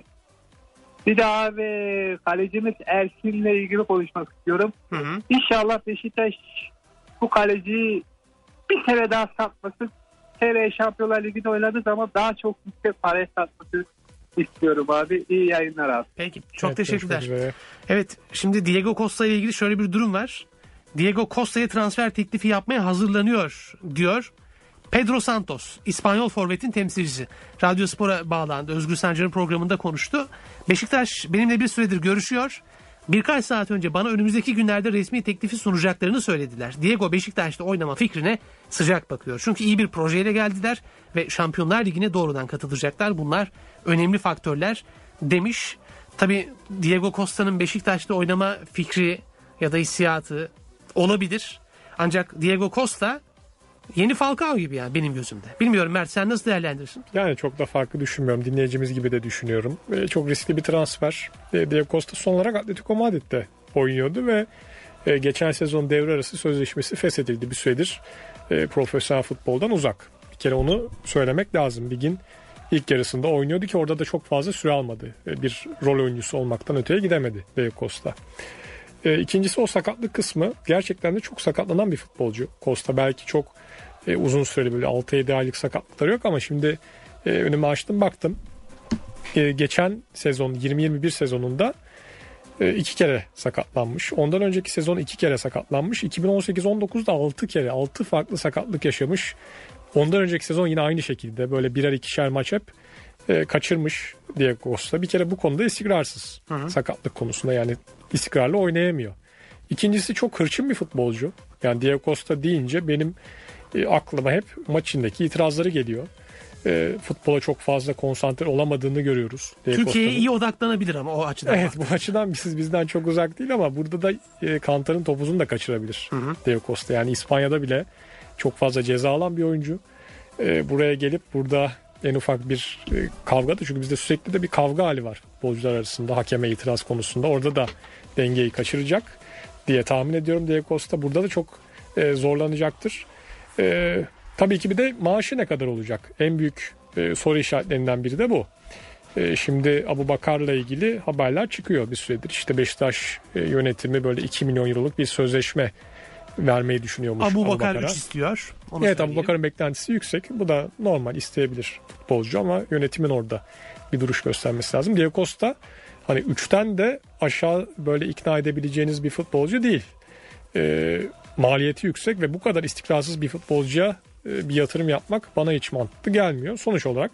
Bir de abi kalecimiz Ersin'le ilgili konuşmak istiyorum. Hı hı. İnşallah Beşiktaş bu kaleciyi bir kere daha satmasın. T R Şampiyonlar Ligi'de oynadığı zaman daha çok yüksek paraya satmasını istiyorum abi. İyi yayınlar abi. Peki, çok Evet, teşekkürler. görüşmek üzere. Evet, şimdi Diego Costa ile ilgili şöyle bir durum var. Diego Costa'ya transfer teklifi yapmaya hazırlanıyor diyor Pedro Santos, İspanyol forvetin temsilcisi. Radyo Spor'a bağlandı. Özgür Sancar'ın programında konuştu. Beşiktaş benimle bir süredir görüşüyor. Birkaç saat önce bana önümüzdeki günlerde resmi teklifi sunacaklarını söylediler. Diego Beşiktaş'ta oynama fikrine sıcak bakıyor. Çünkü iyi bir projeyle geldiler ve Şampiyonlar Ligi'ne doğrudan katılacaklar. Bunlar önemli faktörler demiş. Tabii Diego Costa'nın Beşiktaş'ta oynama fikri ya da hissiyatı olabilir. Ancak Diego Costa yeni Falcao gibi yani benim gözümde. Bilmiyorum Mert, sen nasıl değerlendirirsin? Yani çok da farklı düşünmüyorum. Dinleyicimiz gibi de düşünüyorum. E, çok riskli bir transfer. E, Diego Costa son olarak Atletico Madrid'de oynuyordu ve e, geçen sezon devre arası sözleşmesi feshedildi. Bir süredir e, profesyonel futboldan uzak. Bir kere onu söylemek lazım. Ligin ilk yarısında oynuyordu ki orada da çok fazla süre almadı. E, bir rol oyuncusu olmaktan öteye gidemedi Diego Costa. E, ikincisi o sakatlık kısmı. Gerçekten de çok sakatlanan bir futbolcu. Costa belki çok e, uzun süreli böyle altı yedi aylık sakatlıkları yok ama şimdi e, önüme açtım baktım. E, geçen sezon yirmi yirmi bir sezonunda e, iki kere sakatlanmış. Ondan önceki sezon iki kere sakatlanmış. iki bin on sekiz on dokuzda altı kere altı farklı sakatlık yaşamış. Ondan önceki sezon yine aynı şekilde böyle birer ikişer maç hep e, kaçırmış Diego Costa. Bir kere bu konuda istikrarsız. Hı hı. Sakatlık konusunda yani istikrarlı oynayamıyor. İkincisi çok hırçın bir futbolcu. Yani Diego Costa deyince benim e, aklıma hep maç içindeki itirazları geliyor. E, futbola çok fazla konsantre olamadığını görüyoruz. Diego Türkiye'ye Costa'nın. iyi odaklanabilir ama o açıdan. Evet, bu açıdan siz bizden çok uzak değil ama burada da e, Kantar'ın topuzunu da kaçırabilir hı hı. Diego Costa. Yani İspanya'da bile çok fazla ceza alan bir oyuncu. E, buraya gelip burada en ufak bir e, kavga da, çünkü bizde sürekli de bir kavga hali var futbolcular arasında hakeme itiraz konusunda. Orada da dengeyi kaçıracak diye tahmin ediyorum Diego Costa. Burada da çok e, zorlanacaktır. E, tabii ki bir de maaşı ne kadar olacak? En büyük e, soru işaretlerinden biri de bu. E, şimdi Abubakar'la ilgili haberler çıkıyor bir süredir. İşte Beşiktaş e, yönetimi böyle iki milyon euroluk bir sözleşme vermeyi düşünüyormuş Abubakar Abubakar'a. üç istiyor. Onu Evet, söyleyeyim. Abubakar'ın beklentisi yüksek. Bu da normal, isteyebilir futbolcu ama yönetimin orada bir duruş göstermesi lazım. Diego Costa hani üçten de aşağı böyle ikna edebileceğiniz bir futbolcu değil. E, maliyeti yüksek ve bu kadar istikrarsız bir futbolcuya e, bir yatırım yapmak bana hiç mantıklı gelmiyor. Sonuç olarak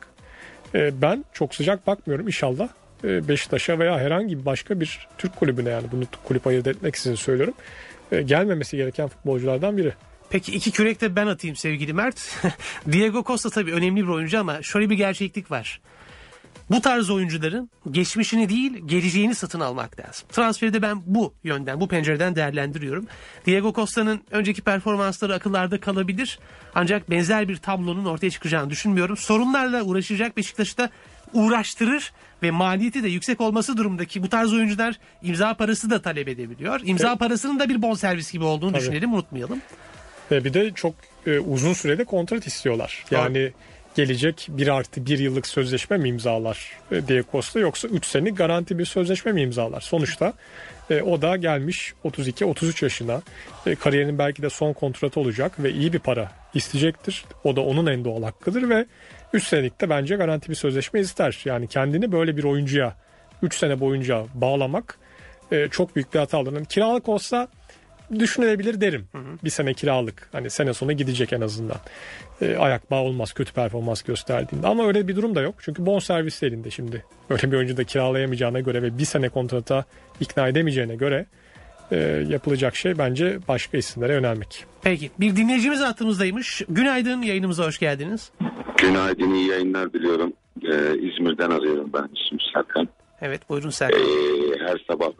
e, ben çok sıcak bakmıyorum. İnşallah e, Beşiktaş'a veya herhangi bir başka bir Türk kulübüne, yani bunu kulüp ayırt etmek için söylüyorum, e, gelmemesi gereken futbolculardan biri. Peki iki kürek de ben atayım sevgili Mert. Diego Costa tabii önemli bir oyuncu ama şöyle bir gerçeklik var. Bu tarz oyuncuların geçmişini değil geleceğini satın almak lazım. Transferi de ben bu yönden, bu pencereden değerlendiriyorum. Diego Costa'nın önceki performansları akıllarda kalabilir. Ancak benzer bir tablonun ortaya çıkacağını düşünmüyorum. Sorunlarla uğraşacak Beşiktaş'ı da uğraştırır ve maliyeti de yüksek olması durumundaki bu tarz oyuncular imza parası da talep edebiliyor. İmza evet. parasının da bir bonservis gibi olduğunu Tabii. düşünelim, unutmayalım. Ve bir de çok e, uzun sürede kontrat istiyorlar. Yani evet. gelecek bir artı bir yıllık sözleşme mi imzalar e, Diego Costa, yoksa üç senelik garanti bir sözleşme mi imzalar? Sonuçta e, o da gelmiş otuz iki otuz üç yaşına, e, kariyerinin belki de son kontratı olacak ve iyi bir para isteyecektir. O da onun en doğal hakkıdır ve üç senelik de bence garanti bir sözleşme ister. Yani kendini böyle bir oyuncuya üç sene boyunca bağlamak e, çok büyük bir hata olur. Kiralık olsa düşünülebilir derim. Hı hı. Bir sene kiralık. Hani sene sonu gidecek en azından. E, ayak bağı olmaz kötü performans gösterdiğinde. Ama öyle bir durum da yok. Çünkü bonservis elinde şimdi. Öyle bir oyuncu da kiralayamayacağına göre ve bir sene kontrata ikna edemeyeceğine göre e, yapılacak şey bence başka isimlere yönelmek. Peki. Bir dinleyicimiz hattımızdaymış. Günaydın, yayınımıza hoş geldiniz. Günaydın, iyi yayınlar diliyorum. Ee, İzmir'den arıyorum ben. İsmim Serkan. Evet, buyurun Serkan. Ee, her sabah.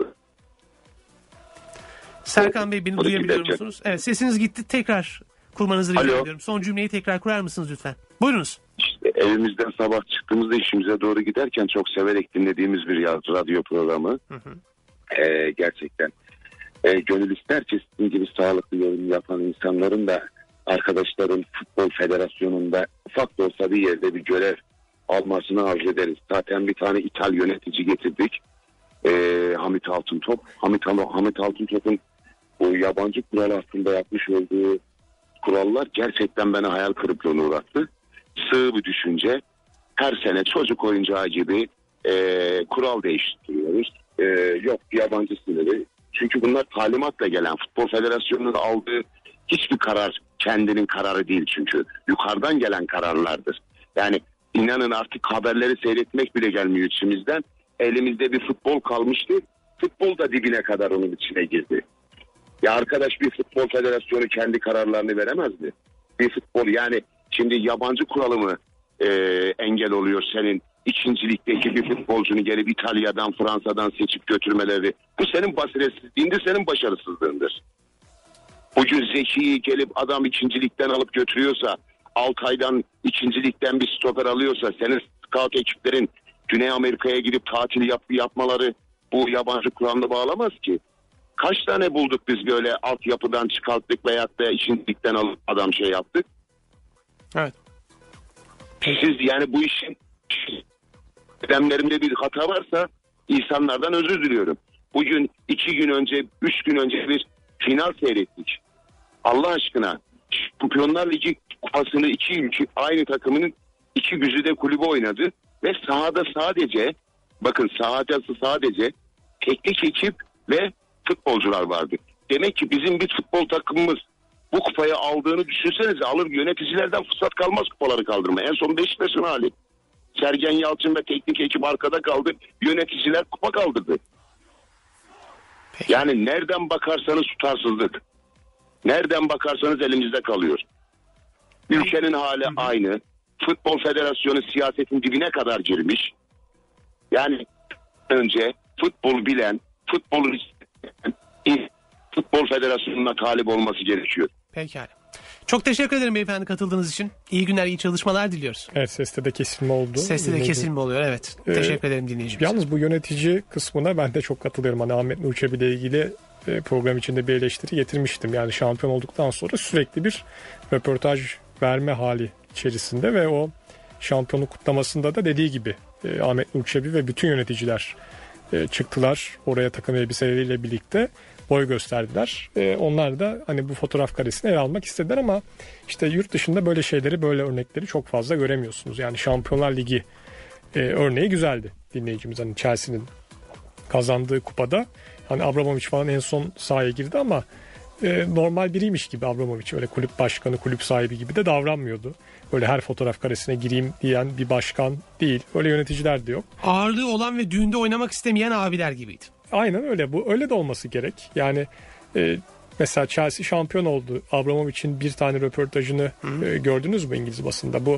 Serkan Bey, beni o duyabiliyor musunuz? Evet, sesiniz gitti. Tekrar kurmanızı rica ediyorum. Son cümleyi tekrar kurar mısınız lütfen? Buyurunuz. İşte evimizden sabah çıktığımızda işimize doğru giderken çok severek dinlediğimiz bir radyo programı. Hı hı. Ee, gerçekten. Ee, gönül ister ki sizin gibi sağlıklı yorum yapan insanların da arkadaşların Futbol Federasyonu'nda ufak da olsa bir yerde bir görev almasını arzu ederiz. Zaten bir tane İtal yönetici getirdik. Ee, Hamit Altıntop. Hamit, Hamit Altıntop'un bu yabancı kural aslında yapmış olduğu kurallar gerçekten beni hayal kırıklığına uğrattı. Sığ bir düşünce. Her sene çocuk oyuncağı gibi e, kural değiştiriyoruz. E, yok yabancı sınırı. Çünkü bunlar talimatla gelen, Futbol Federasyonu'nun aldığı hiçbir karar kendinin kararı değil çünkü. Yukarıdan gelen kararlardır. Yani inanın artık haberleri seyretmek bile gelmiyor içimizden. Elimizde bir futbol kalmıştı. Futbol da dibine kadar onun içine girdi. Ya arkadaş, bir Futbol Federasyonu kendi kararlarını veremez mi? Bir futbol, yani şimdi yabancı kuralı mı e, engel oluyor senin ikincilikteki bir futbolcunu gelip İtalya'dan, Fransa'dan seçip götürmeleri? Bu senin basiretsizliğindir, senin başarısızlığındır. Bugün Zeki'yi gelip adam ikincilikten alıp götürüyorsa, Altay'dan ikincilikten bir stoper alıyorsa, senin scout ekiplerin Güney Amerika'ya gidip tatil yap, yapmaları bu yabancı kuralına bağlamaz ki. Kaç tane bulduk biz böyle altyapıdan çıkarttık veyahut da ikincilikten alıp adam şey yaptık. Evet. Siz yani bu işin demlerimde bir hata varsa insanlardan özür diliyorum. Bugün iki gün önce, üç gün önce bir final seyrettik. Allah aşkına Şampiyonlar Ligi kupasını iki ülke aynı takımının iki güzide kulübü oynadı ve sahada sadece, bakın sahada sadece teknik ekip ve futbolcular vardı. Demek ki bizim bir futbol takımımız bu kupayı aldığını düşünsenize, alır, yöneticilerden fırsat kalmaz kupaları kaldırma. En son Beşiktaş'ın hali. Sergen Yalçın ve teknik ekip arkada kaldı. Yöneticiler kupa kaldırdı. Yani nereden bakarsanız tutarsızlık. Nereden bakarsanız elimizde kalıyor. Ülkenin hali aynı. Futbol Federasyonu siyasetin dibine kadar girmiş. Yani önce futbol bilen, futbolu Futbol Federasyonu'na talip olması gerekiyor. Pekala. Çok teşekkür ederim beyefendi katıldığınız için. İyi günler, iyi çalışmalar diliyoruz. Evet, seste de kesilme oldu. Seste de kesilme oluyor, evet. Ee, teşekkür ederim dinleyicimiz. Yalnız bu yönetici kısmına ben de çok katılıyorum. Hani Ahmet Nur Çebi ile ilgili program içinde bir eleştiri getirmiştim. Yani şampiyon olduktan sonra sürekli bir röportaj verme hali içerisinde ve o şampiyonluk kutlamasında da dediği gibi Ahmet Nur Çebi ve bütün yöneticiler çıktılar oraya takım elbiseleriyle birlikte boy gösterdiler. Ee, onlar da hani bu fotoğraf karesine yer almak istediler ama işte yurt dışında böyle şeyleri, böyle örnekleri çok fazla göremiyorsunuz. Yani Şampiyonlar Ligi e, örneği güzeldi dinleyicimiz. Hani Chelsea'nin kazandığı kupada hani Abramovich falan en son sahaya girdi ama e, normal biriymiş gibi Abramovich, öyle kulüp başkanı, kulüp sahibi gibi de davranmıyordu. Böyle her fotoğraf karesine gireyim diyen bir başkan değil. Öyle yöneticiler de yok. Ağırlığı olan ve düğünde oynamak istemeyen abiler gibiydi. Aynen öyle. Bu öyle de olması gerek. Yani e, mesela Chelsea şampiyon oldu. Abramovich'in bir tane röportajını e, gördünüz mü İngiliz basında? Bu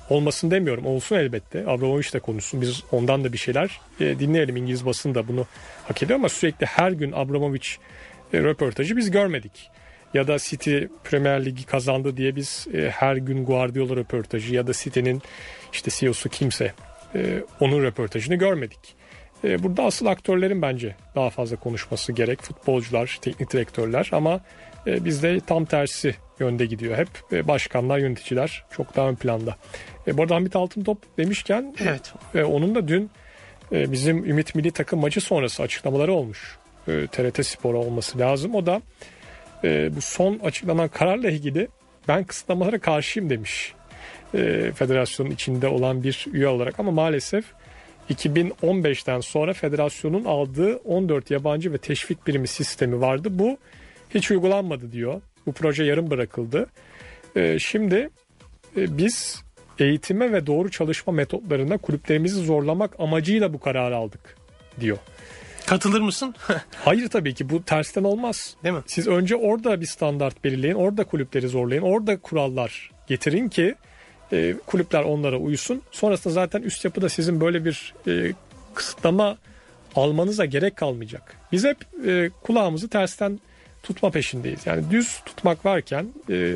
olmasın demiyorum. Olsun elbette. Abramovich de konuşsun. Biz ondan da bir şeyler e, dinleyelim. İngiliz basını da bunu hak ediyor ama sürekli her gün Abramovich e, röportajı biz görmedik. Ya da City Premier Ligi kazandı diye biz e, her gün Guardiola röportajı ya da City'nin işte C E O'su kimse e, onun röportajını görmedik. E, burada asıl aktörlerin bence daha fazla konuşması gerek. Futbolcular, teknik direktörler ama e, bizde tam tersi yönde gidiyor hep. E, başkanlar, yöneticiler çok daha ön planda. E, bu arada Hamit Altıntop demişken evet. e, onun da dün e, bizim Ümit Milli Takım maçı sonrası açıklamaları olmuş. E, T R T Spor'a olması lazım. O da e, bu son açıklanan kararla ilgili ben kısıtlamalara karşıyım demiş. E, federasyonun içinde olan bir üye olarak ama maalesef iki bin on beşten sonra federasyonun aldığı on dört yabancı ve teşvik birimi sistemi vardı. Bu hiç uygulanmadı diyor. Bu proje yarım bırakıldı. Ee, şimdi e, biz eğitime ve doğru çalışma metotlarına kulüplerimizi zorlamak amacıyla bu kararı aldık diyor. Katılır mısın? Hayır tabii ki bu tersten olmaz. Değil mi? Siz önce orada bir standart belirleyin, orada kulüpleri zorlayın, orada kurallar getirin ki e, kulüpler onlara uysun. Sonrasında zaten üst yapıda sizin böyle bir e, kısıtlama almanıza gerek kalmayacak. Biz hep e, kulağımızı tersten tutma peşindeyiz. Yani düz tutmak varken e,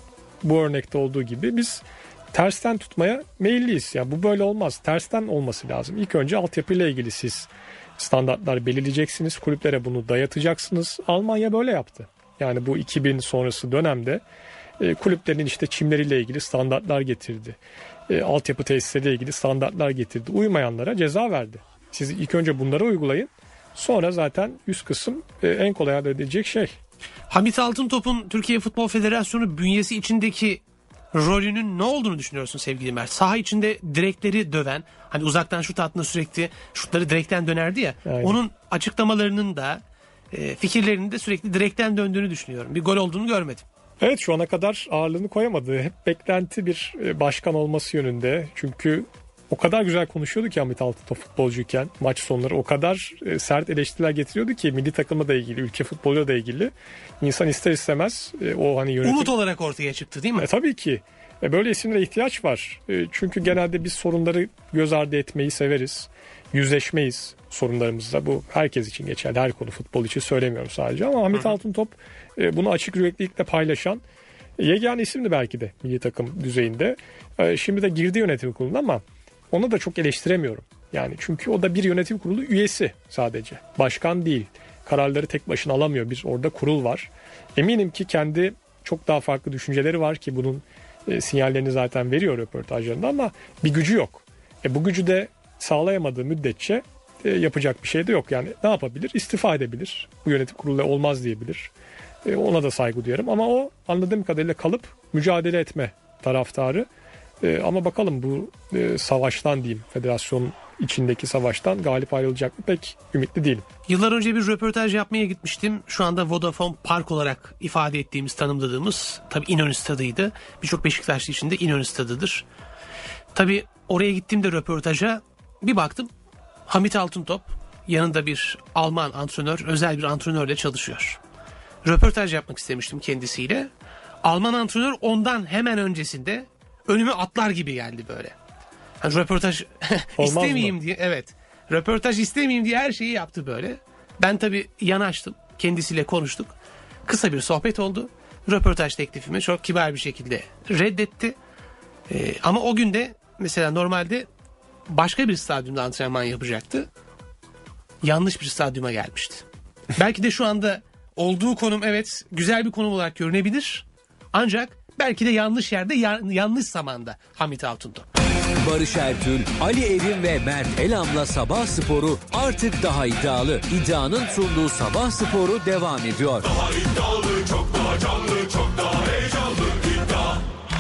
bu örnekte olduğu gibi biz tersten tutmaya meyilliyiz. Yani bu böyle olmaz. Tersten olması lazım. İlk önce altyapıyla ilgili siz standartlar belirleyeceksiniz. Kulüplere bunu dayatacaksınız. Almanya böyle yaptı. Yani bu iki bin sonrası dönemde e, kulüplerin işte çimleriyle ilgili standartlar getirdi. E, altyapı tesisleriyle ilgili standartlar getirdi. Uymayanlara ceza verdi. Siz ilk önce bunları uygulayın. Sonra zaten üst kısım e, en kolay halledilecek şey. Hamit Altıntop'un Türkiye Futbol Federasyonu bünyesi içindeki rolünün ne olduğunu düşünüyorsun sevgili Mert? Saha içinde direkleri döven, hani uzaktan şut attığında sürekli şutları direkten dönerdi ya. Aynen. Onun açıklamalarının da e, fikirlerinin de sürekli direkten döndüğünü düşünüyorum. Bir gol olduğunu görmedim. Evet, şu ana kadar ağırlığını koyamadı. Hep beklenti bir e, başkan olması yönünde. Çünkü o kadar güzel konuşuyordu ki Hamit Altıntop futbolcuyken maç sonları o kadar e, sert eleştiriler getiriyordu ki milli takımla da ilgili, ülke futboluyla da ilgili. İnsan ister istemez e, o hani yönetim... Umut olarak ortaya çıktı değil mi? E, tabii ki. E, böyle isimlere ihtiyaç var. E, çünkü genelde biz sorunları göz ardı etmeyi severiz. Yüzleşmeyiz sorunlarımızla. Bu herkes için geçerli. Her konu, futbol için söylemiyorum sadece. Ama Hamit Altıntop e, bunu açık yüreklilikle paylaşan e, yegane isimdi belki de milli takım düzeyinde. E, şimdi de girdi yönetim kuruluna ama onu da çok eleştiremiyorum. Yani çünkü o da bir yönetim kurulu üyesi sadece. Başkan değil. Kararları tek başına alamıyor. Bir orada kurul var. Eminim ki kendi çok daha farklı düşünceleri var ki bunun e, sinyallerini zaten veriyor röportajlarında ama bir gücü yok. E, bu gücü de sağlayamadığı müddetçe e, yapacak bir şey de yok. Yani ne yapabilir? İstifa edebilir. Bu yönetim kurulu olmaz diyebilir. E, ona da saygı duyarım ama o anladığım kadarıyla kalıp mücadele etme taraftarı. E, ama bakalım bu e, savaştan diyeyim, federasyon içindeki savaştan galip ayrılacak mı pek ümitli değilim. Yıllar önce bir röportaj yapmaya gitmiştim. Şu anda Vodafone Park olarak ifade ettiğimiz, tanımladığımız tabii İnönü Stadı'ydı. Birçok Beşiktaşlı için de İnönü Stadı'dır. Tabii oraya gittiğimde röportaja bir baktım. Hamit Altıntop yanında bir Alman antrenör, özel bir antrenörle çalışıyor. Röportaj yapmak istemiştim kendisiyle. Alman antrenör ondan hemen öncesinde önüme atlar gibi geldi böyle. Yani röportaj istemeyeyim mı? diye, evet. Röportaj istemeyeyim diye her şeyi yaptı böyle. Ben tabii yanaştım. Kendisiyle konuştuk. Kısa bir sohbet oldu. Röportaj teklifimi çok kibar bir şekilde reddetti. Ee, ama o gün de mesela normalde başka bir stadyumda antrenman yapacaktı. Yanlış bir stadyuma gelmişti. Belki de şu anda olduğu konum evet güzel bir konum olarak görünebilir. Ancak belki de yanlış yerde, yanlış zamanda Hamit Altıntop. Barış Ertül, Ali Evin ve Mert Elam'la Sabah Sporu artık daha iddialı. İddianın sunduğu Sabah Sporu devam ediyor. Daha iddialı, çok daha canlı, çok daha heyecanlı. İddia.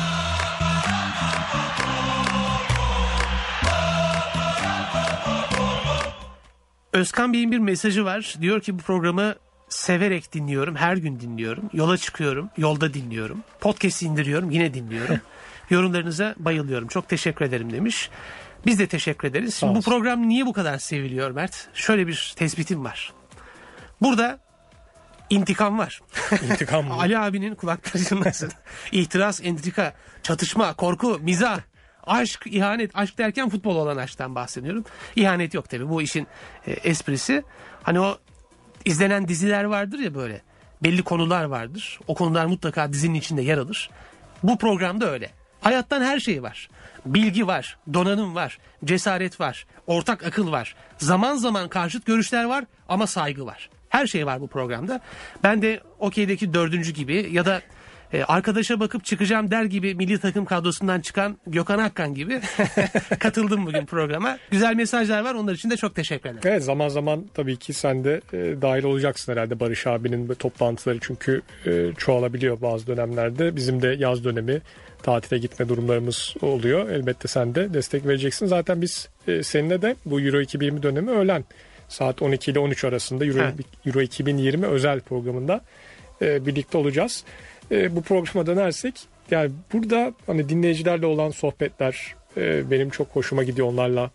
Özkan Bey'in bir mesajı var. Diyor ki bu programı severek dinliyorum. Her gün dinliyorum. Yola çıkıyorum. Yolda dinliyorum. Podcast indiriyorum. Yine dinliyorum. Yorumlarınıza bayılıyorum. Çok teşekkür ederim demiş. Biz de teşekkür ederiz. Şimdi bu program niye bu kadar seviliyor Mert? Şöyle bir tespitim var. Burada intikam var. İntikam mı? Ali abinin kulakları çınlasın. İhtiras, entrika, çatışma, korku, mizah. aşk, ihanet, aşk derken futbol olan aşktan bahsediyorum. İhanet yok tabii, bu işin e, esprisi. Hani o izlenen diziler vardır ya böyle. Belli konular vardır. O konular mutlaka dizinin içinde yer alır. Bu programda öyle. Hayattan her şey var. Bilgi var, donanım var, cesaret var, ortak akıl var. Zaman zaman karşıt görüşler var ama saygı var. Her şey var bu programda. Ben de okeydeki dördüncü gibi ya da e, arkadaşa bakıp çıkacağım der gibi milli takım kadrosundan çıkan Gökhan Akkan gibi katıldım bugün programa. Güzel mesajlar var, onlar için de çok teşekkür ederim. Evet, zaman zaman tabii ki sen de e, dahil olacaksın herhalde Barış abinin bu toplantıları, çünkü e, çoğalabiliyor bazı dönemlerde. Bizim de yaz dönemi tatile gitme durumlarımız oluyor. Elbette sen de destek vereceksin. Zaten biz e, seninle de bu Euro iki bin yirmi dönemi öğlen saat on iki ile on üç arasında Euro, evet. Euro iki bin yirmi özel programında e, birlikte olacağız. E, bu programa dönersek, yani burada hani dinleyicilerle olan sohbetler e, benim çok hoşuma gidiyor. Onlarla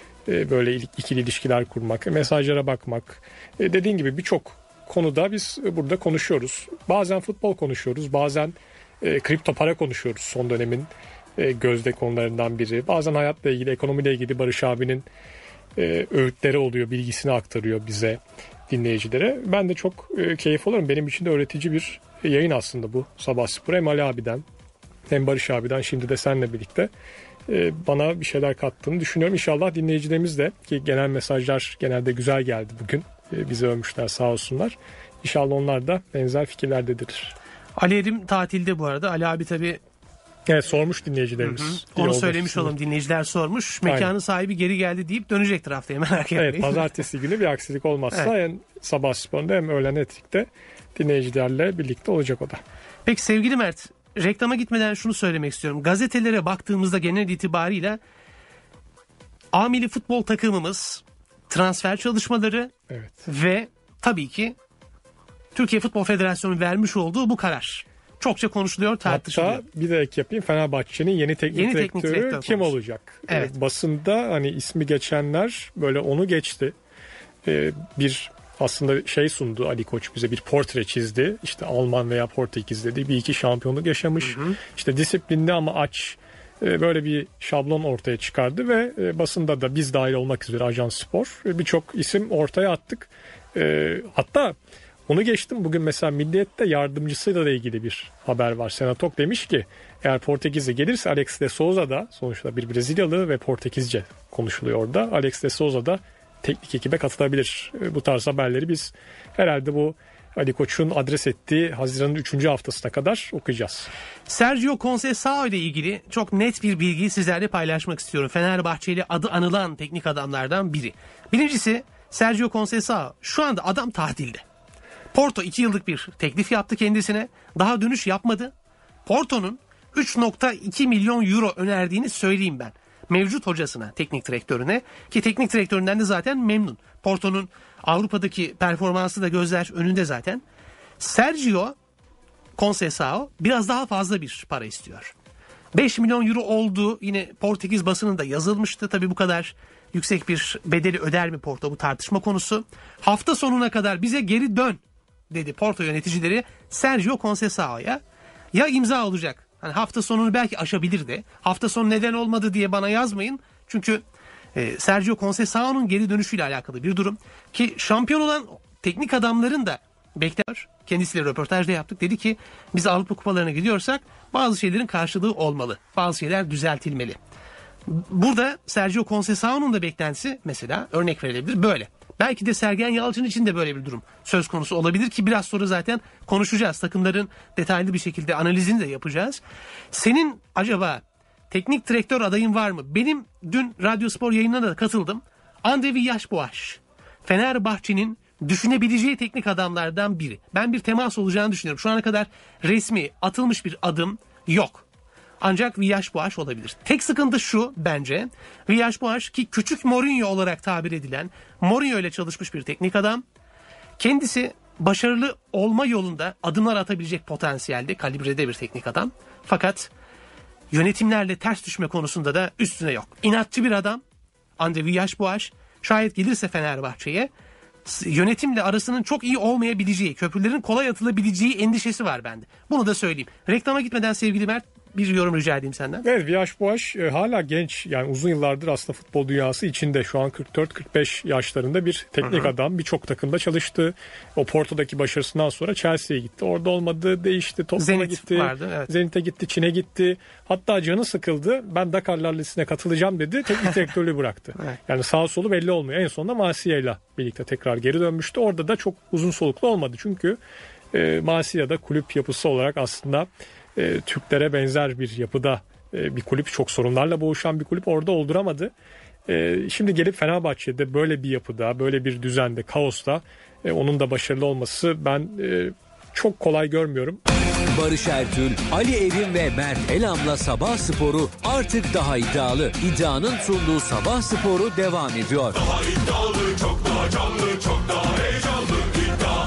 e, böyle ikili ilişkiler kurmak, mesajlara bakmak. E, dediğin gibi birçok konuda biz burada konuşuyoruz. Bazen futbol konuşuyoruz, bazen e, kripto para konuşuyoruz, son dönemin e, gözde konularından biri. Bazen hayatla ilgili, ekonomiyle ilgili Barış abinin e, öğütleri oluyor, bilgisini aktarıyor bize, dinleyicilere. Ben de çok e, keyif alırım. Benim için de öğretici bir yayın aslında bu Sabah Spor. Hem Ali abiden hem Barış abiden, şimdi de seninle birlikte e, bana bir şeyler kattığını düşünüyorum. İnşallah dinleyicilerimiz de, ki genel mesajlar genelde güzel geldi bugün. E, bizi övmüşler sağ olsunlar. İnşallah onlar da benzer fikirlerdedir. Ali Erim tatilde bu arada. Ali abi tabii evet, sormuş dinleyicilerimiz. Hı hı. Onu söylemiş olalım, dinleyiciler sormuş. Mekanın Aynen. sahibi geri geldi deyip dönecektir haftaya, merak etmeyin. Evet, pazartesi günü bir aksilik olmazsa evet. hem Sabah Spor'da hem öğlen Etik'te dinleyicilerle birlikte olacak o da. Peki sevgili Mert, reklama gitmeden şunu söylemek istiyorum. Gazetelere baktığımızda genel itibarıyla A milli futbol takımımız, transfer çalışmaları evet. ve tabii ki Türkiye Futbol Federasyonu vermiş olduğu bu karar çokça konuşuluyor, tartışılıyor. Hatta bir de ek yapayım, Fenerbahçe'nin yeni teknik yeni direktörü teknik direktör kim konusu. olacak? Evet. Basında hani ismi geçenler böyle onu geçti. Ee, bir aslında şey sundu Ali Koç bize, bir portre çizdi. İşte Alman veya Portekiz dedi. Bir iki şampiyonluk yaşamış. Hı hı. İşte disiplinli ama aç, böyle bir şablon ortaya çıkardı ve basında da biz dahil olmak üzere Ajans Spor birçok isim ortaya attık. Hatta onu geçtim, bugün mesela Milliyet'te yardımcısıyla da ilgili bir haber var. Senatok demiş ki eğer Portekiz'e gelirse Alex de Souza da, sonuçta bir Brezilyalı ve Portekizce konuşuluyor orada, Alex de Souza da teknik ekibe katılabilir. Bu tarz haberleri biz herhalde bu Ali Koç'un adres ettiği Haziran'ın üçüncü haftasına kadar okuyacağız. Sergio Conceição ile ilgili çok net bir bilgiyi sizlerle paylaşmak istiyorum. Fenerbahçeli adı anılan teknik adamlardan biri. Birincisi, Sergio Conceição şu anda adam tatilde. Porto iki yıllık bir teklif yaptı kendisine. Daha dönüş yapmadı. Porto'nun üç nokta iki milyon euro önerdiğini söyleyeyim ben mevcut hocasına, teknik direktörüne, ki teknik direktöründen de zaten memnun. Porto'nun Avrupa'daki performansı da gözler önünde zaten. Sergio Conceição biraz daha fazla bir para istiyor. beş milyon euro olduğu yine Portekiz basınında yazılmıştı. Tabii bu kadar yüksek bir bedeli öder mi Porto, bu tartışma konusu. Hafta sonuna kadar bize geri dön dedi Porto yöneticileri Sergio Conceição'ya. Ya imza olacak. Hani hafta sonunu belki aşabilirdi. Hafta sonu neden olmadı diye bana yazmayın. Çünkü e, Sergio Conceição'nun geri dönüşüyle alakalı bir durum. Ki şampiyon olan teknik adamların da bekler. Kendisiyle röportajda yaptık. Dedi ki biz Avrupa kupalarına gidiyorsak bazı şeylerin karşılığı olmalı. Bazı şeyler düzeltilmeli. Burada Sergio Conceição'nun da beklentisi mesela örnek verilebilir böyle. Belki de Sergen Yalçın için de böyle bir durum söz konusu olabilir ki biraz sonra zaten konuşacağız. Takımların detaylı bir şekilde analizini de yapacağız. Senin acaba teknik direktör adayın var mı? Benim dün Radyo Spor yayınına da katıldım. Andre Villas-Boas, Fenerbahçe'nin düşünebileceği teknik adamlardan biri. Ben bir temas olacağını düşünüyorum. Şu ana kadar resmi atılmış bir adım yok. Ancak Villas-Boas olabilir. Tek sıkıntı şu bence. Villas-Boas, ki küçük Mourinho olarak tabir edilen, Mourinho ile çalışmış bir teknik adam. Kendisi başarılı olma yolunda adımlar atabilecek potansiyelde, kalibrede bir teknik adam. Fakat yönetimlerle ters düşme konusunda da üstüne yok. İnatçı bir adam. Andre Villas-Boas şayet gelirse Fenerbahçe'ye yönetimle arasının çok iyi olmayabileceği, köprülerin kolay atılabileceği endişesi var bende. Bunu da söyleyeyim. Reklama gitmeden sevgili Mert, bir yorum rica edeyim senden. Evet, Villas Boas e, hala genç, yani uzun yıllardır aslında futbol dünyası içinde, şu an kırk dört kırk beş yaşlarında bir teknik hı hı. adam, birçok takımda çalıştı. O Porto'daki başarısından sonra Chelsea'ye gitti. Orada olmadı, değişti, Tottenham'a gitti. Vardı, evet. Zenit'e gitti, Çin'e gitti. Hatta canı sıkıldı. Ben Dakarlar listesine katılacağım dedi. Teknik direktörlüğü bıraktı. Evet. Yani sağ solu belli olmuyor. En sonunda Marsilya'yla birlikte tekrar geri dönmüştü. Orada da çok uzun soluklu olmadı. Çünkü e, Marsilya'da kulüp yapısı olarak aslında e, Türklere benzer bir yapıda e, bir kulüp. Çok sorunlarla boğuşan bir kulüp. Orada olduramadı. E, şimdi gelip Fenerbahçe'de böyle bir yapıda, böyle bir düzende, kaosta e, onun da başarılı olması ben e, çok kolay görmüyorum. Barış Ertül, Ali Evin ve Mert Elam'la Sabah Sporu artık daha iddialı. İddianın sunduğu Sabah Sporu devam ediyor. Daha iddialı, çok daha canlı, çok daha heyecanlı. İddia.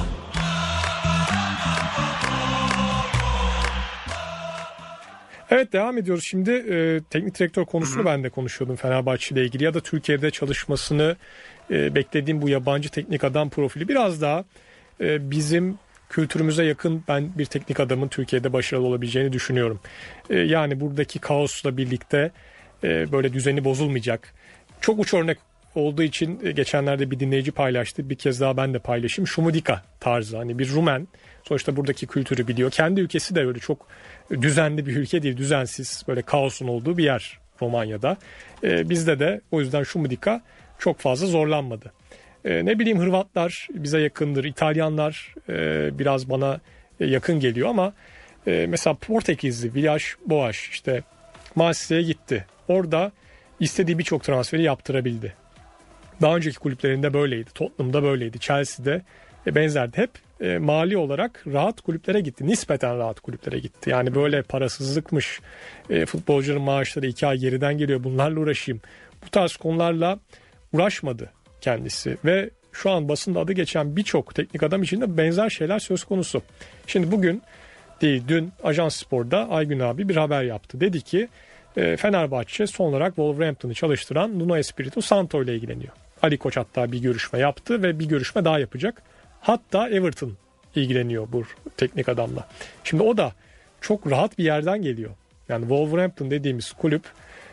Evet, devam ediyoruz. Şimdi e, teknik direktör konusunu Hı-hı. ben de konuşuyordum Fenerbahçe ile ilgili, ya da Türkiye'de çalışmasını e, beklediğim bu yabancı teknik adam profili biraz daha e, bizim kültürümüze yakın ben bir teknik adamın Türkiye'de başarılı olabileceğini düşünüyorum. E, yani buradaki kaosla birlikte e, böyle düzeni bozulmayacak. Çok uç örnek olduğu için e, geçenlerde bir dinleyici paylaştı. Bir kez daha ben de paylaşayım. Şumudika tarzı, hani bir Rumen. Sonuçta buradaki kültürü biliyor. Kendi ülkesi de öyle çok düzenli bir ülke değil. Düzensiz, böyle kaosun olduğu bir yer Romanya'da. E, bizde de o yüzden Şumudika çok fazla zorlanmadı. Ee, ne bileyim, Hırvatlar bize yakındır, İtalyanlar e, biraz bana yakın geliyor ama e, mesela Portekizli Villas Boas işte Marsilya'ya gitti. Orada istediği birçok transferi yaptırabildi. Daha önceki kulüplerinde böyleydi, Tottenham'da böyleydi, Chelsea'de e, benzerdi. Hep e, mali olarak rahat kulüplere gitti, nispeten rahat kulüplere gitti. Yani böyle parasızlıkmış, e, futbolcuların maaşları iki ay geriden geliyor, bunlarla uğraşayım. Bu tarz konularla uğraşmadı kendisi ve şu an basında adı geçen birçok teknik adam için de benzer şeyler söz konusu. Şimdi bugün değil, dün Ajans Spor'da Aygün abi bir haber yaptı. Dedi ki e, Fenerbahçe son olarak Wolverhampton'ı çalıştıran Nuno Espirito Santo ile ilgileniyor. Ali Koç hatta bir görüşme yaptı ve bir görüşme daha yapacak. Hatta Everton ilgileniyor bu teknik adamla. Şimdi o da çok rahat bir yerden geliyor. Yani Wolverhampton dediğimiz kulüp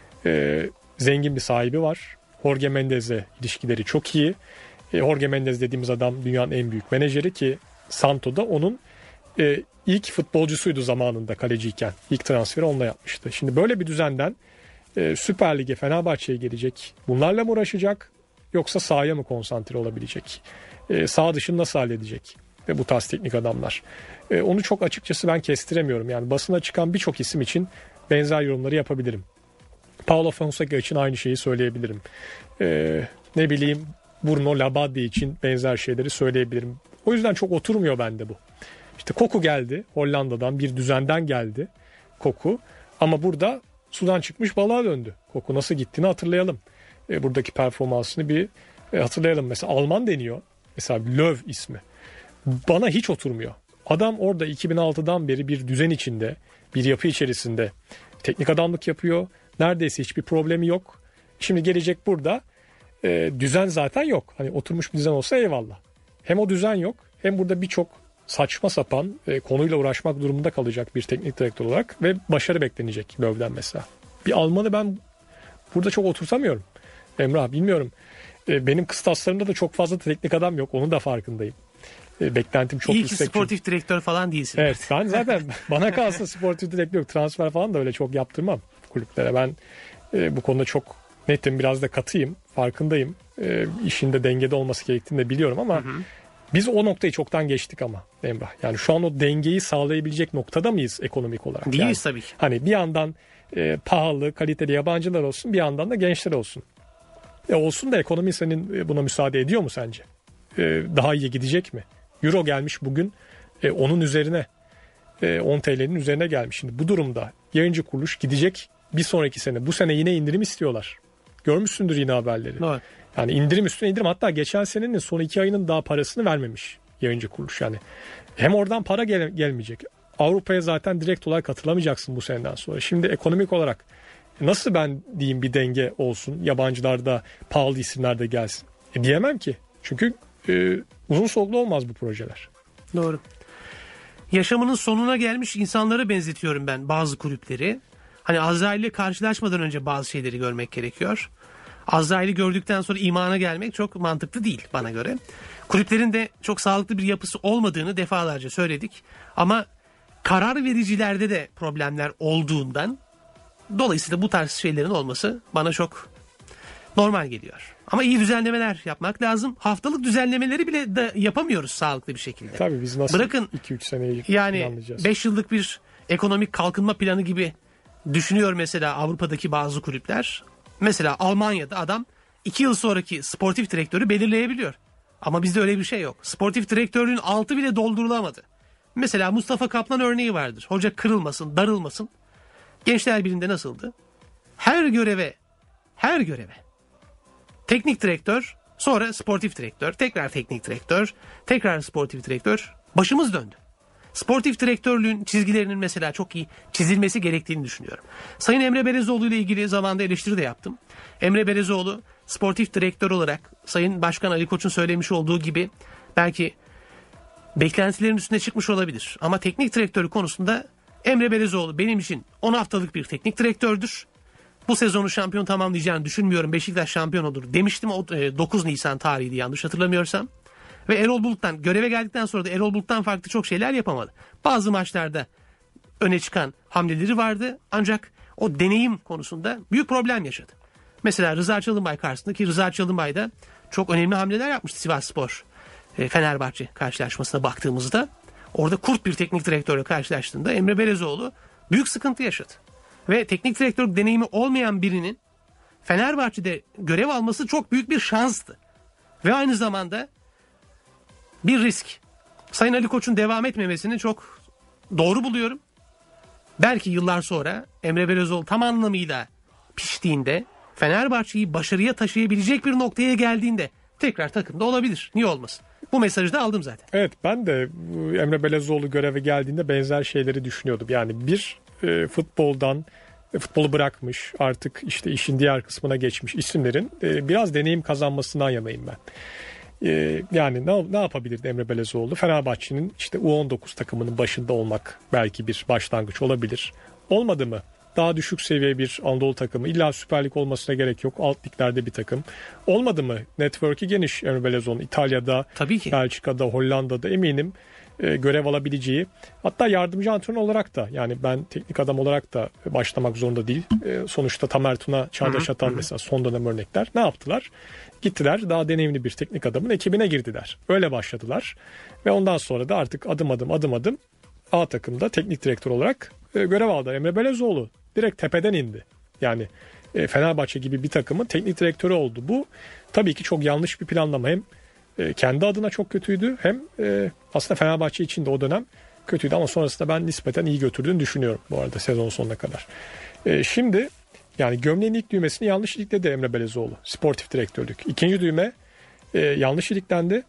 e, zengin bir sahibi var. Jorge Mendez'le ilişkileri çok iyi. E, Jorge Mendez dediğimiz adam dünyanın en büyük menajeri, ki Santo da onun e, ilk futbolcusuydu zamanında kaleciyken. İlk transferi onunla yapmıştı. Şimdi böyle bir düzenden e, Süper Lig'e, Fenerbahçe'ye gelecek. Bunlarla mı uğraşacak yoksa sahaya mı konsantre olabilecek? E, sağ dışını nasıl halledecek? Ve bu tarz teknik adamlar. E, onu çok açıkçası ben kestiremiyorum. Yani basına çıkan birçok isim için benzer yorumları yapabilirim. Paulo Fonseca için aynı şeyi söyleyebilirim. Ee, ne bileyim, Bruno Labbadia için benzer şeyleri söyleyebilirim. O yüzden çok oturmuyor bende bu. İşte Koku geldi. Hollanda'dan bir düzenden geldi Koku. Ama burada sudan çıkmış balığa döndü. Koku nasıl gittiğini hatırlayalım. Ee, buradaki performansını bir e, hatırlayalım. Mesela Alman deniyor. Mesela Löw ismi. Bana hiç oturmuyor. Adam orada iki bin altıdan beri bir düzen içinde, bir yapı içerisinde teknik adamlık yapıyor. Neredeyse hiçbir problemi yok. Şimdi gelecek burada e, düzen zaten yok. Hani oturmuş bir düzen olsa eyvallah. Hem o düzen yok, hem burada birçok saçma sapan e, konuyla uğraşmak durumunda kalacak bir teknik direktör olarak ve başarı beklenecek Löw'den mesela. Bir Almanı ben burada çok oturtamıyorum. Emrah, bilmiyorum. E, benim kıstaslarımda da çok fazla teknik adam yok. Onun da farkındayım. E, beklentim çok İyi yüksek. ki sportif direktör falan değilsin. Evet, ben zaten bana kalsın sportif direktör, transfer falan da öyle çok yaptırmam kulüplere. Ben e, bu konuda çok netim, biraz da katıyım, farkındayım. E, işinde dengede olması gerektiğini de biliyorum ama hı hı. biz o noktayı çoktan geçtik ama Emrah. Yani şu an o dengeyi sağlayabilecek noktada mıyız ekonomik olarak? Değiliz yani, tabii ki. Hani bir yandan e, pahalı, kaliteli yabancılar olsun, bir yandan da gençler olsun. E, olsun da ekonomi senin buna müsaade ediyor mu sence? E, daha iyi gidecek mi? Euro gelmiş bugün e, onun üzerine. on T L'nin üzerine gelmiş. Şimdi bu durumda yayıncı kuruluş gidecek bir sonraki sene. Bu sene yine indirim istiyorlar. Görmüşsündür yine haberleri. Evet. Yani indirim üstüne indirim. Hatta geçen senenin son iki ayının daha parasını vermemiş yayıncı kuruluş. Yani hem oradan para gel- gelmeyecek. Avrupa'ya zaten direkt olarak katılamayacaksın bu seneden sonra. Şimdi ekonomik olarak nasıl ben diyeyim bir denge olsun? Yabancılar da, pahalı isimler de gelsin. E diyemem ki. Çünkü e, uzun soluklu olmaz bu projeler. Doğru. yaşamının sonuna gelmiş insanlara benzetiyorum ben bazı kulüpleri. Hani Azrail ile karşılaşmadan önce bazı şeyleri görmek gerekiyor. Azrail'i gördükten sonra imana gelmek çok mantıklı değil bana göre. Kulüplerin de çok sağlıklı bir yapısı olmadığını defalarca söyledik. Ama karar vericilerde de problemler olduğundan dolayısıyla bu tarz şeylerin olması bana çok normal geliyor. Ama iyi düzenlemeler yapmak lazım. Haftalık düzenlemeleri bile de yapamıyoruz sağlıklı bir şekilde. Tabii biz nasıl Bırakın iki üç seneyi yani beş yıllık bir ekonomik kalkınma planı gibi düşünüyor mesela Avrupa'daki bazı kulüpler. Mesela Almanya'da adam iki yıl sonraki sportif direktörü belirleyebiliyor. Ama bizde öyle bir şey yok. Sportif direktörlüğün altı bile doldurulamadı. Mesela Mustafa Kaplan örneği vardır. Hoca kırılmasın, darılmasın. Gençler Birliği'nde nasıldı? Her göreve, her göreve teknik direktör, sonra sportif direktör, tekrar teknik direktör, tekrar sportif direktör. Başımız döndü. Sportif direktörlüğün çizgilerinin mesela çok iyi çizilmesi gerektiğini düşünüyorum. Sayın Emre Belezoğlu ile ilgili zamanda eleştiri de yaptım. Emre Belezoğlu sportif direktör olarak Sayın Başkan Ali Koç'un söylemiş olduğu gibi belki beklentilerin üstüne çıkmış olabilir. Ama teknik direktörü konusunda Emre Belezoğlu benim için on haftalık bir teknik direktördür. Bu sezonu şampiyon tamamlayacağını düşünmüyorum. Beşiktaş şampiyon olur demiştim. O dokuz Nisan tarihiydi yanlış hatırlamıyorsam. Ve Erol Bulut'tan göreve geldikten sonra da Erol Bulut'tan farklı çok şeyler yapamadı. Bazı maçlarda öne çıkan hamleleri vardı. Ancak o deneyim konusunda büyük problem yaşadı. Mesela Rıza Çalınbay karşısındaki Rıza Çalınbay da çok önemli hamleler yapmıştı Sivasspor Fenerbahçe karşılaşmasına baktığımızda. Orada kurt bir teknik direktörle karşılaştığında Emre Belezoğlu büyük sıkıntı yaşadı. Ve teknik direktörlük deneyimi olmayan birinin Fenerbahçe'de görev alması çok büyük bir şanstı. Ve aynı zamanda bir risk. Sayın Ali Koç'un devam etmemesini çok doğru buluyorum. Belki yıllar sonra Emre Belezoğlu tam anlamıyla piştiğinde, Fenerbahçe'yi başarıya taşıyabilecek bir noktaya geldiğinde tekrar takımda olabilir. Niye olmasın? Bu mesajı da aldım zaten. Evet, ben de Emre Belezoğlu göreve geldiğinde benzer şeyleri düşünüyordum. Yani bir e, futboldan e, futbolu bırakmış, artık işte işin diğer kısmına geçmiş isimlerin e, biraz deneyim kazanmasından yanayım ben. E, yani ne, ne yapabilirdi Emre Belezoğlu? Fenerbahçe'nin işte U on dokuz takımının başında olmak belki bir başlangıç olabilir. Olmadı mı? Daha düşük seviye bir Anadolu takımı. İlla Süper Lig olmasına gerek yok. Alt liglerde bir takım. Olmadı mı? Network'i geniş Emre Belezoğlu'nun. İtalya'da, tabii ki, Belçika'da, Hollanda'da eminim e, görev alabileceği. Hatta yardımcı antrenör olarak da, yani ben teknik adam olarak da başlamak zorunda değil. E, sonuçta Tamer Tuna, Çağdaş Atan mesela son dönem örnekler. Ne yaptılar? Gittiler, daha deneyimli bir teknik adamın ekibine girdiler. Öyle başladılar. Ve ondan sonra da artık adım adım adım adım A takımda teknik direktör olarak e, görev aldı. Emre Belezoğlu direkt tepeden indi. Yani e, Fenerbahçe gibi bir takımın teknik direktörü oldu. Bu tabii ki çok yanlış bir planlama. Hem e, kendi adına çok kötüydü, hem e, aslında Fenerbahçe için de o dönem kötüydü, ama sonrasında ben nispeten iyi götürdüğünü düşünüyorum bu arada sezon sonuna kadar. E, şimdi yani gömleğin ilk düğmesini yanlış ilikledi Emre Belezoğlu. Sportif direktörlük. İkinci düğme e, yanlış iliklendi.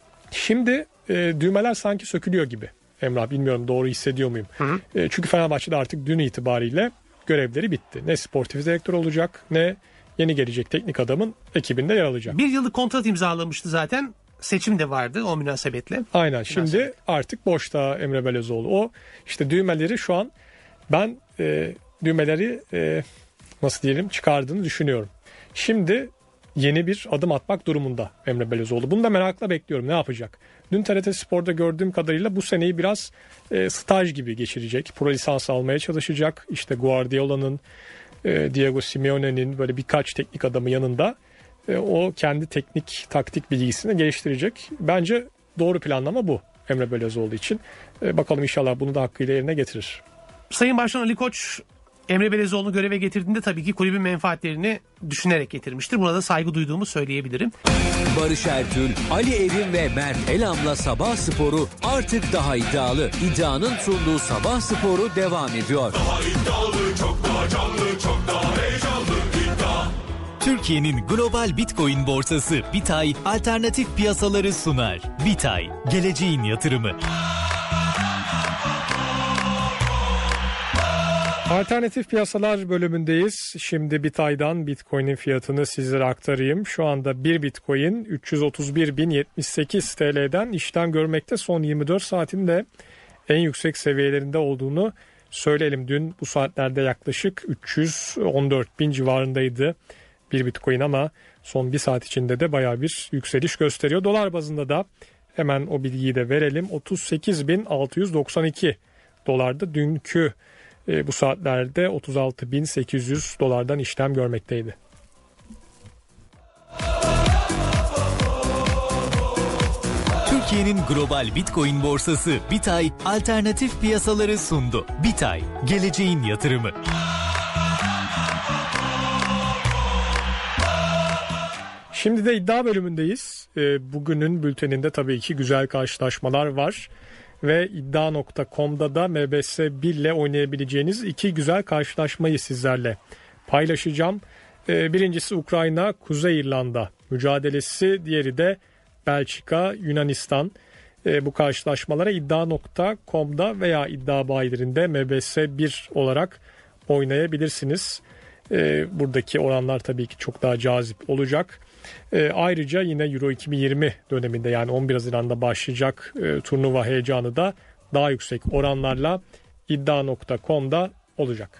Şimdi e, düğmeler sanki sökülüyor gibi. Emrah, bilmiyorum doğru hissediyor muyum? Hı hı. E, çünkü Fenerbahçe'de artık dün itibariyle görevleri bitti. Ne sportif direktör olacak, ne yeni gelecek teknik adamın ekibinde yer alacak. Bir yıllık kontrat imzalamıştı zaten. Seçim de vardı o münasebetle. Aynen. Şimdi Münasebet. Artık boşta Emre Belezoğlu. O işte düğmeleri şu an ben e, düğmeleri e, nasıl diyelim çıkardığını düşünüyorum. Şimdi yeni bir adım atmak durumunda Emre Belezoğlu. Bunu da merakla bekliyorum. Ne yapacak? Dün T R T Spor'da gördüğüm kadarıyla bu seneyi biraz e, staj gibi geçirecek. Pro lisans almaya çalışacak. İşte Guardiola'nın, e, Diego Simeone'nin böyle birkaç teknik adamı yanında e, o kendi teknik taktik bilgisini geliştirecek. Bence doğru planlama bu Emre Belezoğlu için. E, bakalım inşallah bunu da hakkıyla yerine getirir. Sayın Başkan Ali Koç Emre Belezoğlu'nu göreve getirdiğinde tabii ki kulübün menfaatlerini düşünerek getirmiştir. Buna da saygı duyduğumu söyleyebilirim. Barış Ertül, Ali Evin ve Mert Elam'la Sabah Sporu artık daha iddialı. İddianın sunduğu Sabah Sporu devam ediyor. Daha iddialı, çok daha canlı, çok daha heyecanlı. İddia. Türkiye'nin global Bitcoin borsası Bitay alternatif piyasaları sunar. Bitay, geleceğin yatırımı. Alternatif piyasalar bölümündeyiz. Şimdi Bitay'dan Bitcoin'in fiyatını sizlere aktarayım. Şu anda bir Bitcoin üç yüz otuz bir bin yetmiş sekiz T L'den işlem görmekte. Son yirmi dört saatinde en yüksek seviyelerinde olduğunu söyleyelim. Dün bu saatlerde yaklaşık üç yüz on dört bin civarındaydı bir Bitcoin ama son bir saat içinde de bayağı bir yükseliş gösteriyor. Dolar bazında da hemen o bilgiyi de verelim. otuz sekiz bin altı yüz doksan iki dolarda dünkü e, bu saatlerde otuz altı bin sekiz yüz dolardan işlem görmekteydi. Türkiye'nin global Bitcoin borsası Bitay alternatif piyasaları sundu. Bitay, geleceğin yatırımı. Şimdi de iddia bölümündeyiz. E, bugünün bülteninde tabii ki güzel karşılaşmalar var. Ve iddia nokta com'da da M B S bir ile oynayabileceğiniz iki güzel karşılaşmayı sizlerle paylaşacağım. E, birincisi Ukrayna, Kuzey İrlanda mücadelesi, diğeri de Belçika, Yunanistan. E, bu karşılaşmalara iddia nokta com'da veya iddia bayilerinde M B S bir olarak oynayabilirsiniz. E, buradaki oranlar tabii ki çok daha cazip olacak. E, ayrıca yine Euro iki bin yirmi döneminde yani on bir Haziran'da başlayacak e, turnuva heyecanı da daha yüksek oranlarla iddia nokta com'da olacak.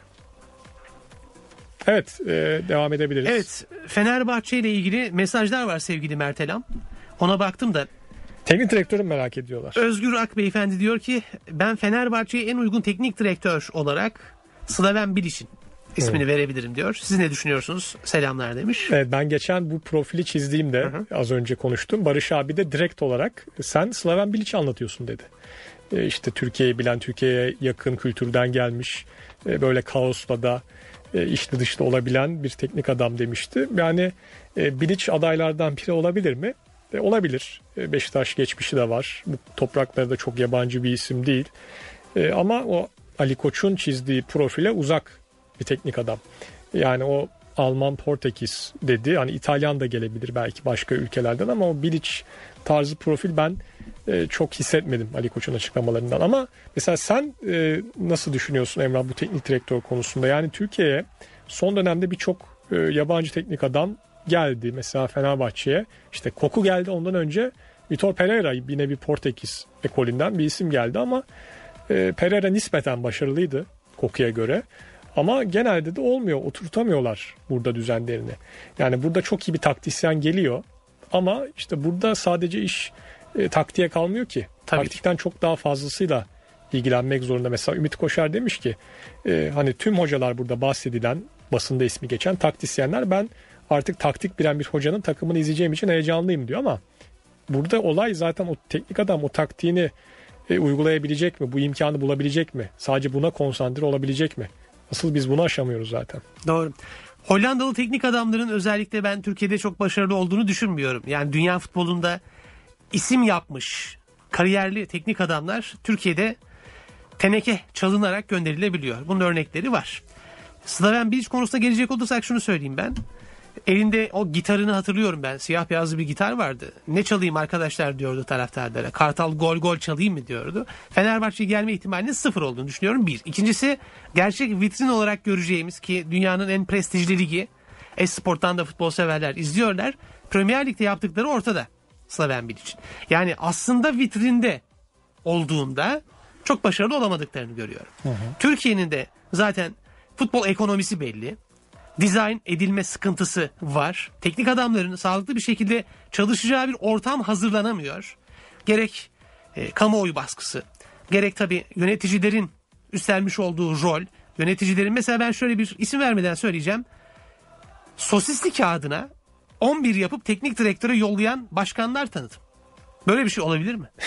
Evet, e, devam edebiliriz. Evet, Fenerbahçe ile ilgili mesajlar var sevgili Mert Elam. Ona baktım da. Teknik direktörü merak ediyorlar. Özgür Ak Beyefendi diyor ki ben Fenerbahçe'ye en uygun teknik direktör olarak Slaven Bilic'in ismini evet. verebilirim diyor. Siz ne düşünüyorsunuz? Selamlar demiş. Evet, ben geçen bu profili çizdiğimde hı hı. az önce konuştum. Barış abi de direkt olarak sen Slaven Bilic'i anlatıyorsun dedi. E işte Türkiye'yi bilen, Türkiye'ye yakın kültürden gelmiş, e böyle kaosla da e içli dışlı olabilen bir teknik adam demişti. Yani e, Bilic adaylardan biri olabilir mi? E, olabilir. E, Beşiktaş geçmişi de var. Bu topraklarda çok yabancı bir isim değil. E, ama o Ali Koç'un çizdiği profile uzak bir teknik adam. Yani o Alman, Portekiz dedi. Hani İtalyan da gelebilir belki başka ülkelerden ama o Bilic tarzı profil ben e, çok hissetmedim Ali Koç'un açıklamalarından. Ama mesela sen e, nasıl düşünüyorsun Emrah bu teknik direktör konusunda? Yani Türkiye'ye son dönemde birçok e, yabancı teknik adam geldi. Mesela Fenerbahçe'ye işte Koku geldi, ondan önce Vitor Pereira yine bir Portekiz ekolünden bir isim geldi ama e, Pereira nispeten başarılıydı Koku'ya göre. Ama genelde de olmuyor, oturtamıyorlar burada düzenlerini. Yani burada çok iyi bir taktisyen geliyor ama işte burada sadece iş e, taktiğe kalmıyor ki. Tabii Taktikten ki. Çok daha fazlasıyla ilgilenmek zorunda. Mesela Ümit Koşar demiş ki e, hani tüm hocalar burada bahsedilen, basında ismi geçen taktisyenler, ben artık taktik bilen bir hocanın takımını izleyeceğim için heyecanlıyım diyor ama burada olay zaten o teknik adam o taktiğini e, uygulayabilecek mi? Bu imkanı bulabilecek mi? Sadece buna konsantre olabilecek mi? Asıl biz bunu aşamıyoruz zaten. Doğru. Hollandalı teknik adamların özellikle ben Türkiye'de çok başarılı olduğunu düşünmüyorum. Yani dünya futbolunda isim yapmış, kariyerli teknik adamlar Türkiye'de teneke çalınarak gönderilebiliyor. Bunun örnekleri var. Slaven Bilic konusuna gelecek olursak şunu söyleyeyim ben. Elinde o gitarını hatırlıyorum ben. Siyah beyazlı bir gitar vardı. Ne çalayım arkadaşlar diyordu taraftarlara. Kartal gol gol çalayım mı diyordu. Fenerbahçe'ye gelme ihtimalinin sıfır olduğunu düşünüyorum. Bir. İkincisi gerçek vitrin olarak göreceğimiz ki dünyanın en prestijli ligi. Esport'tan da futbol severler izliyorlar. Premier Lig'de yaptıkları ortada. Slaven Bilic'in. Yani aslında vitrinde olduğunda çok başarılı olamadıklarını görüyorum. Hı hı. Türkiye'nin de zaten futbol ekonomisi belli. Dizayn edilme sıkıntısı var. Teknik adamların sağlıklı bir şekilde çalışacağı bir ortam hazırlanamıyor. Gerek e, kamuoyu baskısı, gerek tabii yöneticilerin üstlenmiş olduğu rol. Yöneticilerin mesela ben şöyle bir isim vermeden söyleyeceğim. Sosisli kağıdına on bir yapıp teknik direktöre yollayan başkanlar tanıdım. Böyle bir şey olabilir mi?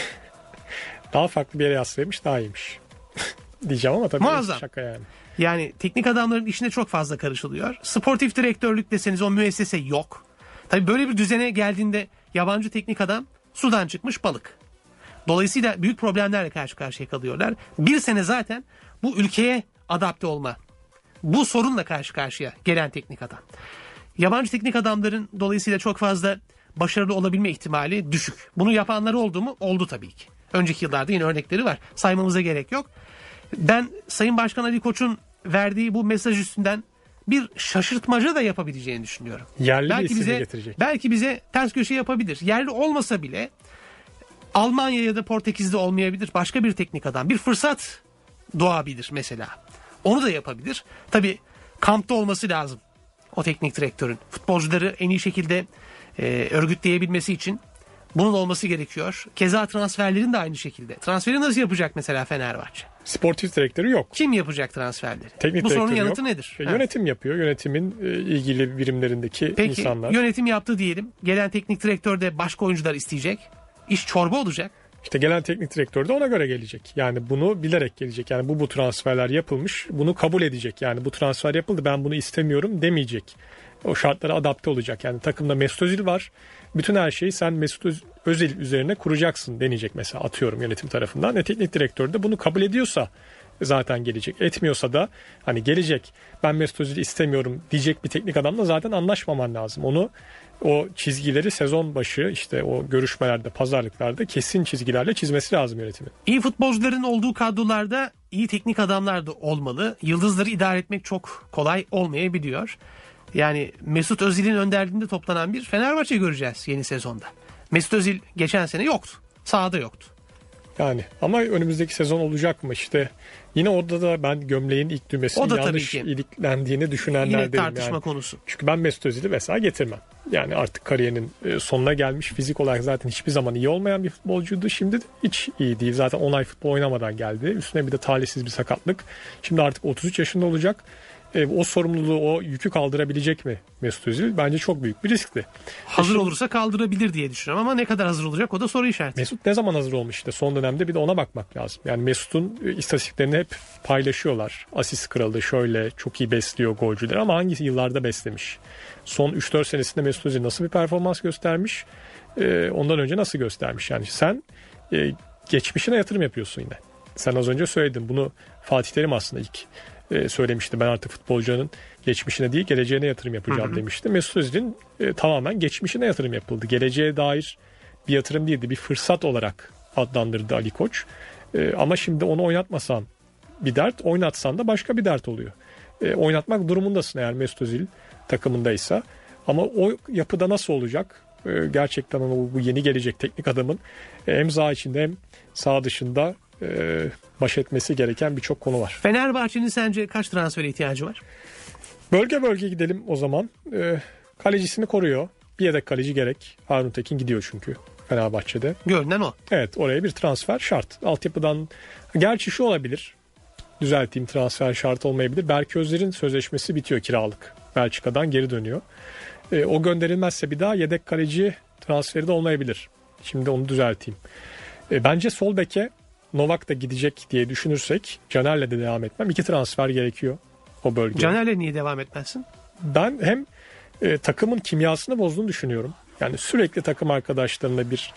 Daha farklı bir yere yazsaymış daha iyiymiş. Diyeceğim ama tabii muazzam. Şaka yani. Yani teknik adamların işine çok fazla karışılıyor. Sportif direktörlük deseniz o müessese yok. Tabii böyle bir düzene geldiğinde yabancı teknik adam sudan çıkmış balık. Dolayısıyla büyük problemlerle karşı karşıya kalıyorlar. Bir sene zaten bu ülkeye adapte olma, bu sorunla karşı karşıya gelen teknik adam. Yabancı teknik adamların dolayısıyla çok fazla başarılı olabilme ihtimali düşük. Bunu yapanlar oldu mu? Oldu tabii ki. Önceki yıllarda yine örnekleri var. Saymamıza gerek yok. Ben Sayın Başkan Ali Koç'un verdiği bu mesaj üstünden bir şaşırtmaca da yapabileceğini düşünüyorum. Yerli belki bir bize getirecek. Belki bize ters köşe yapabilir. Yerli olmasa bile Almanya ya da Portekiz'de olmayabilir. Başka bir teknik adam. Bir fırsat doğabilir mesela. Onu da yapabilir. Tabii kampta olması lazım o teknik direktörün. Futbolcuları en iyi şekilde e, örgütleyebilmesi için bunun olması gerekiyor. Keza transferlerin de aynı şekilde. Transferi nasıl yapacak mesela Fenerbahçe? Sportif direktörü yok. Kim yapacak transferleri? Teknik Bu sorunun direktörü yanıtı yok. nedir? E, Ha. Yönetim yapıyor. Yönetimin e, ilgili birimlerindeki Peki, insanlar. yönetim yaptı diyelim. Gelen teknik direktör de başka oyuncular isteyecek. İş çorba olacak. İşte gelen teknik direktör de ona göre gelecek. Yani bunu bilerek gelecek. Yani bu bu transferler yapılmış. Bunu kabul edecek. Yani bu transfer yapıldı, ben bunu istemiyorum demeyecek. O şartlara adapte olacak. Yani takımda Mesut Özil var. Bütün her şeyi sen Mesut Özil üzerine kuracaksın deneyecek mesela, atıyorum yönetim tarafından. E, teknik direktör de bunu kabul ediyorsa zaten gelecek. Etmiyorsa da hani gelecek, ben Mesut Özil'i istemiyorum diyecek bir teknik adamla zaten anlaşmaman lazım. Onu, o çizgileri sezon başı işte o görüşmelerde, pazarlıklarda kesin çizgilerle çizmesi lazım yönetimin. İyi futbolcuların olduğu kadrolarda iyi teknik adamlar da olmalı. Yıldızları idare etmek çok kolay olmayabiliyor. Yani Mesut Özil'in önderliğinde toplanan bir Fenerbahçe göreceğiz yeni sezonda. Mesut Özil geçen sene yoktu. Sahada yoktu. Yani ama önümüzdeki sezon olacak mı işte, yine orada da ben gömleğin ilk düğmesinin yanlış iliklendiğini düşünenlerdenim. Yine tartışma yani. konusu. Çünkü ben Mesut Özil'i mesela getirmem. Yani artık kariyerinin sonuna gelmiş, fizik olarak zaten hiçbir zaman iyi olmayan bir futbolcuydu. Şimdi de hiç iyi değil. Zaten on ay futbol oynamadan geldi. Üstüne bir de talihsiz bir sakatlık. Şimdi artık otuz üç yaşında olacak. E, o sorumluluğu, o yükü kaldırabilecek mi Mesut Özil? Bence çok büyük bir riskli. Hazır Şimdi, olursa kaldırabilir diye düşünüyorum ama ne kadar hazır olacak o da soru işareti. Mesut ne zaman hazır olmuş işte son dönemde, bir de ona bakmak lazım. Yani Mesut'un e, istatistiklerini hep paylaşıyorlar. Asist kralı, şöyle çok iyi besliyor golcüleri, ama hangi yıllarda beslemiş? Son üç dört senesinde Mesut Özil nasıl bir performans göstermiş? E, ondan önce nasıl göstermiş? Yani sen e, geçmişine yatırım yapıyorsun yine. Sen az önce söyledin bunu, Fatih Terim aslında ilk e, söylemişti. Ben artık futbolcunun geçmişine değil geleceğine yatırım yapacağım, hı hı, demişti. Mesut Özil'in e, tamamen geçmişine yatırım yapıldı. Geleceğe dair bir yatırım değildi. Bir fırsat olarak adlandırdı Ali Koç. E, ama şimdi onu oynatmasan bir dert, oynatsan da başka bir dert oluyor. E, oynatmak durumundasın eğer Mesut Özil takımındaysa. Ama o yapıda nasıl olacak? E, gerçekten o, bu yeni gelecek teknik adamın e, hem saha içinde hem saha dışında e, baş etmesi gereken birçok konu var. Fenerbahçe'nin sence kaç transfere ihtiyacı var? Bölge bölge gidelim o zaman. E, kalecisini koruyor. Bir yedek kaleci gerek. Harun Tekin gidiyor çünkü Fenerbahçe'de. Görünen o. Evet, oraya bir transfer şart. Altyapıdan, gerçi şu olabilir. Düzelteyim, transfer şart olmayabilir. Berke Özer'in sözleşmesi bitiyor, kiralık. Belçika'dan geri dönüyor. E, o gönderilmezse bir daha yedek kaleci transferi de olmayabilir. Şimdi onu düzelteyim. E, bence sol beke Novak da gidecek diye düşünürsek Caner'le de devam etmem. İki transfer gerekiyor o bölgeye. Caner'le niye devam etmezsin? Ben hem e, takımın kimyasını bozduğunu düşünüyorum. Yani sürekli takım arkadaşlarına bir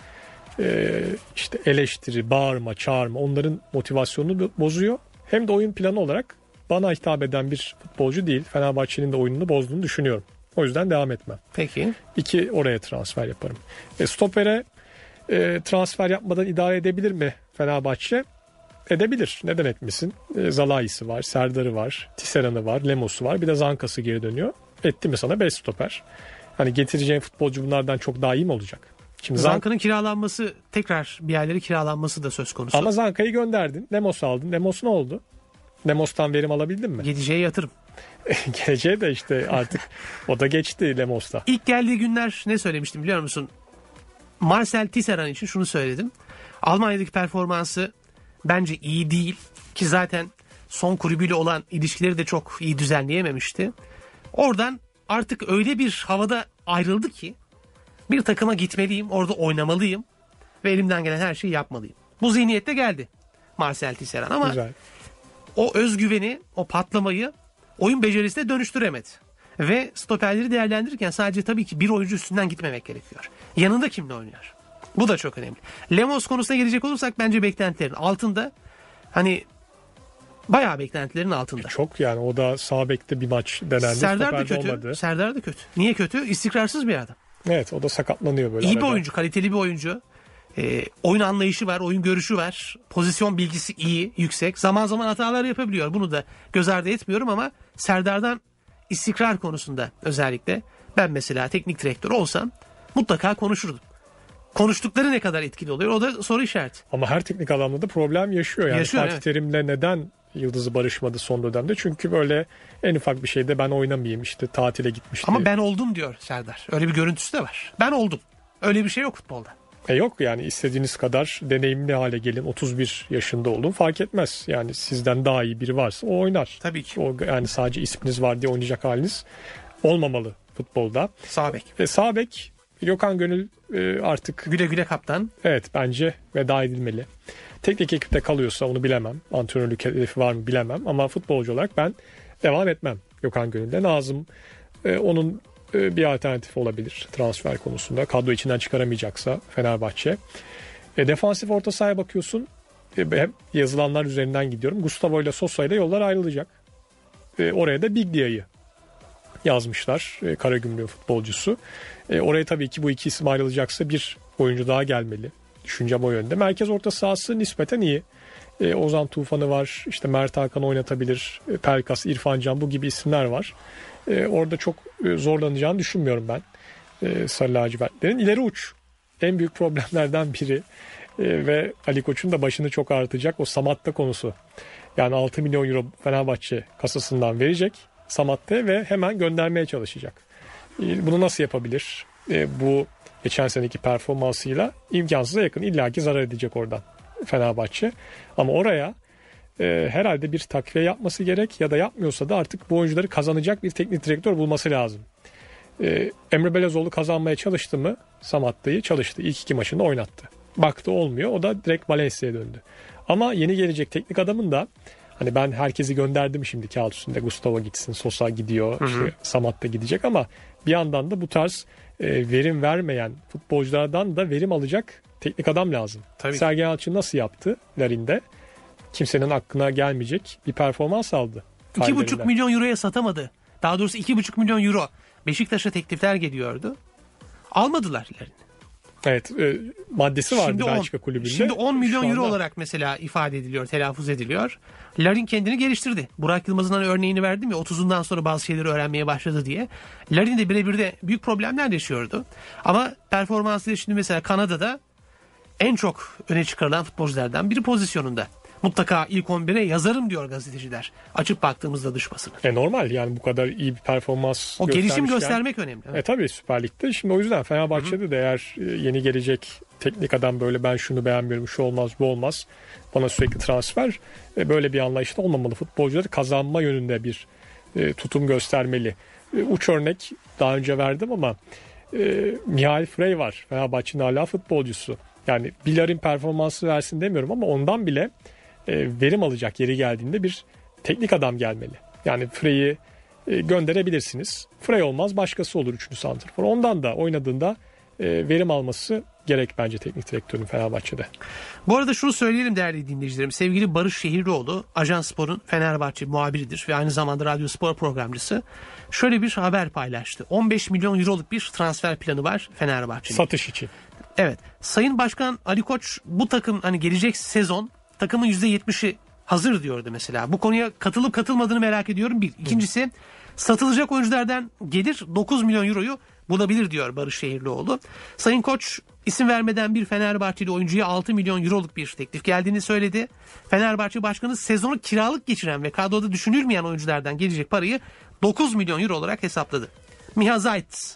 e, işte eleştiri, bağırma, çağırma, onların motivasyonunu bozuyor. Hem de oyun planı olarak bana hitap eden bir futbolcu değil. Fenerbahçe'nin de oyununu bozduğunu düşünüyorum. O yüzden devam etmem. Peki. İki, oraya transfer yaparım. E, stopere e, transfer yapmadan idare edebilir mi Fenerbahçe? Edebilir. Neden etmesin? E, Zalai'si var, Serdar'ı var, Tisserand'ı var, Lemos'u var. Bir de Zanka'sı geri dönüyor. Etti mi sana beş stoper? Hani getireceğin futbolcu bunlardan çok daha iyi mi olacak? Şimdi Zanka'nın Zank... kiralanması, tekrar bir yerleri kiralanması da söz konusu. Ama Zanka'yı gönderdin. Lemos aldın. Lemos ne oldu? Lemos'tan verim alabildin mi? Geleceğe yatırım. Geleceğe de işte artık o da geçti Lemos'ta. İlk geldiği günler ne söylemiştim biliyor musun? Marcel Tisserand için şunu söyledim. Almanya'daki performansı bence iyi değil. Ki zaten son kulübüyle olan ilişkileri de çok iyi düzenleyememişti. Oradan artık öyle bir havada ayrıldı ki bir takıma gitmeliyim, orada oynamalıyım ve elimden gelen her şeyi yapmalıyım. Bu zihniyette geldi Marcel Tisserand ama güzel. O özgüveni, o patlamayı oyun becerisine dönüştüremedi. Ve stoperleri değerlendirirken sadece tabii ki bir oyuncu üstünden gitmemek gerekiyor. Yanında kimle oynuyor? Bu da çok önemli. Lemos konusuna gelecek olursak bence beklentilerin altında. Hani bayağı beklentilerin altında. Çok yani, o da sağ bekte bir maç denendi. Serdar da kötü. Olmadı. Serdar da kötü. Niye kötü? İstikrarsız bir adam. Evet, o da sakatlanıyor böyle. İyi arada. Bir oyuncu, kaliteli bir oyuncu. E, oyun anlayışı var, oyun görüşü var. Pozisyon bilgisi iyi, yüksek. Zaman zaman hatalar yapabiliyor. Bunu da göz ardı etmiyorum ama Serdar'dan istikrar konusunda özellikle ben mesela teknik direktör olsam mutlaka konuşurdum. konuştukları ne kadar etkili oluyor? O da soru işareti. Ama her teknik adamla da problem yaşıyor. Yani Yaşıyor, Fatih evet. Terim'le neden Yıldız'ı barışmadı son dönemde? Çünkü böyle en ufak bir şeyde ben oynamayayım, işte tatile gitmişti. Ama ben oldum diyor Serdar. Öyle bir görüntüsü de var. Ben oldum. Öyle bir şey yok futbolda. E yok yani, istediğiniz kadar deneyimli hale gelin, otuz bir yaşında olun, fark etmez. Yani sizden daha iyi biri varsa o oynar. Tabii ki. O, yani sadece isminiz var diye oynayacak haliniz olmamalı futbolda. Sağ bek. Ve sağ bek Gökhan Gönül e, artık Güle güle kaptan. evet bence veda edilmeli. Teknik ekipte kalıyorsa onu bilemem. Antrenörlük hedefi var mı bilemem. Ama futbolcu olarak ben devam etmem Gökhan Gönül'de. Nazım e, onun e, bir alternatif olabilir transfer konusunda. Kadro içinden çıkaramayacaksa Fenerbahçe. E, defansif orta sahaya bakıyorsun. E, hep yazılanlar üzerinden gidiyorum. Gustavo ile Sosa ile yollar ayrılacak. E, oraya da Biglia'yı yazmışlar. E, Karagümrük futbolcusu. E, oraya tabii ki bu iki isim ayrılacaksa bir oyuncu daha gelmeli. Düşüncem o yönde. Merkez orta sahası nispeten iyi. E, Ozan Tufan'ı var. İşte Mert Hakan oynatabilir. E, Pelkas, İrfan Can, bu gibi isimler var. E, orada çok e, zorlanacağını düşünmüyorum ben. E, Sarı lacivertlerin. İleri uç. En büyük problemlerden biri. E, ve Ali Koç'un da başını çok ağrıtacak o Samatta konusu. Yani altı milyon euro Fenerbahçe kasasından verecek Samatta'ya ve hemen göndermeye çalışacak. E, bunu nasıl yapabilir? E, bu geçen seneki performansıyla imkansıza yakın, illaki zarar edecek oradan Fenerbahçe. Ama oraya e, herhalde bir takviye yapması gerek, ya da yapmıyorsa da artık bu oyuncuları kazanacak bir teknik direktör bulması lazım. E, Emre Belezoğlu kazanmaya çalıştı mı? Samatta'yı çalıştı. İlk iki maçında oynattı. Baktı olmuyor, o da direkt Valencia'ya döndü. Ama yeni gelecek teknik adamın da hani ben herkesi gönderdim şimdi kağıt üstünde, Gustavo gitsin, Sosa gidiyor, hı hı. işte Samatta gidecek, ama bir yandan da bu tarz e, verim vermeyen futbolculardan da verim alacak teknik adam lazım. Tabii. Sergen Yalçın nasıl yaptı Larin'de? Kimsenin aklına gelmeyecek bir performans aldı. iki buçuk milyon euroya satamadı. Daha doğrusu iki buçuk milyon euro. Beşiktaş'a teklifler geliyordu. Almadılar Larin'i. Evet, e, maddesi vardı şimdi Belçika on, kulübünde. Şimdi on milyon anda... euro olarak mesela ifade ediliyor, telaffuz ediliyor. Larin kendini geliştirdi. Burak Yılmaz'ın hani örneğini verdim ya, otuzundan sonra bazı şeyleri öğrenmeye başladı diye. Larin de birebir de büyük problemler yaşıyordu. Ama performansıyla şimdi mesela Kanada'da en çok öne çıkarılan futbolculardan biri pozisyonunda. Mutlaka ilk on bire yazarım diyor gazeteciler. Açıp baktığımızda dış basını. E normal yani, bu kadar iyi bir performans o gelişim göstermek önemli. Evet. E tabii Süper Lig'de. Şimdi o yüzden Fenerbahçe'de de eğer yeni gelecek teknik adam böyle ben şunu beğenmiyorum, şu olmaz, bu olmaz, bana sürekli transfer, e, böyle bir anlayışta olmamalı. Futbolcuları kazanma yönünde bir e, tutum göstermeli. E, uç örnek daha önce verdim ama e, Mihail Frey var. Fenerbahçe'nin hala futbolcusu. Yani Bilar'in performansı versin demiyorum ama ondan bile e, verim alacak yeri geldiğinde bir teknik adam gelmeli. Yani Frey'i e, gönderebilirsiniz. Frey olmaz, başkası olur üçüncü santrfor. Ondan da oynadığında e, verim alması gerek bence teknik direktörün Fenerbahçe'de. Bu arada şunu söyleyelim değerli dinleyicilerim. Sevgili Barış Şehirlioğlu, Ajansspor'un Fenerbahçe muhabiridir ve aynı zamanda Radyo Spor programcısı. Şöyle bir haber paylaştı. on beş milyon euroluk bir transfer planı var Fenerbahçe'nin. Satış için. Evet. Sayın Başkan Ali Koç bu takım hani gelecek sezon takımın yüzde yetmişi hazır diyordu mesela. Bu konuya katılıp katılmadığını merak ediyorum. Bir. İkincisi, satılacak oyunculardan gelir dokuz milyon euroyu bulabilir diyor Barış Şehirlioğlu. Sayın Koç isim vermeden bir Fenerbahçeli oyuncuya altı milyon euroluk bir teklif geldiğini söyledi. Fenerbahçe Başkanı sezonu kiralık geçiren ve kadroda düşünülmeyen oyunculardan gelecek parayı dokuz milyon euro olarak hesapladı. Miha Zayt,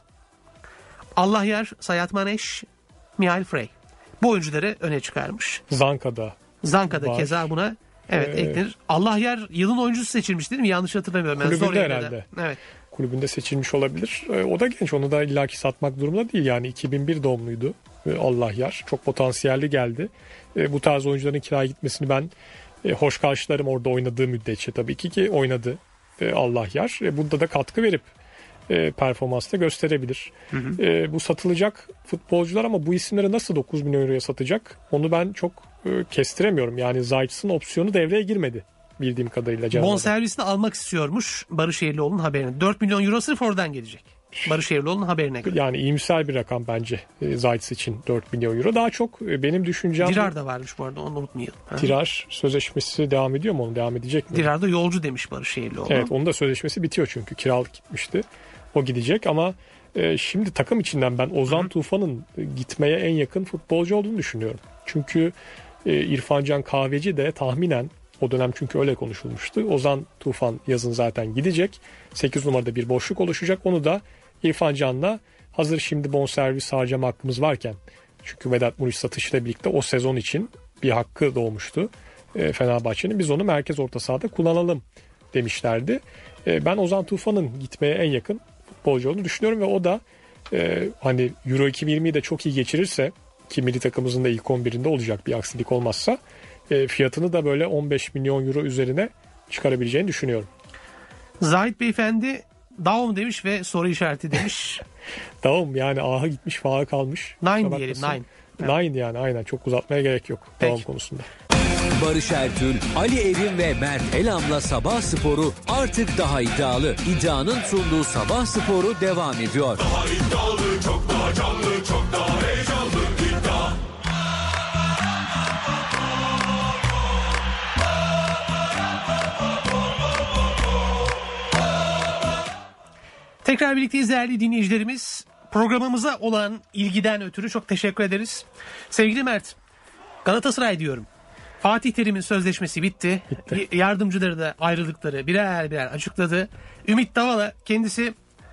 Allahyar, Sayat Maneş, Mihail Frey. Bu oyuncuları öne çıkarmış. Zanka'da. Zanka'da var. Keza buna evet ee, eklenir. Allahyar yılın oyuncusu seçilmiş değil mi? Yanlış hatırlamıyorum. Ben kulübünde herhalde. Evet. Kulübünde seçilmiş olabilir. Ee, o da genç. Onu da illaki satmak durumunda değil. Yani iki bin bir doğumluydu ee, Allahyar. Çok potansiyelli geldi. Ee, bu tarz oyuncuların kiraya gitmesini ben e, hoş karşılarım, orada oynadığı müddetçe tabii ki ki oynadı e, Allahyar. E, burada da katkı verip E, performansta gösterebilir. Hı hı. E, bu satılacak futbolcular ama bu isimleri nasıl dokuz milyon euroya satacak? Onu ben çok e, kestiremiyorum. Yani Zayt'sın opsiyonu devreye girmedi bildiğim kadarıyla. Bonservisini almak istiyormuş Barış Şehirlioğlu'nun haberine. dört milyon euro sırf oradan gelecek. Barış Şehirlioğlu'nun haberine göre. Yani iyimser bir rakam bence e, Zayt için dört milyon euro. Daha çok e, benim düşüncem... Dirar da varmış bu arada, onu unutmayalım. Ha? Dirar sözleşmesi devam ediyor mu? Onu devam edecek mi? Dirar da yolcu demiş Barış Şehirlioğlu. Evet, onun da sözleşmesi bitiyor çünkü kiralık gitmişti. O gidecek ama E, şimdi takım içinden ben Ozan Tufan'ın gitmeye en yakın futbolcu olduğunu düşünüyorum. Çünkü e, İrfan Can Kahveci de tahminen o dönem çünkü öyle konuşulmuştu. Ozan Tufan yazın zaten gidecek. sekiz numarada bir boşluk oluşacak. Onu da İrfan Can'la hazır şimdi bonservis harcama hakkımız varken, çünkü Vedat Muriç satışıyla birlikte o sezon için bir hakkı doğmuştu e, Fenerbahçe'nin. Biz onu merkez orta sahada kullanalım demişlerdi. E, ben Ozan Tufan'ın gitmeye en yakın futbolcu olduğunu düşünüyorum ve o da e, hani Euro iki bin yirmiyi de çok iyi geçirirse, ki milli takımımızın da ilk on birinde olacak bir aksilik olmazsa, e, fiyatını da böyle on beş milyon euro üzerine çıkarabileceğini düşünüyorum. Zahit Beyefendi Daum demiş ve soru işareti demiş. Daum yani aha gitmiş faha kalmış. Nine diyelim nine. Nine yani aynen, çok uzatmaya gerek yok Daum konusunda. Barış Ertül, Ali Evin ve Mert Elam'la Sabah Sporu artık daha iddialı. İddianın sunduğu Sabah Sporu devam ediyor. Daha iddialı, çok daha canlı, çok daha heyecanlı. İddia. Tekrar birlikteyiz değerli dinleyicilerimiz. Programımıza olan ilgiden ötürü çok teşekkür ederiz. Sevgili Mert, Galatasaray diyorum. Fatih Terim'in sözleşmesi bitti. bitti. Yardımcıları da ayrılıkları birer birer açıkladı. Ümit Davala kendisi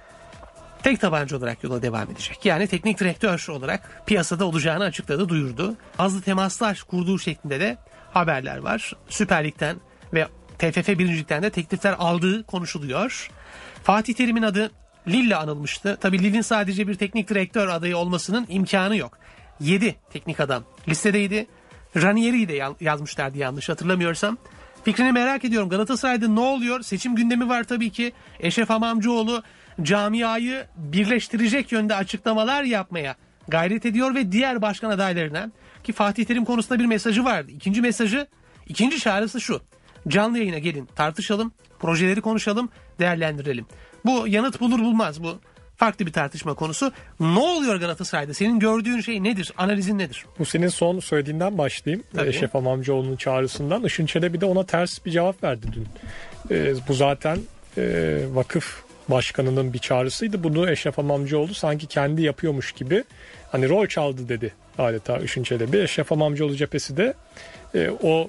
tek tabanca olarak yola devam edecek. Yani teknik direktör olarak piyasada olacağını açıkladı, duyurdu. Azlı temaslar kurduğu şeklinde de haberler var. Süper Lig'den ve T F F birincilikten de teklifler aldığı konuşuluyor. Fatih Terim'in adı Lille anılmıştı. Tabii Lille'in sadece bir teknik direktör adayı olmasının imkanı yok. yedi teknik adam listedeydi. Ranieri'yi de yazmışlardı yanlış hatırlamıyorsam. Fikrini merak ediyorum. Galatasaray'da ne oluyor? Seçim gündemi var tabii ki. Eşref Hamamcıoğlu camiayı birleştirecek yönde açıklamalar yapmaya gayret ediyor ve diğer başkan adaylarına, ki Fatih Terim konusunda bir mesajı vardı. İkinci mesajı, ikinci çağrısı şu: canlı yayına gelin, tartışalım, projeleri konuşalım, değerlendirelim. Bu yanıt bulur bulmaz, bu farklı bir tartışma konusu. Ne oluyor Galatasaray'da? Senin gördüğün şey nedir? Analizin nedir? Bu senin son söylediğinden başlayayım. Tabii. Eşref Hamamcıoğlu'nun çağrısından. Işın Çelebi de ona ters bir cevap verdi dün. Ee, bu zaten e, vakıf başkanının bir çağrısıydı. Bunu Eşref Hamamcıoğlu sanki kendi yapıyormuş gibi hani rol çaldı dedi adeta Işın Çelebi. Eşref Hamamcıoğlu cephesi de e, o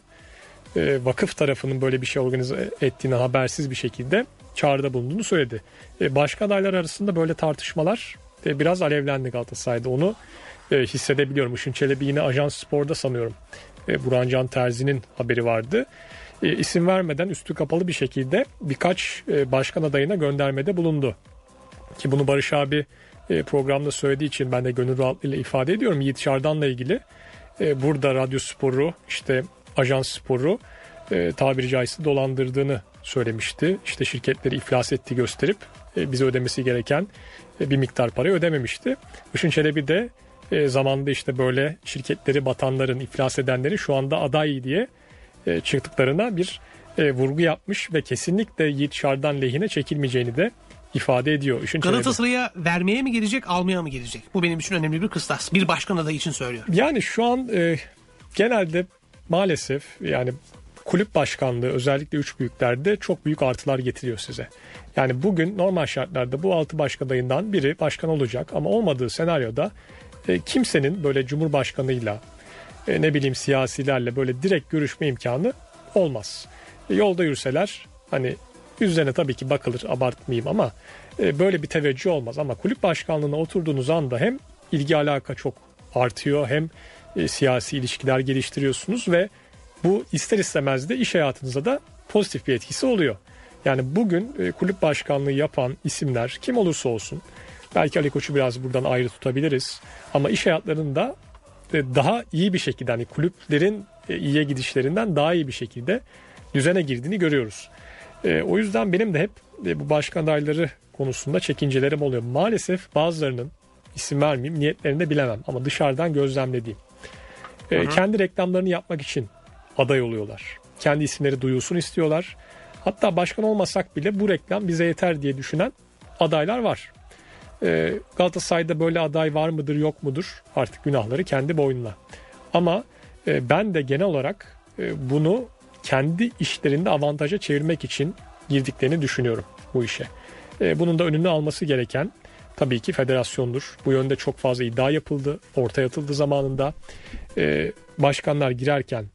e, vakıf tarafının böyle bir şey organize ettiğini habersiz bir şekilde çağrıda bulunduğunu söyledi. E, başka adaylar arasında böyle tartışmalar e, biraz alevlendi Galatasaray'da. Onu e, hissedebiliyorum. Işın Çelebi yine Ajans Spor'da sanıyorum. E, Burhan Can Terzi'nin haberi vardı. E, isim vermeden üstü kapalı bir şekilde birkaç e, başkan adayına göndermede bulundu. Ki bunu Barış abi e, programda söylediği için ben de gönül rahatlığıyla ifade ediyorum. Yiğit Şardan'la ilgili e, burada Radyo Sporu, işte Ajans Sporu e, tabiri caizse dolandırdığını söylemişti. İşte şirketleri iflas etti gösterip e, bize ödemesi gereken e, bir miktar parayı ödememişti. Işın Çelebi de e, zamanında işte böyle şirketleri batanların, iflas edenlerin şu anda aday diye e, çıktıklarına bir e, vurgu yapmış ve kesinlikle Yiğit Şardan lehine çekilmeyeceğini de ifade ediyor. Işın Galatasaray'a vermeye mi gelecek, almaya mı gelecek? Bu benim için önemli bir kıstas. Bir başkan adayı için söylüyorum. Yani şu an e, genelde maalesef yani kulüp başkanlığı özellikle üç büyüklerde çok büyük artılar getiriyor size. Yani bugün normal şartlarda bu altı başkan adayından biri başkan olacak ama olmadığı senaryoda e, kimsenin böyle cumhurbaşkanıyla e, ne bileyim siyasilerle böyle direkt görüşme imkanı olmaz. E, yolda yürüseler hani üzerine tabii ki bakılır, abartmayayım ama e, böyle bir teveccüh olmaz. Ama kulüp başkanlığına oturduğunuz anda hem ilgi alaka çok artıyor, hem e, siyasi ilişkiler geliştiriyorsunuz ve bu ister istemez de iş hayatınıza da pozitif bir etkisi oluyor. Yani bugün e, kulüp başkanlığı yapan isimler kim olursa olsun, belki Ali Koç'u biraz buradan ayrı tutabiliriz ama iş hayatlarında e, daha iyi bir şekilde, hani kulüplerin e, iyiye gidişlerinden daha iyi bir şekilde düzene girdiğini görüyoruz. E, o yüzden benim de hep e, bu başkan adayları konusunda çekincelerim oluyor. Maalesef bazılarının, isim vermeyeyim, niyetlerini de bilemem ama dışarıdan gözlemlediğim e, kendi reklamlarını yapmak için aday oluyorlar. Kendi isimleri duyulsun istiyorlar. Hatta başkan olmasak bile bu reklam bize yeter diye düşünen adaylar var. Ee, Galatasaray'da böyle aday var mıdır yok mudur artık günahları kendi boynuna. Ama e, ben de genel olarak e, bunu kendi işlerinde avantaja çevirmek için girdiklerini düşünüyorum bu işe. E, bunun da önünü alması gereken tabii ki federasyondur. Bu yönde çok fazla iddia yapıldı, ortaya atıldı zamanında. E, başkanlar girerken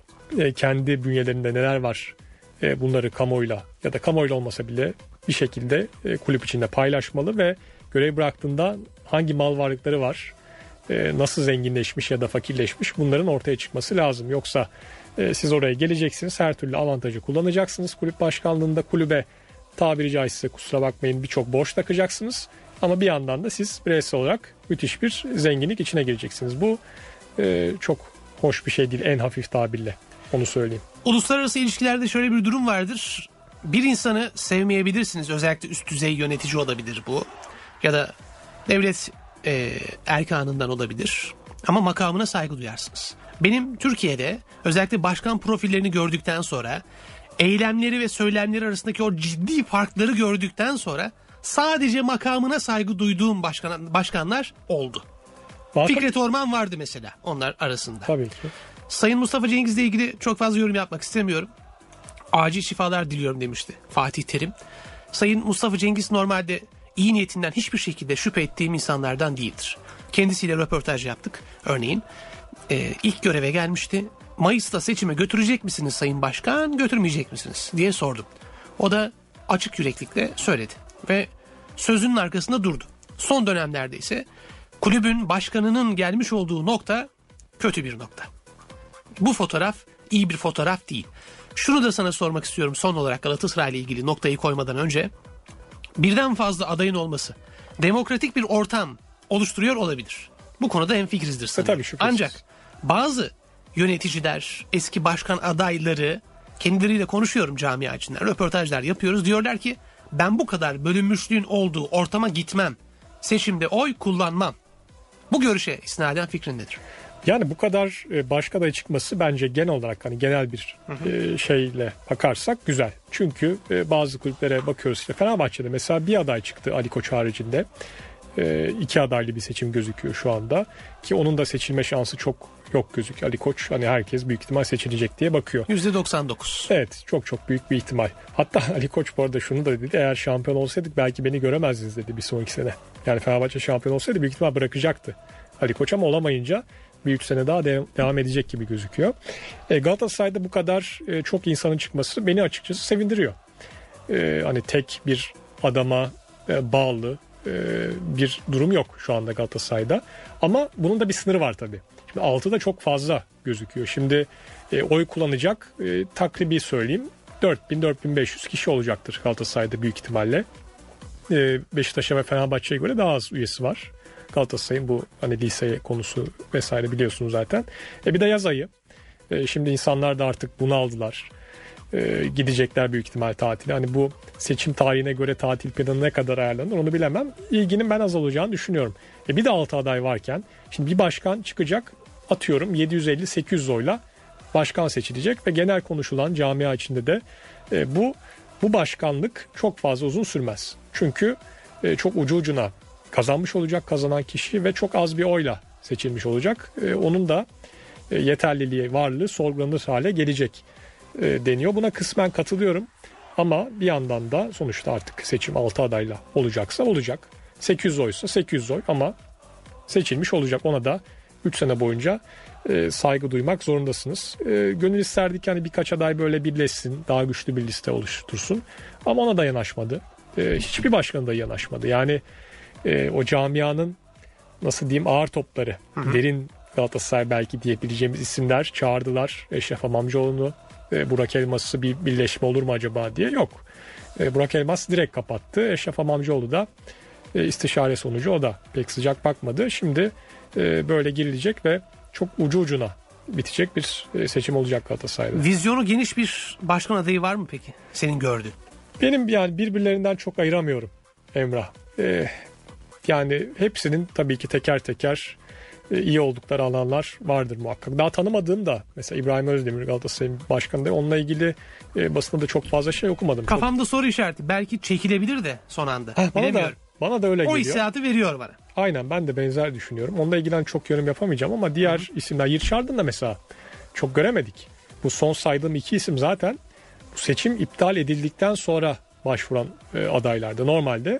e, kendi bünyelerinde neler var e, bunları kamuoyuyla ya da kamuoyuyla olmasa bile bir şekilde e, kulüp içinde paylaşmalı ve görev bıraktığında hangi mal varlıkları var, e, nasıl zenginleşmiş ya da fakirleşmiş, bunların ortaya çıkması lazım. Yoksa e, siz oraya geleceksiniz, her türlü avantajı kullanacaksınız. Kulüp başkanlığında kulübe tabiri caizse, kusura bakmayın, birçok borç takacaksınız. Ama bir yandan da siz bireysel olarak müthiş bir zenginlik içine gireceksiniz. Bu e, çok hoş bir şey değil, en hafif tabirle. Onu söyleyeyim. Uluslararası ilişkilerde şöyle bir durum vardır. Bir insanı sevmeyebilirsiniz. Özellikle üst düzey yönetici olabilir bu. Ya da devlet e, erkanından olabilir. Ama makamına saygı duyarsınız. Benim Türkiye'de özellikle başkan profillerini gördükten sonra, eylemleri ve söylemleri arasındaki o ciddi farkları gördükten sonra sadece makamına saygı duyduğum başkan, başkanlar oldu. Zaten... Fikret Orman vardı mesela onlar arasında. Tabii ki. Sayın Mustafa Cengiz'le ilgili çok fazla yorum yapmak istemiyorum. Acil şifalar diliyorum demişti Fatih Terim. Sayın Mustafa Cengiz normalde iyi niyetinden hiçbir şekilde şüphe ettiğim insanlardan değildir. Kendisiyle röportaj yaptık. Örneğin e, ilk göreve gelmişti. Mayıs'ta seçime götürecek misiniz Sayın Başkan, götürmeyecek misiniz diye sordum. O da açık yüreklikle söyledi ve sözünün arkasında durdu. Son dönemlerde ise kulübün başkanının gelmiş olduğu nokta kötü bir nokta. Bu fotoğraf iyi bir fotoğraf değil. Şunu da sana sormak istiyorum son olarak Galatasaray ile ilgili noktayı koymadan önce. Birden fazla adayın olması demokratik bir ortam oluşturuyor olabilir. Bu konuda hemfikirizdir sanırım. E, tabii, ancak bazı yöneticiler, eski başkan adayları, kendileriyle konuşuyorum camia içinden, röportajlar yapıyoruz. Diyorlar ki ben bu kadar bölünmüşlüğün olduğu ortama gitmem. Seçimde oy kullanmam. Bu görüşe istinaden fikrin nedir? Yani bu kadar başka aday çıkması bence genel olarak, hani genel bir hı hı. şeyle bakarsak güzel. Çünkü bazı kulüplere bakıyoruz, işte Fenerbahçe'de mesela bir aday çıktı Ali Koç haricinde. İki adaylı bir seçim gözüküyor şu anda. Ki onun da seçilme şansı çok yok gözüküyor. Ali Koç, hani herkes büyük ihtimal seçilecek diye bakıyor. yüzde doksan dokuz. Evet, çok çok büyük bir ihtimal. Hatta Ali Koç bu arada şunu da dedi. Eğer şampiyon olsaydık belki beni göremezdiniz dedi bir sonraki sene. Yani Fenerbahçe şampiyon olsaydı büyük ihtimal bırakacaktı Ali Koç, ama olamayınca bir üç sene daha de- devam edecek gibi gözüküyor. E, Galatasaray'da bu kadar e, çok insanın çıkması beni açıkçası sevindiriyor. E, hani tek bir adama e, bağlı e, bir durum yok şu anda Galatasaray'da. Ama bunun da bir sınırı var tabii. Şimdi altıda çok fazla gözüküyor. Şimdi e, oy kullanacak e, takribi söyleyeyim dört bin dört bin beş yüz kişi olacaktır Galatasaray'da büyük ihtimalle. E, Beşiktaş'a ve Fenerbahçe'ye göre daha az üyesi var. Galatasaray'ın bu hani lise konusu vesaire biliyorsunuz zaten. E bir de yaz ayı. E şimdi insanlar da artık bunu aldılar. E, gidecekler büyük ihtimal tatile. Hani bu seçim tarihine göre tatil planı ne kadar ayarlanır onu bilemem. İlginin ben az olacağını düşünüyorum. E bir de altı aday varken şimdi bir başkan çıkacak, atıyorum yedi yüz elli sekiz yüz oyla başkan seçilecek ve genel konuşulan camia içinde de e, bu bu başkanlık çok fazla uzun sürmez. Çünkü e, çok ucu ucuna kazanmış olacak kazanan kişi ve çok az bir oyla seçilmiş olacak. E, onun da e, yeterliliği, varlığı sorgulanır hale gelecek e, deniyor. Buna kısmen katılıyorum. Ama bir yandan da sonuçta artık seçim altı adayla olacaksa olacak. sekiz yüz oysa sekiz yüz oy ama seçilmiş olacak. Ona da üç sene boyunca e, saygı duymak zorundasınız. E, gönül isterdik yani birkaç aday böyle birleşsin, daha güçlü bir liste oluştursun. Ama ona da yanaşmadı. E, hiçbir başkan da yanaşmadı. Yani e, o camianın nasıl diyeyim ağır topları, hı hı. derin Galatasaray belki diyebileceğimiz isimler çağırdılar. Eşref Amamcıoğlu'nu, e, Burak Elmas'ı bir birleşme olur mu acaba diye. Yok. E, Burak Elmas direkt kapattı. Eşref Amamcıoğlu da e, istişare sonucu o da pek sıcak bakmadı. Şimdi e, böyle girilecek ve çok ucu ucuna bitecek bir e, seçim olacak Galatasaray'da. Vizyonu geniş bir başkan adayı var mı peki senin gördüğün? Benim yani birbirlerinden çok ayıramıyorum Emrah. E, yani hepsinin tabii ki teker teker e, iyi oldukları alanlar vardır muhakkak. Daha tanımadığım da mesela İbrahim Özdemir Galatasaray'ın başkanı da onunla ilgili e, basında çok fazla şey okumadım. Kafamda çok... soru işareti. Belki çekilebilir de son anda. Heh, bana da bana da öyle o geliyor. O hissiyatı veriyor bana. Aynen, ben de benzer düşünüyorum. Onunla ilgili çok yorum yapamayacağım ama diğer Hı-hı. isimler, Yirçard'ın da mesela çok göremedik. Bu son saydığım iki isim zaten bu seçim iptal edildikten sonra başvuran e, adaylardı. Normalde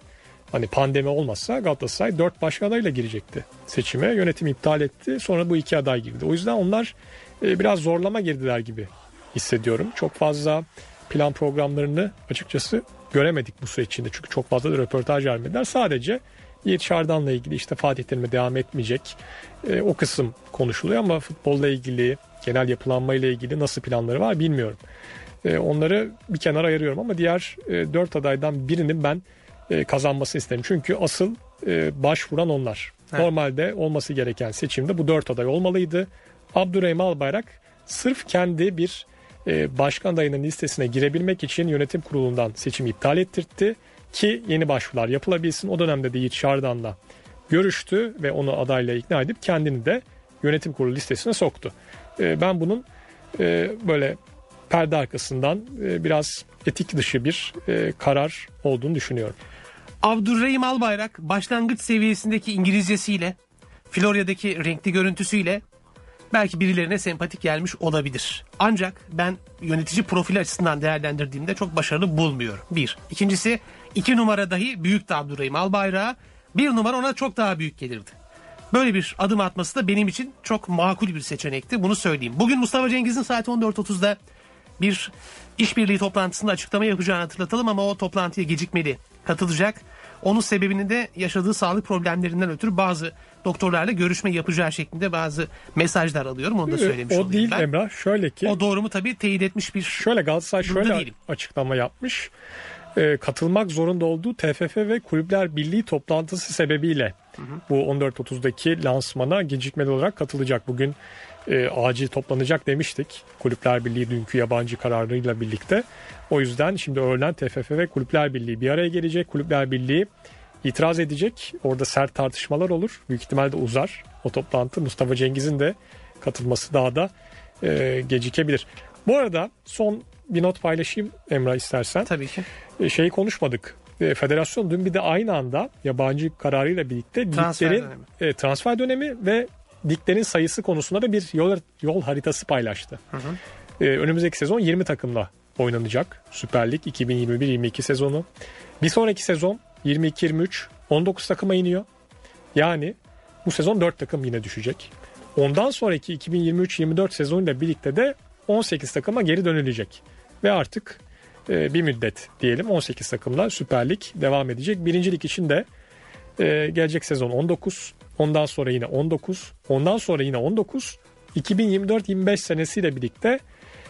Hani pandemi olmazsa Galatasaray dört başka adayla girecekti seçime. Yönetim iptal etti. Sonra bu iki aday girdi. O yüzden onlar e, biraz zorlama girdiler gibi hissediyorum. Çok fazla plan programlarını açıkçası göremedik bu süreç içinde. Çünkü çok fazla da röportaj vermediler. Sadece Yiğit Şardan'la ilgili işte Fatih Terim'e devam etmeyecek. E, o kısım konuşuluyor ama futbolla ilgili, genel yapılanmayla ilgili nasıl planları var bilmiyorum. E, onları bir kenara ayırıyorum ama diğer e, dört adaydan birinin ben e, kazanmasını isterim. Çünkü asıl e, başvuran onlar. Evet. Normalde olması gereken seçimde bu dört aday olmalıydı. Abdurrahim Albayrak sırf kendi bir e, başkan adayının listesine girebilmek için yönetim kurulundan seçimi iptal ettirtti ki yeni başvurular yapılabilsin. O dönemde de Yiğit Şardan'la görüştü ve onu adayla ikna edip kendini de yönetim kurulu listesine soktu. E, ben bunun e, böyle perde arkasından e, biraz etik dışı bir e, karar olduğunu düşünüyorum. Abdurrahim Albayrak başlangıç seviyesindeki İngilizcesiyle, Florya'daki renkli görüntüsüyle belki birilerine sempatik gelmiş olabilir. Ancak ben yönetici profili açısından değerlendirdiğimde çok başarılı bulmuyorum. Bir. İkincisi iki numara dahi büyüktü Abdurrahim Albayrak'a. Bir numara ona çok daha büyük gelirdi. Böyle bir adım atması da benim için çok makul bir seçenekti. Bunu söyleyeyim. Bugün Mustafa Cengiz'in saat on dört otuzda bir işbirliği toplantısında açıklama yapacağını hatırlatalım ama o toplantıya gecikmeli katılacak. Onun sebebini de yaşadığı sağlık problemlerinden ötürü bazı doktorlarla görüşme yapacağı şeklinde bazı mesajlar alıyorum. Onu da söylemiş o olayım değil ben. Emrah. Şöyle ki. O doğru mu tabii teyit etmiş bir. Şöyle Galatasaray şöyle değilim. Açıklama yapmış. Ee, katılmak zorunda olduğu T F F ve Kulüpler Birliği toplantısı sebebiyle hı hı. bu on dört otuzdaki lansmana gecikmeli olarak katılacak. Bugün e, acil toplanacak demiştik. Kulüpler Birliği dünkü yabancı kararıyla birlikte. O yüzden şimdi öğlen T F F ve Kulüpler Birliği bir araya gelecek. Kulüpler Birliği itiraz edecek. Orada sert tartışmalar olur. Büyük ihtimalle uzar o toplantı. Mustafa Cengiz'in de katılması daha da e, gecikebilir. Bu arada son bir not paylaşayım Emrah istersen. Tabii ki. E, şeyi konuşmadık. E, federasyon dün bir de aynı anda yabancı kararıyla birlikte transfer liglerin dönemi. E, transfer dönemi ve liglerin sayısı konusunda da bir yol, yol haritası paylaştı. Hı hı. E, önümüzdeki sezon yirmi takımla oynanacak. Süper Lig iki bin yirmi bir yirmi iki sezonu. Bir sonraki sezon yirmi iki yirmi üç on dokuz takıma iniyor. Yani bu sezon dört takım yine düşecek. Ondan sonraki iki bin yirmi üç yirmi dört sezonuyla birlikte de on sekiz takıma geri dönülecek. Ve artık e, bir müddet diyelim on sekiz takımla Süper Lig devam edecek. Birinci Lig için de e, gelecek sezon on dokuz, ondan sonra yine on dokuz, ondan sonra yine on dokuz, iki bin yirmi dört yirmi beş senesiyle birlikte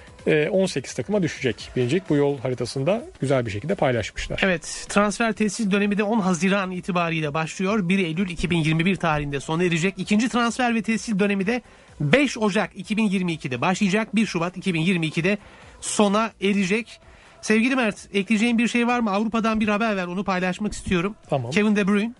e, on sekiz takıma düşecek. Birinci Lig bu yol haritasında güzel bir şekilde paylaşmışlar. Evet, transfer tesis dönemi de on Haziran itibariyle başlıyor. bir Eylül iki bin yirmi bir tarihinde sona erecek. İkinci transfer ve tesis dönemi de beş Ocak iki bin yirmi ikide başlayacak. bir Şubat iki bin yirmi ikide sona erecek. Sevgili Mert, ekleyeceğin bir şey var mı? Avrupa'dan bir haber ver, onu paylaşmak istiyorum. Tamam. Kevin De Bruyne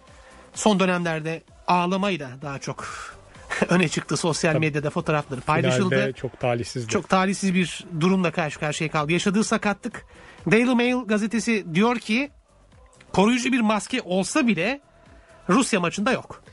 son dönemlerde ağlamayla daha çok öne çıktı. Sosyal Tabii. medyada fotoğrafları paylaşıldı. Finalde çok talihsizdi. Çok talihsiz bir durumla karşı karşıya kaldı. Yaşadığı sakatlık. Daily Mail gazetesi diyor ki koruyucu bir maske olsa bile Rusya maçında yok.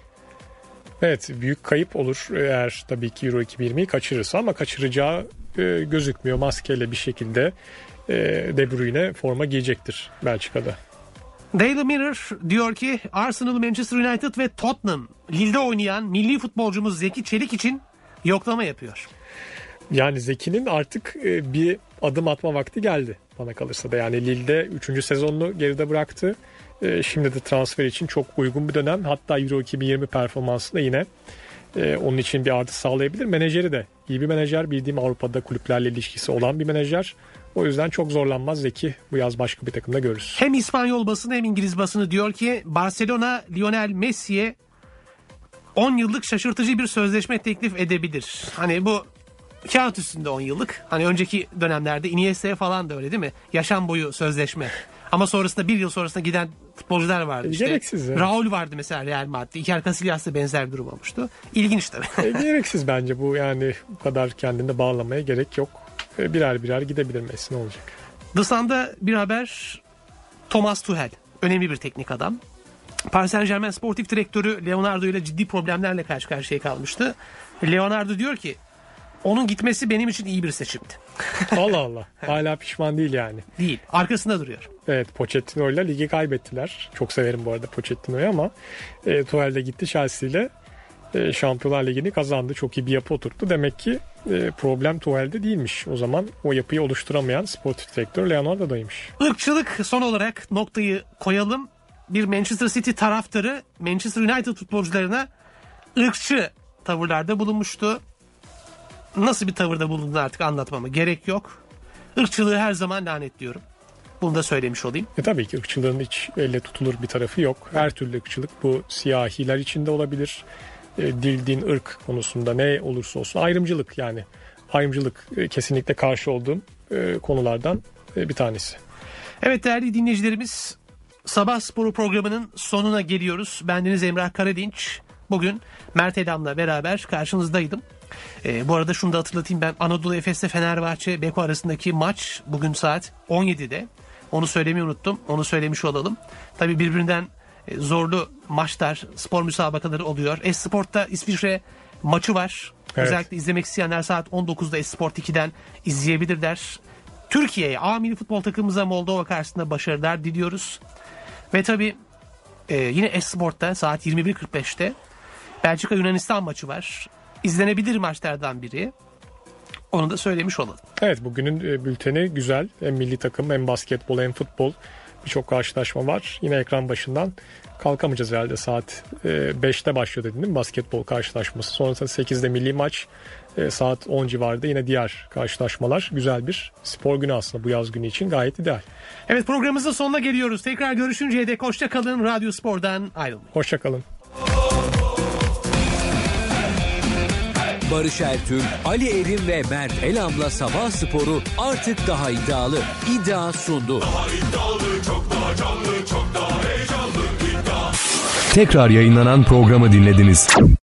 Evet, büyük kayıp olur eğer tabii ki Euro iki bin yirmiyi kaçırırsa ama kaçıracağı e, gözükmüyor. Maskeyle bir şekilde e, De Bruyne forma giyecektir Belçika'da. Daily Mirror diyor ki Arsenal, Manchester United ve Tottenham Lille'de oynayan milli futbolcumuz Zeki Çelik için yoklama yapıyor. Yani Zeki'nin artık e, bir adım atma vakti geldi bana kalırsa da. Yani Lille'de üçüncü sezonunu geride bıraktı. E, şimdi de transfer için çok uygun bir dönem. Hatta Euro iki bin yirmi performansında yine e, onun için bir artı sağlayabilir. Menajeri de iyi bir menajer. Bildiğim Avrupa'da kulüplerle ilişkisi olan bir menajer. O yüzden çok zorlanmaz Zeki. Bu yaz başka bir takımda görürüz. Hem İspanyol basını hem İngiliz basını diyor ki Barcelona Lionel Messi'ye on yıllık şaşırtıcı bir sözleşme teklif edebilir. Hani bu kağıt üstünde on yıllık. Hani önceki dönemlerde Iniesta'ya falan da öyle değil mi? Yaşam boyu sözleşme. Ama sonrasında bir yıl sonrasında giden futbolcular vardı. E, işte gereksiz. Yani. Raul vardı mesela Real Madrid'de. Iker Casillas da benzer bir durum olmuştu. İlginç tabii. E, gereksiz bence bu, yani bu kadar kendini bağlamaya gerek yok. E, birer birer gidebilir Messi, ne olacak? The Sun'da bir haber. Thomas Tuchel. Önemli bir teknik adam. Paris Saint-Germain sportif direktörü Leonardo ile ciddi problemlerle karşı karşıya kalmıştı. Leonardo diyor ki onun gitmesi benim için iyi bir seçimdi. Allah Allah. Hala pişman değil yani. Değil. Arkasında duruyor. Evet, Pochettino'yla ligi kaybettiler. Çok severim bu arada Pochettino'yu ama e, Tuchel de gitti Chelsea ile e, Şampiyonlar Ligi'ni kazandı. Çok iyi bir yapı oturttu. Demek ki e, problem Tuchel'de değilmiş. O zaman o yapıyı oluşturamayan sportif direktör Leonardo'daymış. Irkçılık son olarak noktayı koyalım. Bir Manchester City taraftarı Manchester United futbolcularına ırkçı tavırlarda bulunmuştu. Nasıl bir tavırda bulundu artık anlatmama gerek yok. Irkçılığı her zaman lanetliyorum. Bunu da söylemiş olayım. E tabii ki ırkçılığın hiç elle tutulur bir tarafı yok. Her türlü ırkçılık bu siyahiler içinde olabilir. E, dil, din, ırk konusunda ne olursa olsun ayrımcılık yani. Ayrımcılık e, kesinlikle karşı olduğum e, konulardan e, bir tanesi. Evet değerli dinleyicilerimiz, Sabah Sporu programının sonuna geliyoruz. Bendeniz Emrah Karadinç. Bugün Mert Elam'la beraber karşınızdaydım. Ee, bu arada şunu da hatırlatayım, ben Anadolu Efes'le Fenerbahçe Beko arasındaki maç bugün saat on yedide. Onu söylemeyi unuttum. Onu söylemiş olalım. Tabii birbirinden zorlu maçlar, spor müsabakaları oluyor. Esport'ta İsviçre maçı var. Evet. Özellikle izlemek isteyenler saat on dokuzda Esport ikiden izleyebilirler. Türkiye'ye, A milli futbol takımımıza Moldova karşısında başarılar diliyoruz. Ve tabii e, yine Esport'ta saat yirmi bir kırk beşte Belçika Yunanistan maçı var. İzlenebilir maçlardan biri. Onu da söylemiş olalım. Evet, bugünün bülteni güzel. Hem milli takım hem basketbol hem futbol birçok karşılaşma var. Yine ekran başından kalkamayacağız herhalde. Saat beşte başlıyor dedin değil mi basketbol karşılaşması. Sonrasında sekizde milli maç. Saat on civarında yine diğer karşılaşmalar. Güzel bir spor günü aslında bu yaz günü için gayet ideal. Evet, programımızın sonuna geliyoruz. Tekrar görüşünceye dek hoşça kalın. Radyo Spor'dan ayrılmayın. Hoşça kalın. Barış Ertül, Ali Erim ve Mert Elam'la Sabah Sporu artık daha iddialı. İddia sundu. Daha iddialı, çok daha canlı, çok daha heyecanlı. İddia. Tekrar yayınlanan programı dinlediniz.